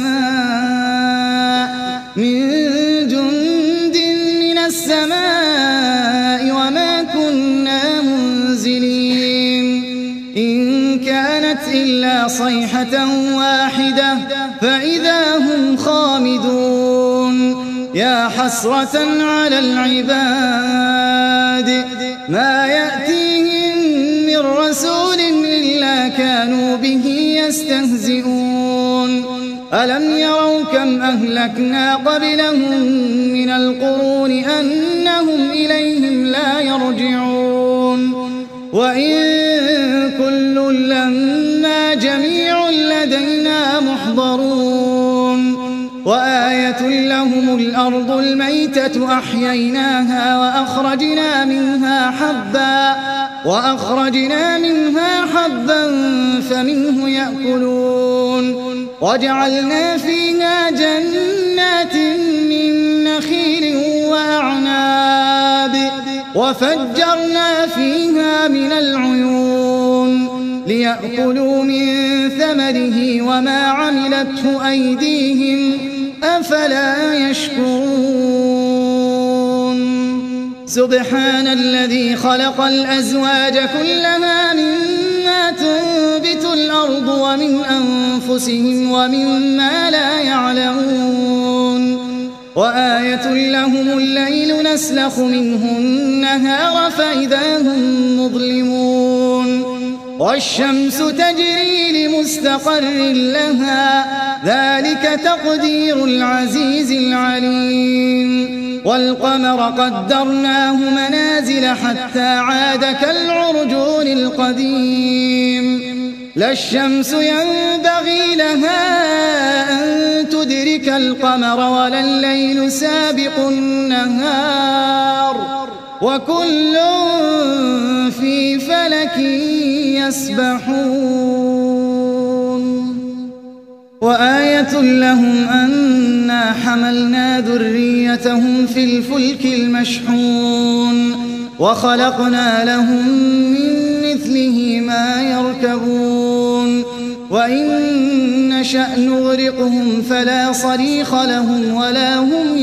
السماء وما كنا منزلين. إن كانت إلا صيحة واحدة فإذا هم خامدون. يا حسرة على العباد ما يأتيهم من رسول إلا كانوا به يستهزئون. ألم يروا كم أهلكنا قبلهم من القرون أنهم إليهم لا يرجعون. وإن كل لما جميع لدينا محضرون. وآية لهم الأرض الميتة أحييناها وأخرجنا منها حبا فمنه يأكلون. وجعلنا فيها جنات من نخيل وأعناب وفجرنا فيها من العيون ليأكلوا من ثمره وما عملته أيديهم أفلا يشكرون. سبحان الذي خلق الأزواج كلها مما تنبت الأرض ومن أنفسهم ومما لا يعلمون. وآية لهم الليل نسلخ منه النهار فإذا هم مظلمون. والشمس تجري لمستقر لها ذلك تقدير العزيز العليم. والقمر قدرناه منازل حتى عاد كالعرجون القديم. لا الشمس ينبغي لها أن تدرك القمر ولا الليل سابق النهار وكل في فلك يسبحون. وآية لهم أنا حملنا ذريتهم في الفلك المشحون وخلقنا لهم من مثله ما يركبون. وإن نشأ نغرقهم فلا صريخ لهم ولا هم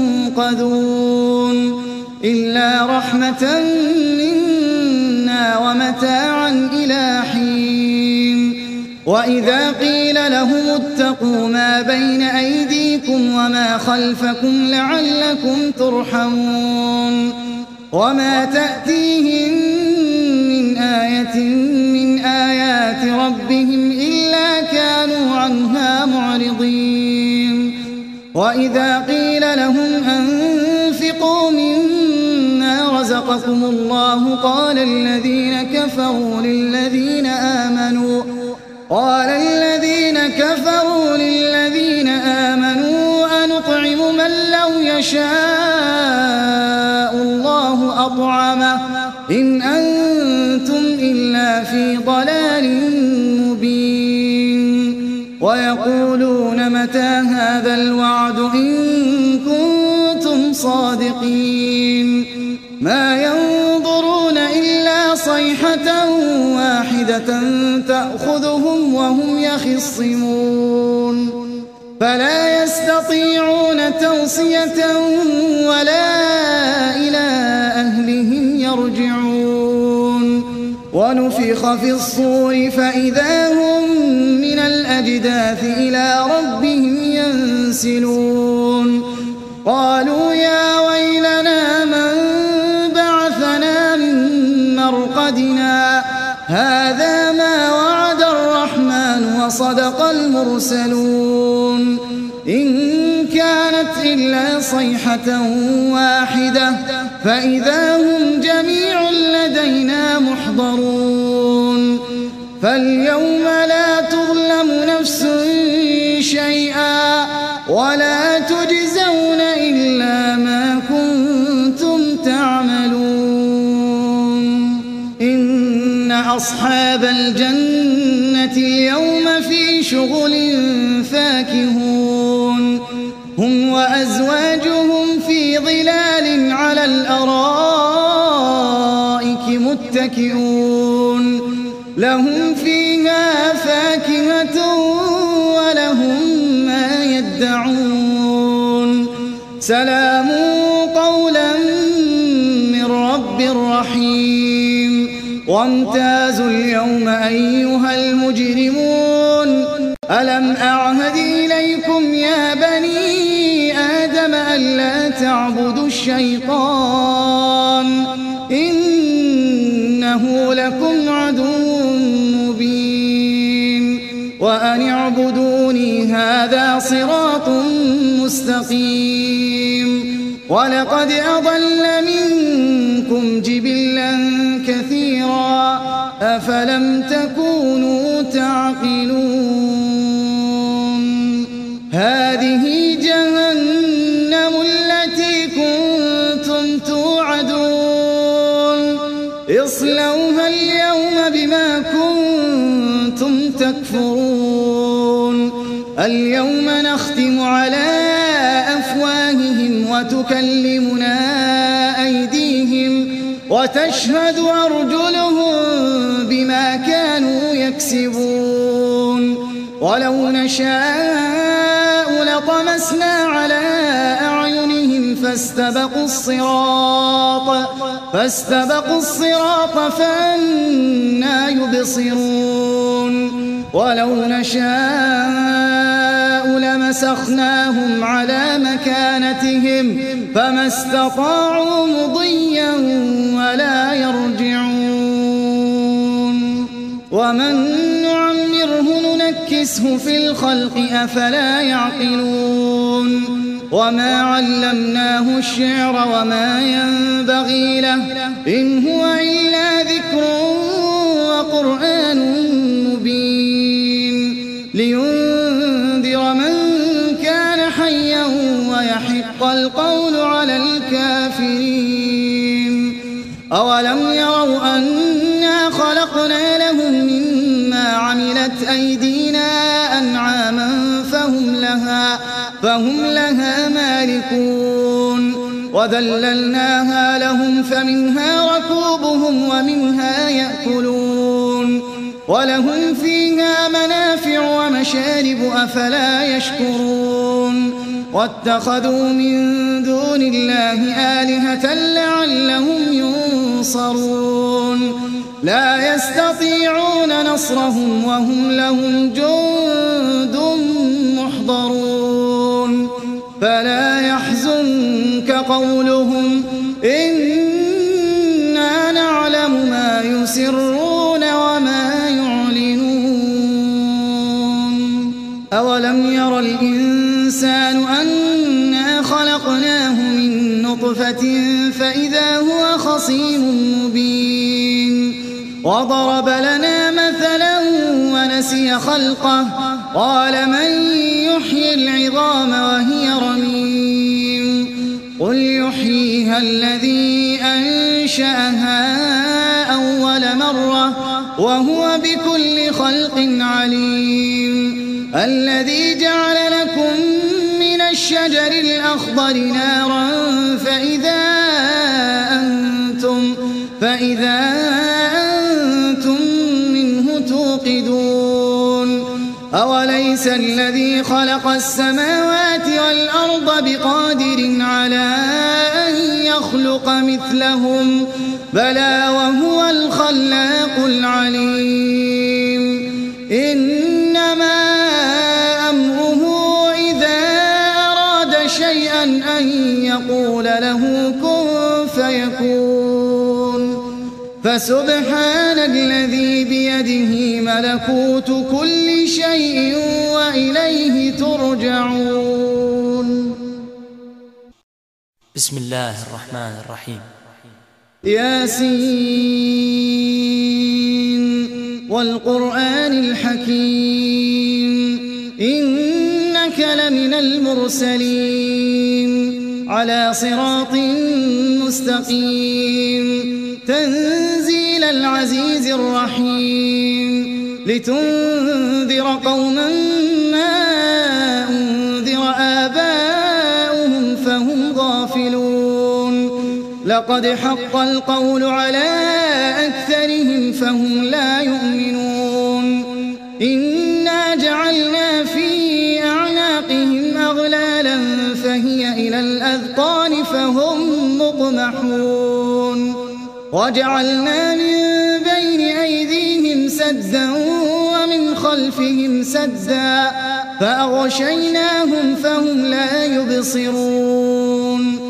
ينقذون إلا رحمة منا ومتاعا إلى حين. وإذا قيل لهم اتقوا ما بين أيديكم وما خلفكم لعلكم ترحمون. وما تأتيهم من آية من آيات ربهم إلا كانوا عنها معرضين. وإذا قيل لهم أنفقوا مما رزقكم الله قال الذين كفروا للذين آمنوا أنطعم من لو يشاء الله أطعمه إن أنتم إلا في ضلال مبين. ويقولون متى هذا الوعد إن كنتم صادقين. ما ينظرون إلا صيحة صيحة واحدة تأخذهم وهم يخصمون فلا يستطيعون توصية ولا إلى أهلهم يرجعون ونفخ في الصور فإذا هم من الأجداث إلى ربهم ينسلون قالوا يا ويلنا من بعثنا من مرقدنا هذا ما وعد الرحمن وصدق المرسلون إن كانت إلا صيحة واحدة فإذا هم جميع لدينا محضرون فاليوم لا تظلم نفس شيئا ولا تجزون إلا ما كنتم تعملون إن أصحاب الجنة اليوم في شغل فاكهون هم وأزواجهم في ظلال على الأرائك متكئون لهم فيها فاكهة ولهم ما يدعون سلام قولا من رب رحيم وامتازوا اليوم أيها المجرمون ألم أعهد إليكم يا بني آدم ألا تعبدوا الشيطان إنه لكم عدو مبين وأن اعبدوني هذا صراط مستقيم ولقد أضل منكم جبلا كثيرا أفلم تكونوا تعقلون هذه جهنم التي كنتم توعدون اصلوها اليوم بما كنتم تكفرون اليوم نختم على أفواههم وتكلمنا أيديهم وتشهد أرجلهم بما كانوا يكسبون ولو نشاء لطمسنا على أعينهم فاستبقوا الصراط فأنى يبصرون ولو نشاء لمسخناهم على مكانتهم فما استطاعوا مضيا ولا يرجعون ومن نعمره ننكسه في الخلق أفلا يعقلون وما علمناه الشعر وما ينبغي له إن هو إلا ذكر وقرآن مبين لينذر من كان حيا ويحق القول على الكافرين أولم يروا أنا خلقنا لهم مما عملت أيدينا أنعاما فهم لها مالكون وذللناها لهم فمنها ركوبهم ومنها يأكلون ولهم فيها منافع ومشارب أفلا يشكرون واتخذوا من دون الله آلهة لعلهم ينصرون لا يستطيعون نصرهم وهم لهم جند محضرون فلا يحزنك قولهم إنا نعلم ما يسرون وما يعلنون أولم ير الإنسان أنا خلقناه من نطفة فإذا هو خصيم مبين وضرب لنا مثلا ونسي خلقه قال من يحيي العظام وهي رميم قل يحييها الذي أنشأها أول مرة وهو بكل خلق عليم الذي جعل لكم من الشجر الأخضر نارا فإذا أنتم أوليس الذي خلق السماوات والأرض بقادر على أن يخلق مثلهم بلى وهو الخلاق العليم إنما أمره إذا أراد شيئا أن يقول له كن فيكون فسبحان الذي بيده ملكوت كل شيء وإليه ترجعون. بسم الله الرحمن الرحيم. ياسين والقرآن الحكيم إنك لمن المرسلين على صراط مستقيم تنزيل العزيز الرحيم لتنذر قوما ما أنذر آباؤهم فهم غافلون لقد حق القول على أكثرهم فهم لا يؤمنون إنا جعلنا في أعناقهم أغلالا فهي إلى الأذقان فهم مقمحون وجعلنا من بين أيديهم سدا ومن خلفهم سدا فأغشيناهم فهم لا يبصرون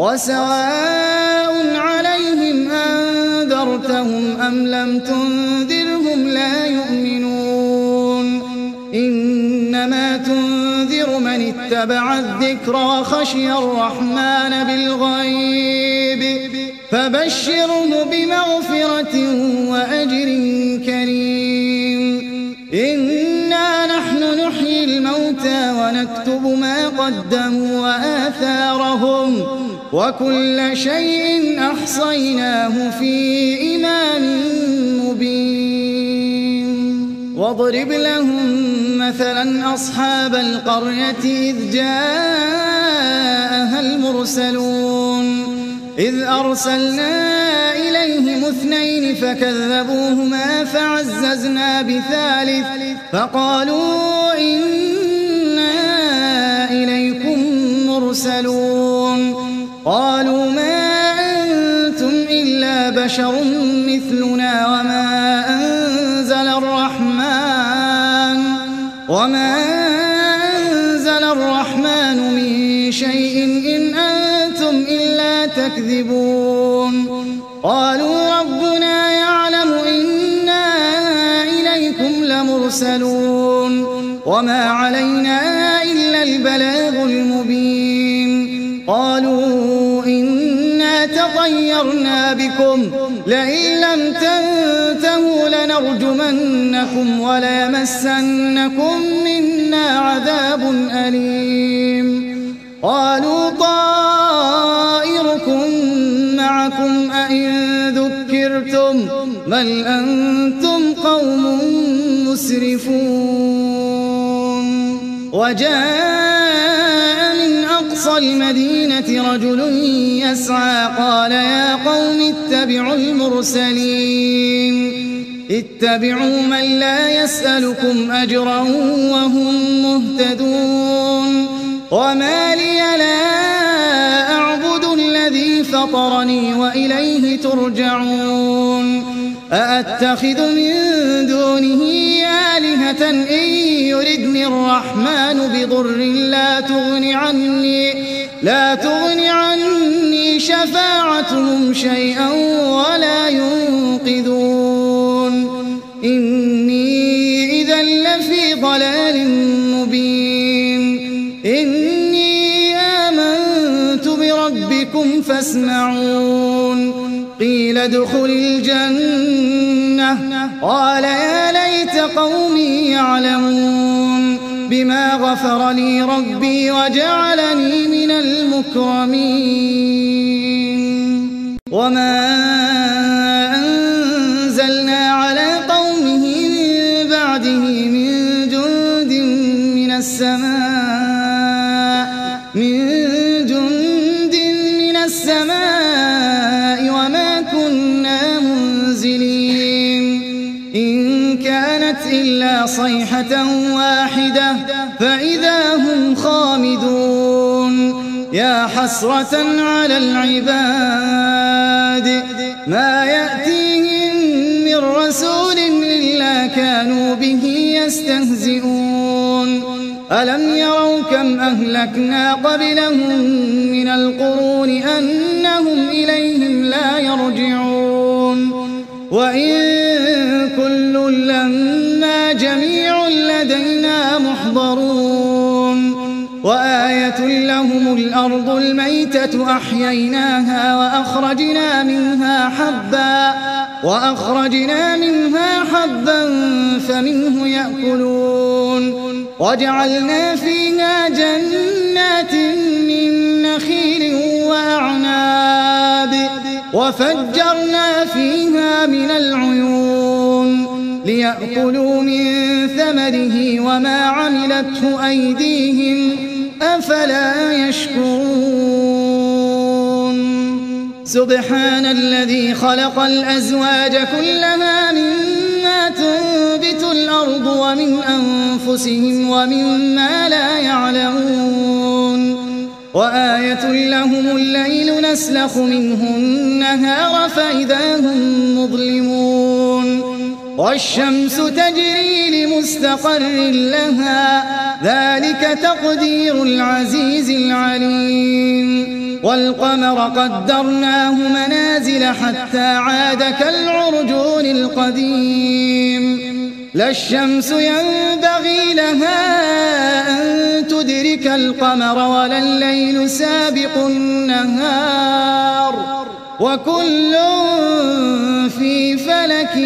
وسواء عليهم أنذرتهم أم لم تنذرهم لا يؤمنون إنما تنذر من اتبع الذكر وخشي الرحمن بالغيب فبشره بمغفرة وأجر كريم إنا نحن نحيي الموتى ونكتب ما قدموا وآثارهم وكل شيء أحصيناه في إمام مبين واضرب لهم مثلا أصحاب القرية إذ جاءها المرسلون إذ أرسلنا إليهم 2 فكذبوهما فعززنا بثالث فقالوا إنا إليكم مرسلون قالوا ما أنتم إلا بشر مثلنا وما أنزل الرحمن من شيء إن أنتم إلا تكذبون قالوا ربنا يعلم إنا إليكم لمرسلون وما علينا إلا البلاغ المبين قالوا إنا تطيرنا بكم لئن لم تنتهوا لنرجمنكم وليمسنكم منا عذاب أليم قالوا طائركم معكم أئن ذكرتم بل أنتم قوم مسرفون وجاء من أقصى المدينة رجل يسعى قال يا قوم اتبعوا المرسلين اتبعوا من لا يسألكم أجرا وهم مهتدون وما لي لا أعبد الذي فطرني وإليه ترجعون أأتخذ من دونه آلهة إن يردني الرحمن بضر لا تغن عني شفاعتهم شيئا ولا ينقذون إني إذا لفي ضلال مبين إني آمنت بربكم فاسمعون قيل ادخل الجنة قال يا ليت قومي يعلمون بما غفر لي ربي وجعلني من المكرمين وما أنزلنا على قومه من بعده من جند من السماء وما كنا منزلين إن كانت إلا إلا صيحة واحدة فإذا هم خامدون يا حسرة على العباد ما يأتيهم من رسول إلا كانوا به يستهزئون ألم يروا كم أهلكنا قبلهم من القرون أنهم إليهم لا يرجعون وإن كل لما جميع لدينا محضرون وآية لهم الأرض الميتة أحييناها وأخرجنا منها حبا فمنه يأكلون وجعلنا فيها جنات من نخيل وأعناب وفجرنا فيها من العيون ليأكلوا من ثمره وما عملته أيديهم أفلا يشكرون سبحان الذي خلق الأزواج كلها مما تنبت الأرض ومن أنفسهم ومما لا يعلمون وآية لهم الليل نسلخ منه النهار فإذا هم مظلمون والشمس تجري لمستقر لها ذلك تقدير العزيز العليم والقمر قدرناه منازل حتى عاد كالعرجون القديم لا الشمس ينبغي لها أن تدرك القمر ولا الليل سابق النهار وكل في فلك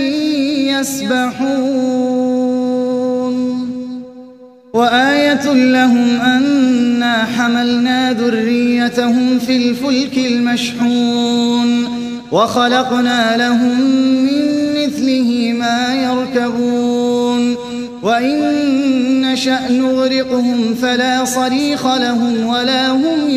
يسبحون وآية لهم أنا حملنا ذريتهم في الفلك المشحون وخلقنا لهم من مثله ما يركبون وإن نشأ نغرقهم فلا صريخ لهم ولا هم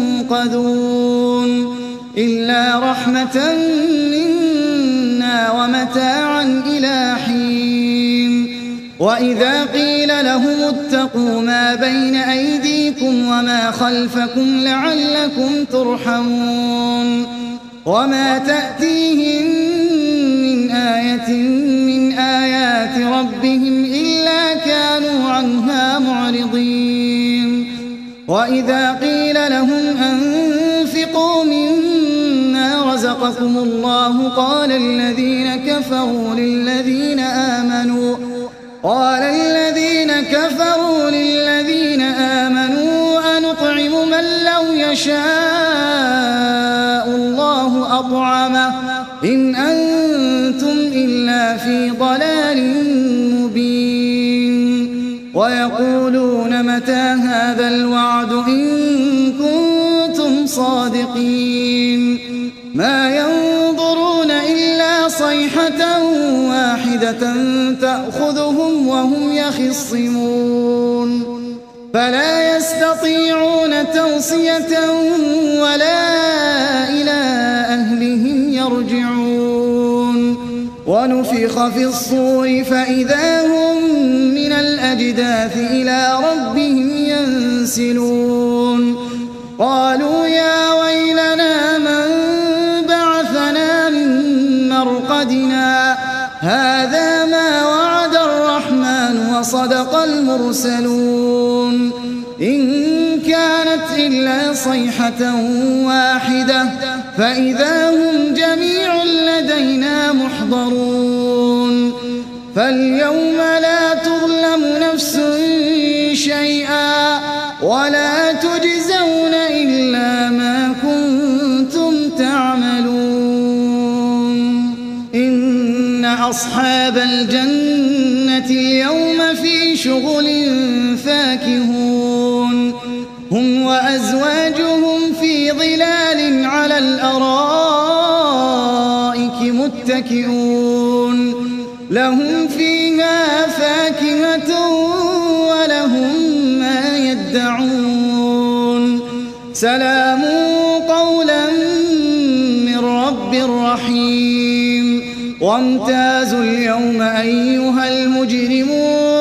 ينقذون إلا رحمة منا ومتاعا إلى حين وإذا قيل لهم اتقوا ما بين أيديكم وما خلفكم لعلكم ترحمون وما تأتيهم من آية من آيات ربهم إلا كانوا عنها معرضين وإذا قيل لهم أنفقوا مما رزقكم الله قال الذين كفروا للذين آمنوا أنطعم من لو يشاء الله أطعمه إن أنتم إلا في ضلال مبين ويقولون متى هذا الوعد إن كنتم صادقين ما ينظرون إلا صيحة واحدة تأخذهم وهم يخصمون فلا يستطيعون توصية ولا إلى أهلهم يرجعون ونفخ في الصور فإذا هم من الأجداث إلى ربهم ينسلون قالوا يا ويلنا من بعثنا من مرقدنا هذا ما وعد الرحمن وصدق المرسلون إن كانت إلا صيحة واحدة فإذا هم جميع لدينا محضرون فاليوم لا تظلم نفس شيئا ولا تجزون إلا ما كنتم تعملون إن أصحاب الجنة اليوم في شغل فاكهون هم وأزواجهم في ظلال على الأرائك متكئون لهم فيها فاكهة ولهم ما يدعون سلام قولا من رب رحيم وامتازوا اليوم أيها المجرمون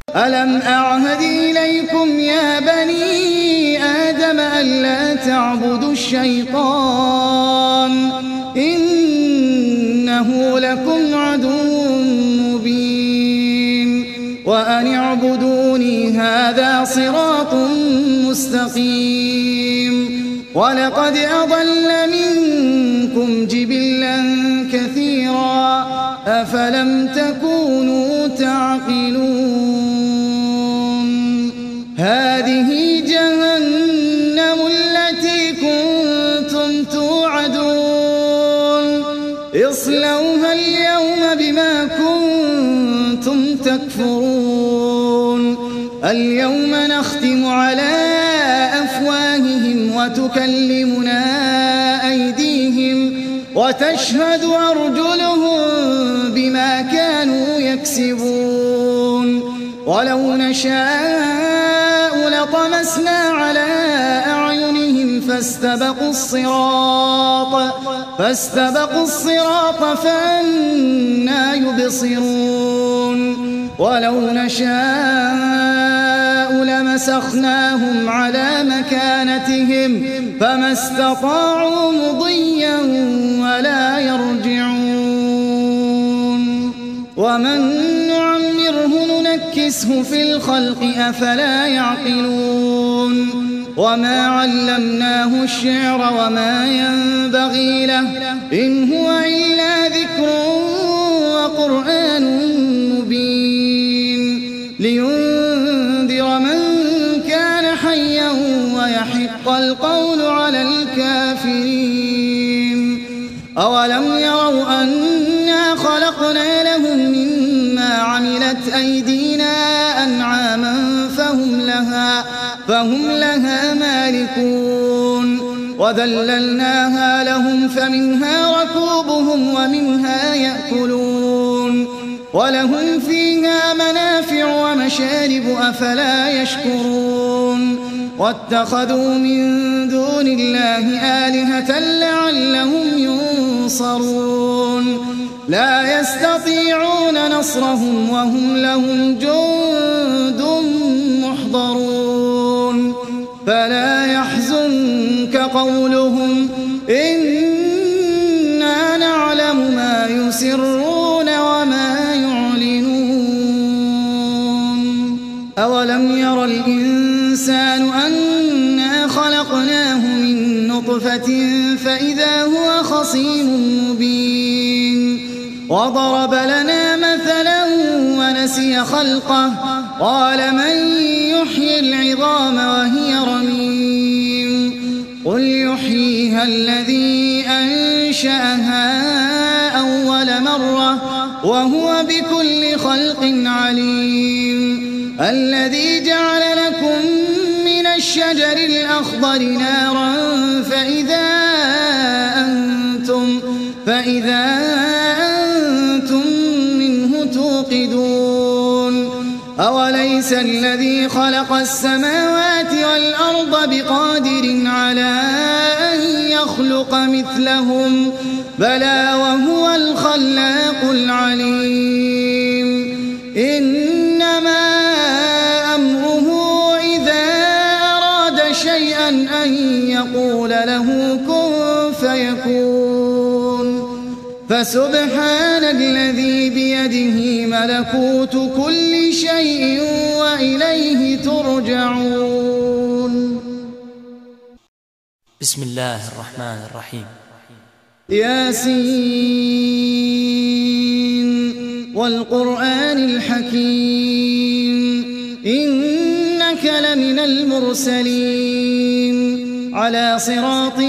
ألم أعهد إليكم يا بني آدم ألا تعبدوا الشيطان إنه لكم عدو مبين وأن اعبدوني هذا صراط مستقيم ولقد أضل منكم جبلا كثيرا أفلم تكونوا تعقلون هذه جهنم التي كنتم توعدون اصلوها اليوم بما كنتم تكفرون اليوم نختم على أفواههم وتكلمنا أيديهم وتشهد أرجلهم بما كانوا يكسبون ولو نشاء لطمسنا على أعينهم فاستبقوا الصراط فأنى يبصرون ولو نشاء لمسخناهم على مكانتهم فما استطاعوا مضيا ولا يرجعون ومن نعمره ننكسه في الخلق أفلا يعقلون وما علمناه الشعر وما ينبغي له إن هو إلا ذكر وقرآن مبين لينذر من كان حيا ويحق القول على الكافرين أولم يروا أنا خلقنا لهم مما عملت أيدينا أنعاما فهم لها مالكون وذللناها لهم فمنها ركوبهم ومنها يأكلون ولهم فيها منافع ومشارب أفلا يشكرون واتخذوا من دون الله آلهة لعلهم ينصرون لا يستطيعون نصرهم وهم لهم جند محضرون فلا يحزنك قولهم إنا نعلم ما يسرون وما يعلنون أولم ير الإنسان أنا خلقناه من نطفة فإذا هو خصيم مبين وضرب لنا مثلا ونسي خلقه قال من يحيي العظام وهي رميم قل يحييها الذي أنشأها أول مرة وهو بكل خلق عليم الذي جعل لكم من الشجر الأخضر نارا فإذا أنتم منه توقدون أوليس الذي خلق السماوات والأرض بقادر على أن يخلق مثلهم بلى وهو الخلاق العليم إنما أمره إذا أراد شيئا أن يقول له كن فيكون فسبحان الذي بيده ملكوت كل شيء وإليه ترجعون. بسم الله الرحمن الرحيم. ياسين والقرآن الحكيم إنك لمن المرسلين على صراط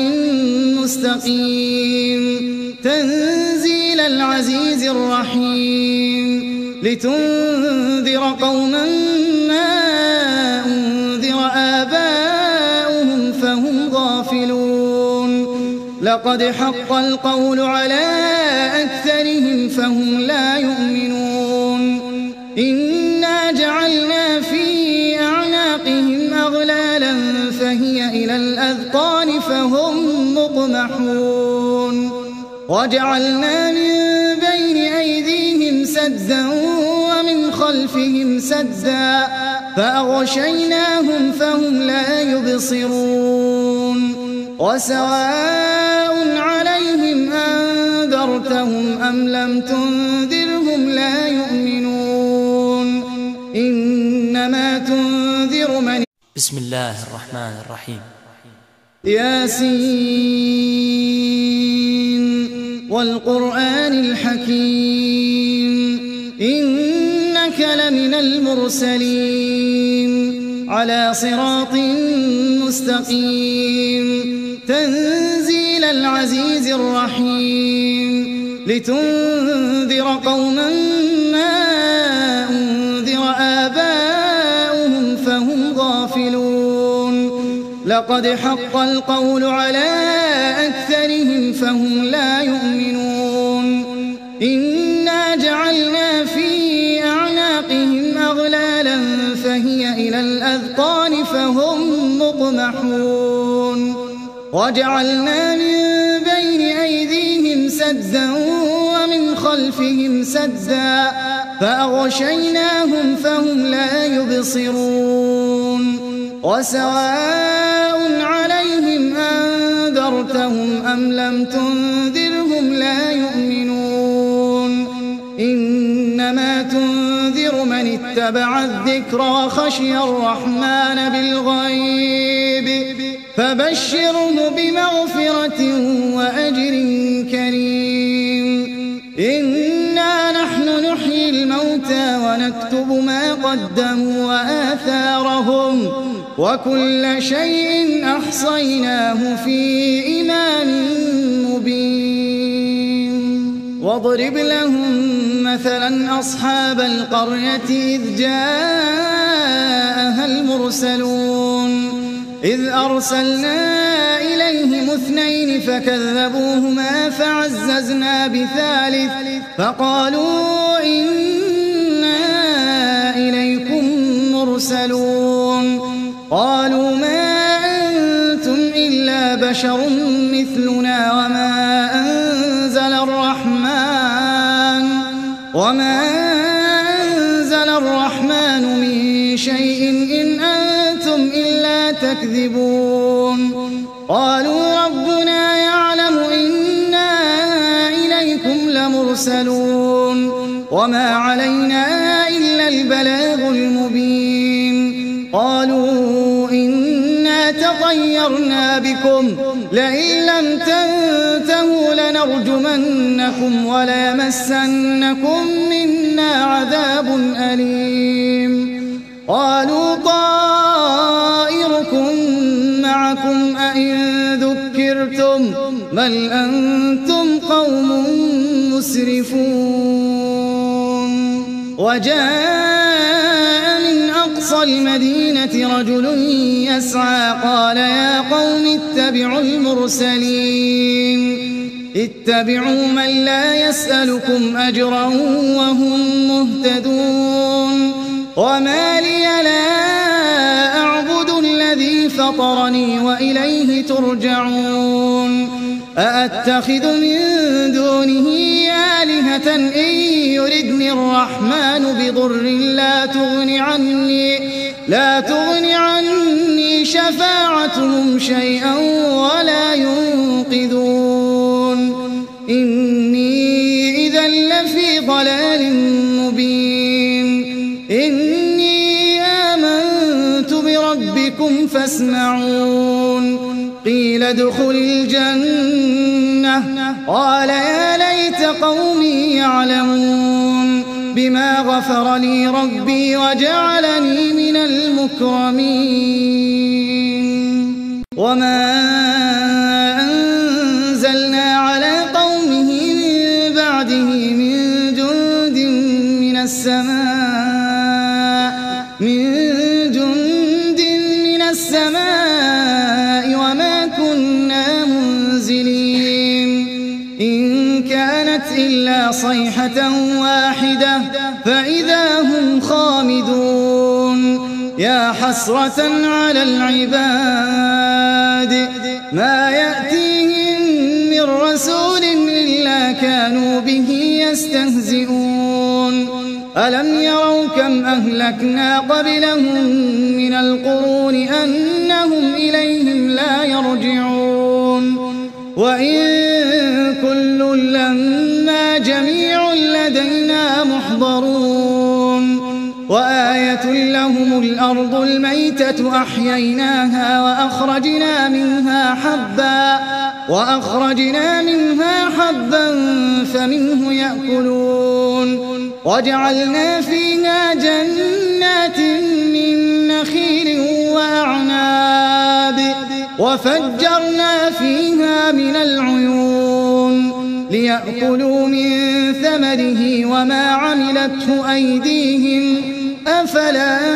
مستقيم تنزيل العزيز الرحيم لتنذر قوما ما أنذر آباؤهم فهم غافلون لقد حق القول على أكثرهم فهم لا يؤمنون إنا جعلنا في أعناقهم أغلالا فهي إلى الأذقان فهم مقمحون وجعلنا من بين أيديهم سدا ومن خلفهم خلفهم سدا فأغشيناهم فهم لا يبصرون وسواء عليهم أنذرتهم أم لم تنذرهم لا يؤمنون إنما تنذر من بسم الله الرحمن الرحيم ياسين والقرآن الحكيم إنك لمن المرسلين على صراط مستقيم تنزيل العزيز الرحيم لتنذر قوما ما أنذر آباؤهم فهم غافلون لقد حق القول على أكثرهم فهم لا يؤمنون إنا جعلنا في أعناقهم أغلالا فهي إلى الأذقان فهم مقمحون وجعلنا من بين أيديهم سدا ومن خلفهم سدا فأغشيناهم فهم لا يبصرون وسواء عليهم أنذرتهم أم لم تنذرهم لا يؤمنون إنما تنذر من اتبع الذكر وخشي الرحمن بالغيب فبشره بمغفرة وأجر كريم إنا نحن نحيي الموتى ونكتب ما قدموا وآثارهم وكل شيء أحصيناه في إمام مبين واضرب لهم مثلا أصحاب القرية إذ جاءها المرسلون إذ أرسلنا إليهم 2 فكذبوهما فعززنا ب3 فقالوا إنا إليكم مرسلون قالوا ما أنتم إلا بشر مثلنا وما أنزل الرحمن من شيء إن أنتم إلا تكذبون قالوا ربنا يعلم إنا إليكم لمرسلون وما علينا إلا البلاغ المبين قالوا إنا تطيرنا بكم لئن لم تنتهوا لنرجمنكم وليمسنكم منا عذاب أليم قالوا طائركم معكم أئن ذكرتم بل أنتم قوم مسرفون وجاء من أقصى المدينة رجل يسعى قال يا قوم اتبعوا المرسلين اتبعوا من لا يسألكم أجرا وهم مهتدون وما لي لا أعبد الذي فطرني وإليه ترجعون أأتخذ من دونه آلهة إن يردني الرحمن بضر لا تغن عني شفاعتهم شيئا ولا ينقذون إني إذا لفي ضلال مبين إني آمنت بربكم فاسمعون قيل ادخل الجنة قال يا ليت قومي يعلمون بما غفر لي ربي وجعلني من المكرمين وما أنزلنا على قومه من بعده من جند من السماء وما كنا منزلين إن كانت إلا صيحة واحدة فإذا هم خامدون يا حسرة على العباد ما يأتيهم من رسول إلا كانوا به يستهزئون ألم يروا كم أهلكنا قبلهم من القرون أنهم إليهم لا يرجعون وإن كل لما جميع لدينا محضرون وآية لهم الأرض الميتة أحييناها وأخرجنا منها حبا فمنه يأكلون وجعلنا فيها جنات من نخيل وأعناب وفجرنا فيها من العيون ليأكلوا من ثمره وما عملته أيديهم أفلا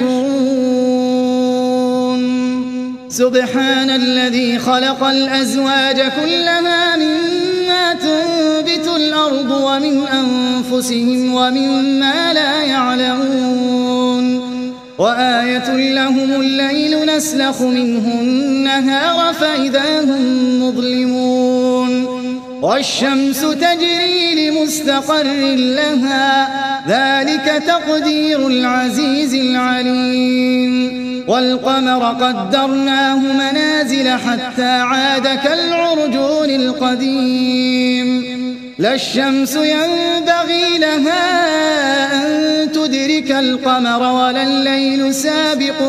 يشكرون سبحان الذي خلق الأزواج كلها مما تنبت الأرض ومن أنفسهم ومما لا يعلمون وآية لهم الليل نسلخ منه النهار فإذا هم مظلمون والشمس تجري لمستقر لها ذلك تقدير العزيز العليم والقمر قدرناه منازل حتى عاد كالعرجون القديم لا الشمس ينبغي لها أن تدرك القمر ولا الليل سابق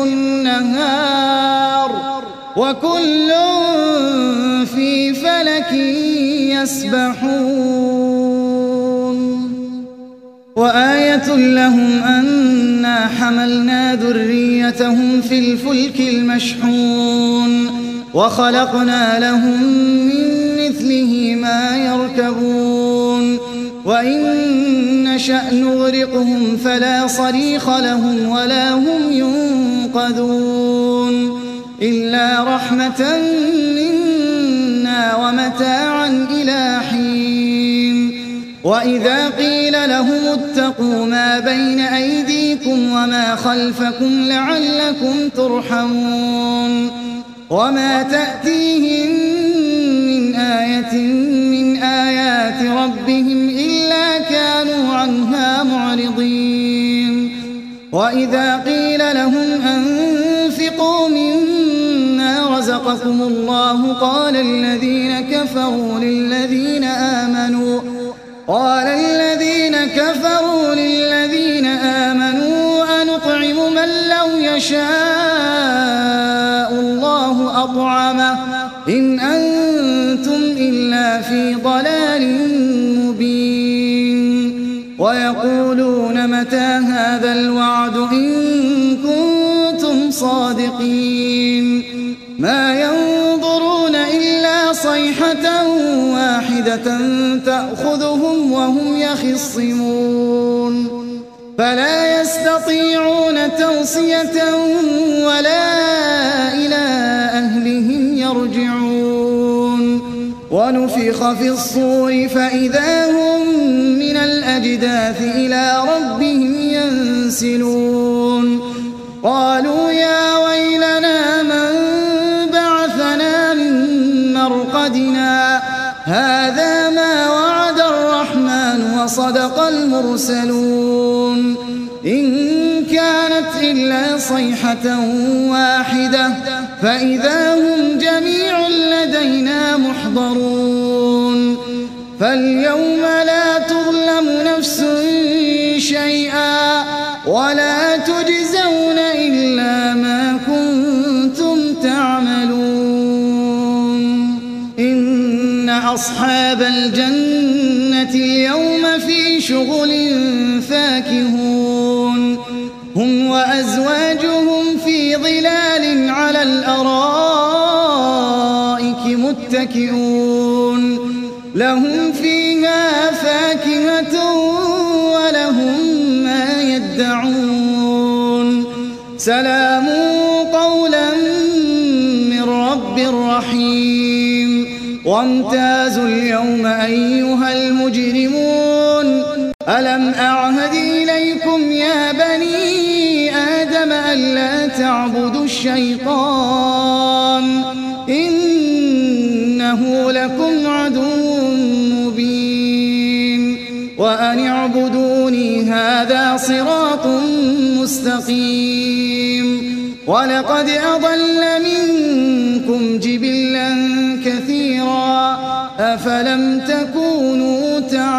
النهار وكل في فلك يسبحون وآية لهم أنا حملنا ذريتهم في الفلك المشحون وخلقنا لهم من مثله ما يركبون وإن نشأ نغرقهم فلا صريخ لهم ولا هم ينقذون إلا رحمة منا ومتاعا إلى حين وإذا قيل لهم اتقوا ما بين أيديكم وما خلفكم لعلكم ترحمون وما تأتيهم من آية من آيات ربهم إلا كانوا عنها معرضين وإذا قيل لهم أنفقوا مما رزقكم الله قال الذين كفروا للذين آمنوا أنطعم من لو يشاء الله أطعمه إن أنتم إلا في ضلال مبين ويقولون متى هذا الوعد إن كنتم صادقين ما ينظرون إلا صيحة واحدة تأخذهم وهم يخصمون فلا يستطيعون توصية ولا إلى أهلهم يرجعون ونفخ في الصور فإذا هم من الأجداث إلى ربهم ينسلون قالوا يا ويلنا من بعثنا من مرقدنا هذا ما وعد الرحمن وصدق المرسلون إن كانت إلا صيحة واحدة فإذا هم جميع لدينا محضرون فاليوم لا تظلم نفس شيئا ولا تجزون إلا ما كنتم تعملون إن أصحاب الجنة اليوم في شغل فاكهون هم وأزواجهم في ظلال على الأرائك متكئون لهم فيها فاكهة ولهم ما يدعون سلام قولا من رب رحيم وامتازوا اليوم أيها المجرمون ألم أعهد إليكم يا بني آدم ألا تعبدوا الشيطان إنه لكم عدو مبين وأن اعبدوني هذا هذا صراط مستقيم ولقد أضل منكم جبلا كثيرا أفلم تكونوا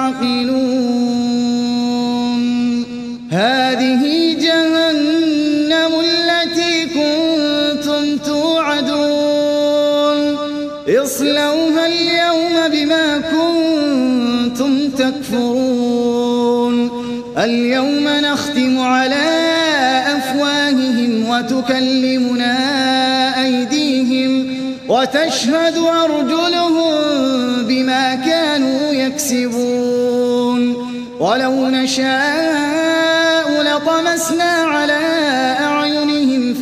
تعقلون هذه جهنم التي كنتم توعدون اصلوها اليوم بما كنتم تكفرون اليوم نختم على أفواههم وتكلمنا أيديهم وتشهد أرجلهم بما كانوا يكسبون ولو نشاء لطمسنا على أعينهم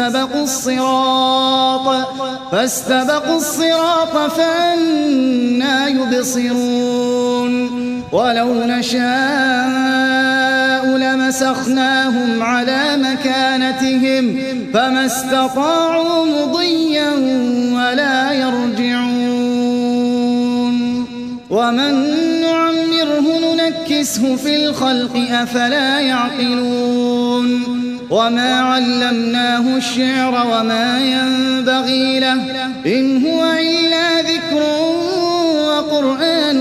فاستبقوا الصراط فأنى يبصرون ولو نشاء لمسخناهم على مكانتهم فما استطاعوا مضيا ولا يرجعون ومن نعمره ننكسه في الخلق أفلا يعقلون وما علمناه الشعر وما ينبغي له إن هو إلا ذكر وقرآن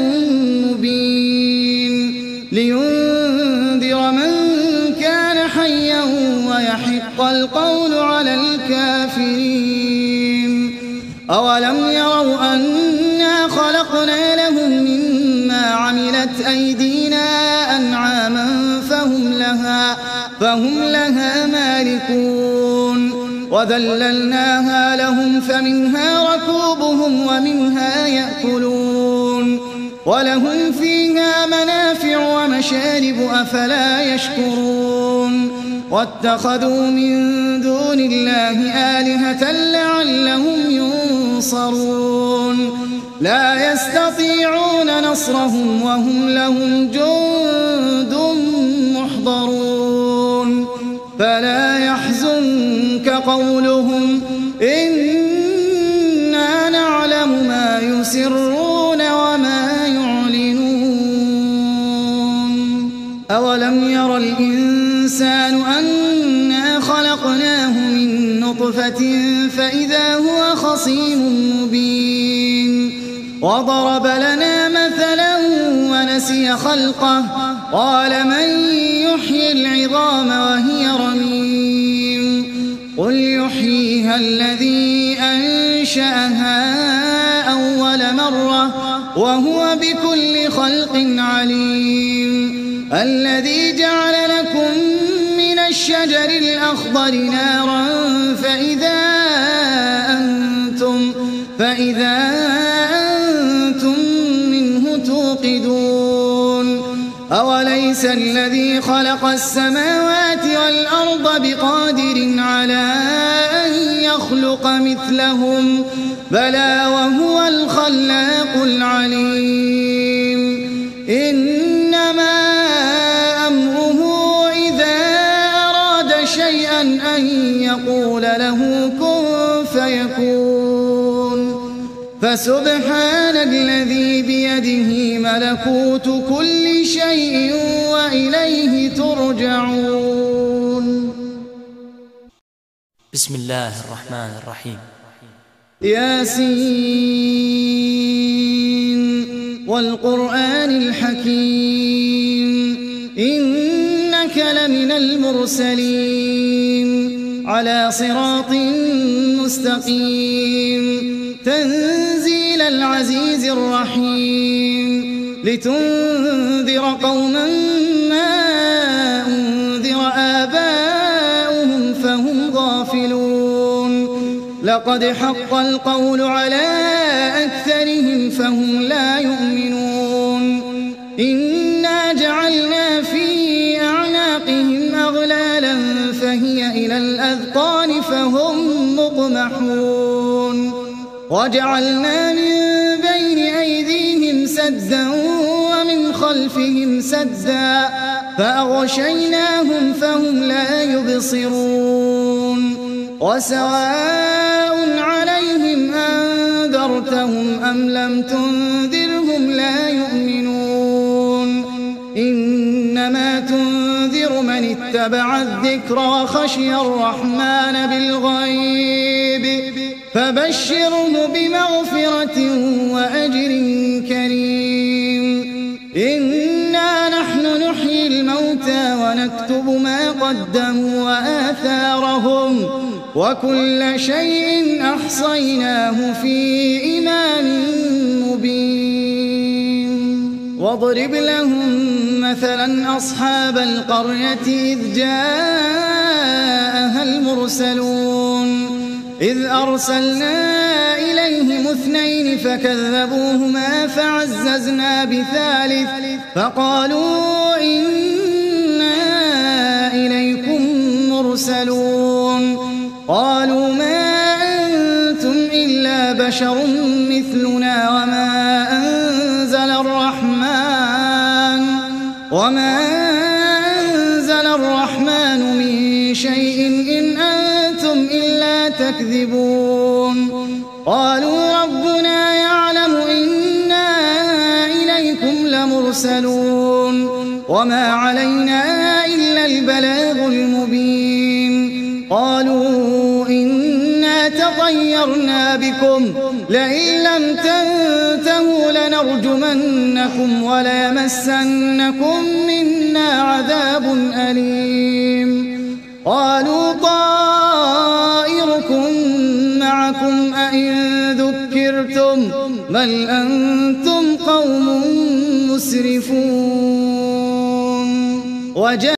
مبين لينذر من كان حيا ويحق القول على الكافرين أولم يروا أنا خلقنا لهم مما عملت أيدينا أنعاما فهم لها مالكون وذللناها لهم فمنها ركوبهم ومنها يأكلون ولهم فيها منافع ومشارب أفلا يشكرون واتخذوا من دون الله آلهة لعلهم ينصرون لا يستطيعون نصرهم وهم لهم جند محضرون فلا يحزنك قولهم إنا نعلم ما يسرون وما يعلنون أولم ير الإنسان أنا خلقناه من نطفة فإذا هو خصيم مبين وضرب لنا مثلا ونسي خلقه قال من يحيي العظام وهي رميم قل يحييها الذي أنشأها أول مرة وهو بكل خلق عليم الذي جعل لكم من الشجر الأخضر نارا فإذا أنتم منه توقدون أوليس الذي خلق السماوات والأرض بقادر على أن يخلق مثلهم بلى وهو الخلاق العليم إنما أمره إذا أراد شيئا أن يقول له كن فيكون فسبحان الذي بيده ملكوت كل شيء وإليه ترجعون. بسم الله الرحمن الرحيم. ياسين والقرآن الحكيم إنك لمن المرسلين على صراط مستقيم تنزيل العزيز الرحيم لتنذر قوما ما أنذر آباؤهم فهم غافلون لقد حق القول على أكثرهم فهم لا يؤمنون إنا جعلنا في أعناقهم أغلالا فهي إلى الأذقان فهم مقمحون وجعلنا من بين أيديهم سدا ومن خلفهم سدا فأغشيناهم فهم لا يبصرون وسواء عليهم أنذرتهم أم لم تنذرهم لا يؤمنون إنما تنذر اتبع الذكر وخشي الرحمن بالغيب فبشره بمغفرة وأجر كريم. إنا نحن نحيي الموتى ونكتب ما قدموا وآثارهم وكل شيء أحصيناه في إمام مبين. واضرب لهم مثلا أصحاب القرية إذ جاءها المرسلون إذ أرسلنا إليهم 2 فكذبوهما فعززنا بثالث فقالوا إنا إليكم مرسلون. قالوا ما أنتم إلا بشر مثلنا وما أنزل الرحمن من شيء إن أنتم إلا تكذبون. قالوا ربنا يعلم إنا إليكم لمرسلون وما علينا إلا البلاغ المبين. قالوا إنا تطيرنا بكم لئن لم تنتهوا لنرجمنكم وليمسنكم منا عذاب أليم. قالوا طائركم معكم أئن ذكرتم بل أنتم قوم مسرفون.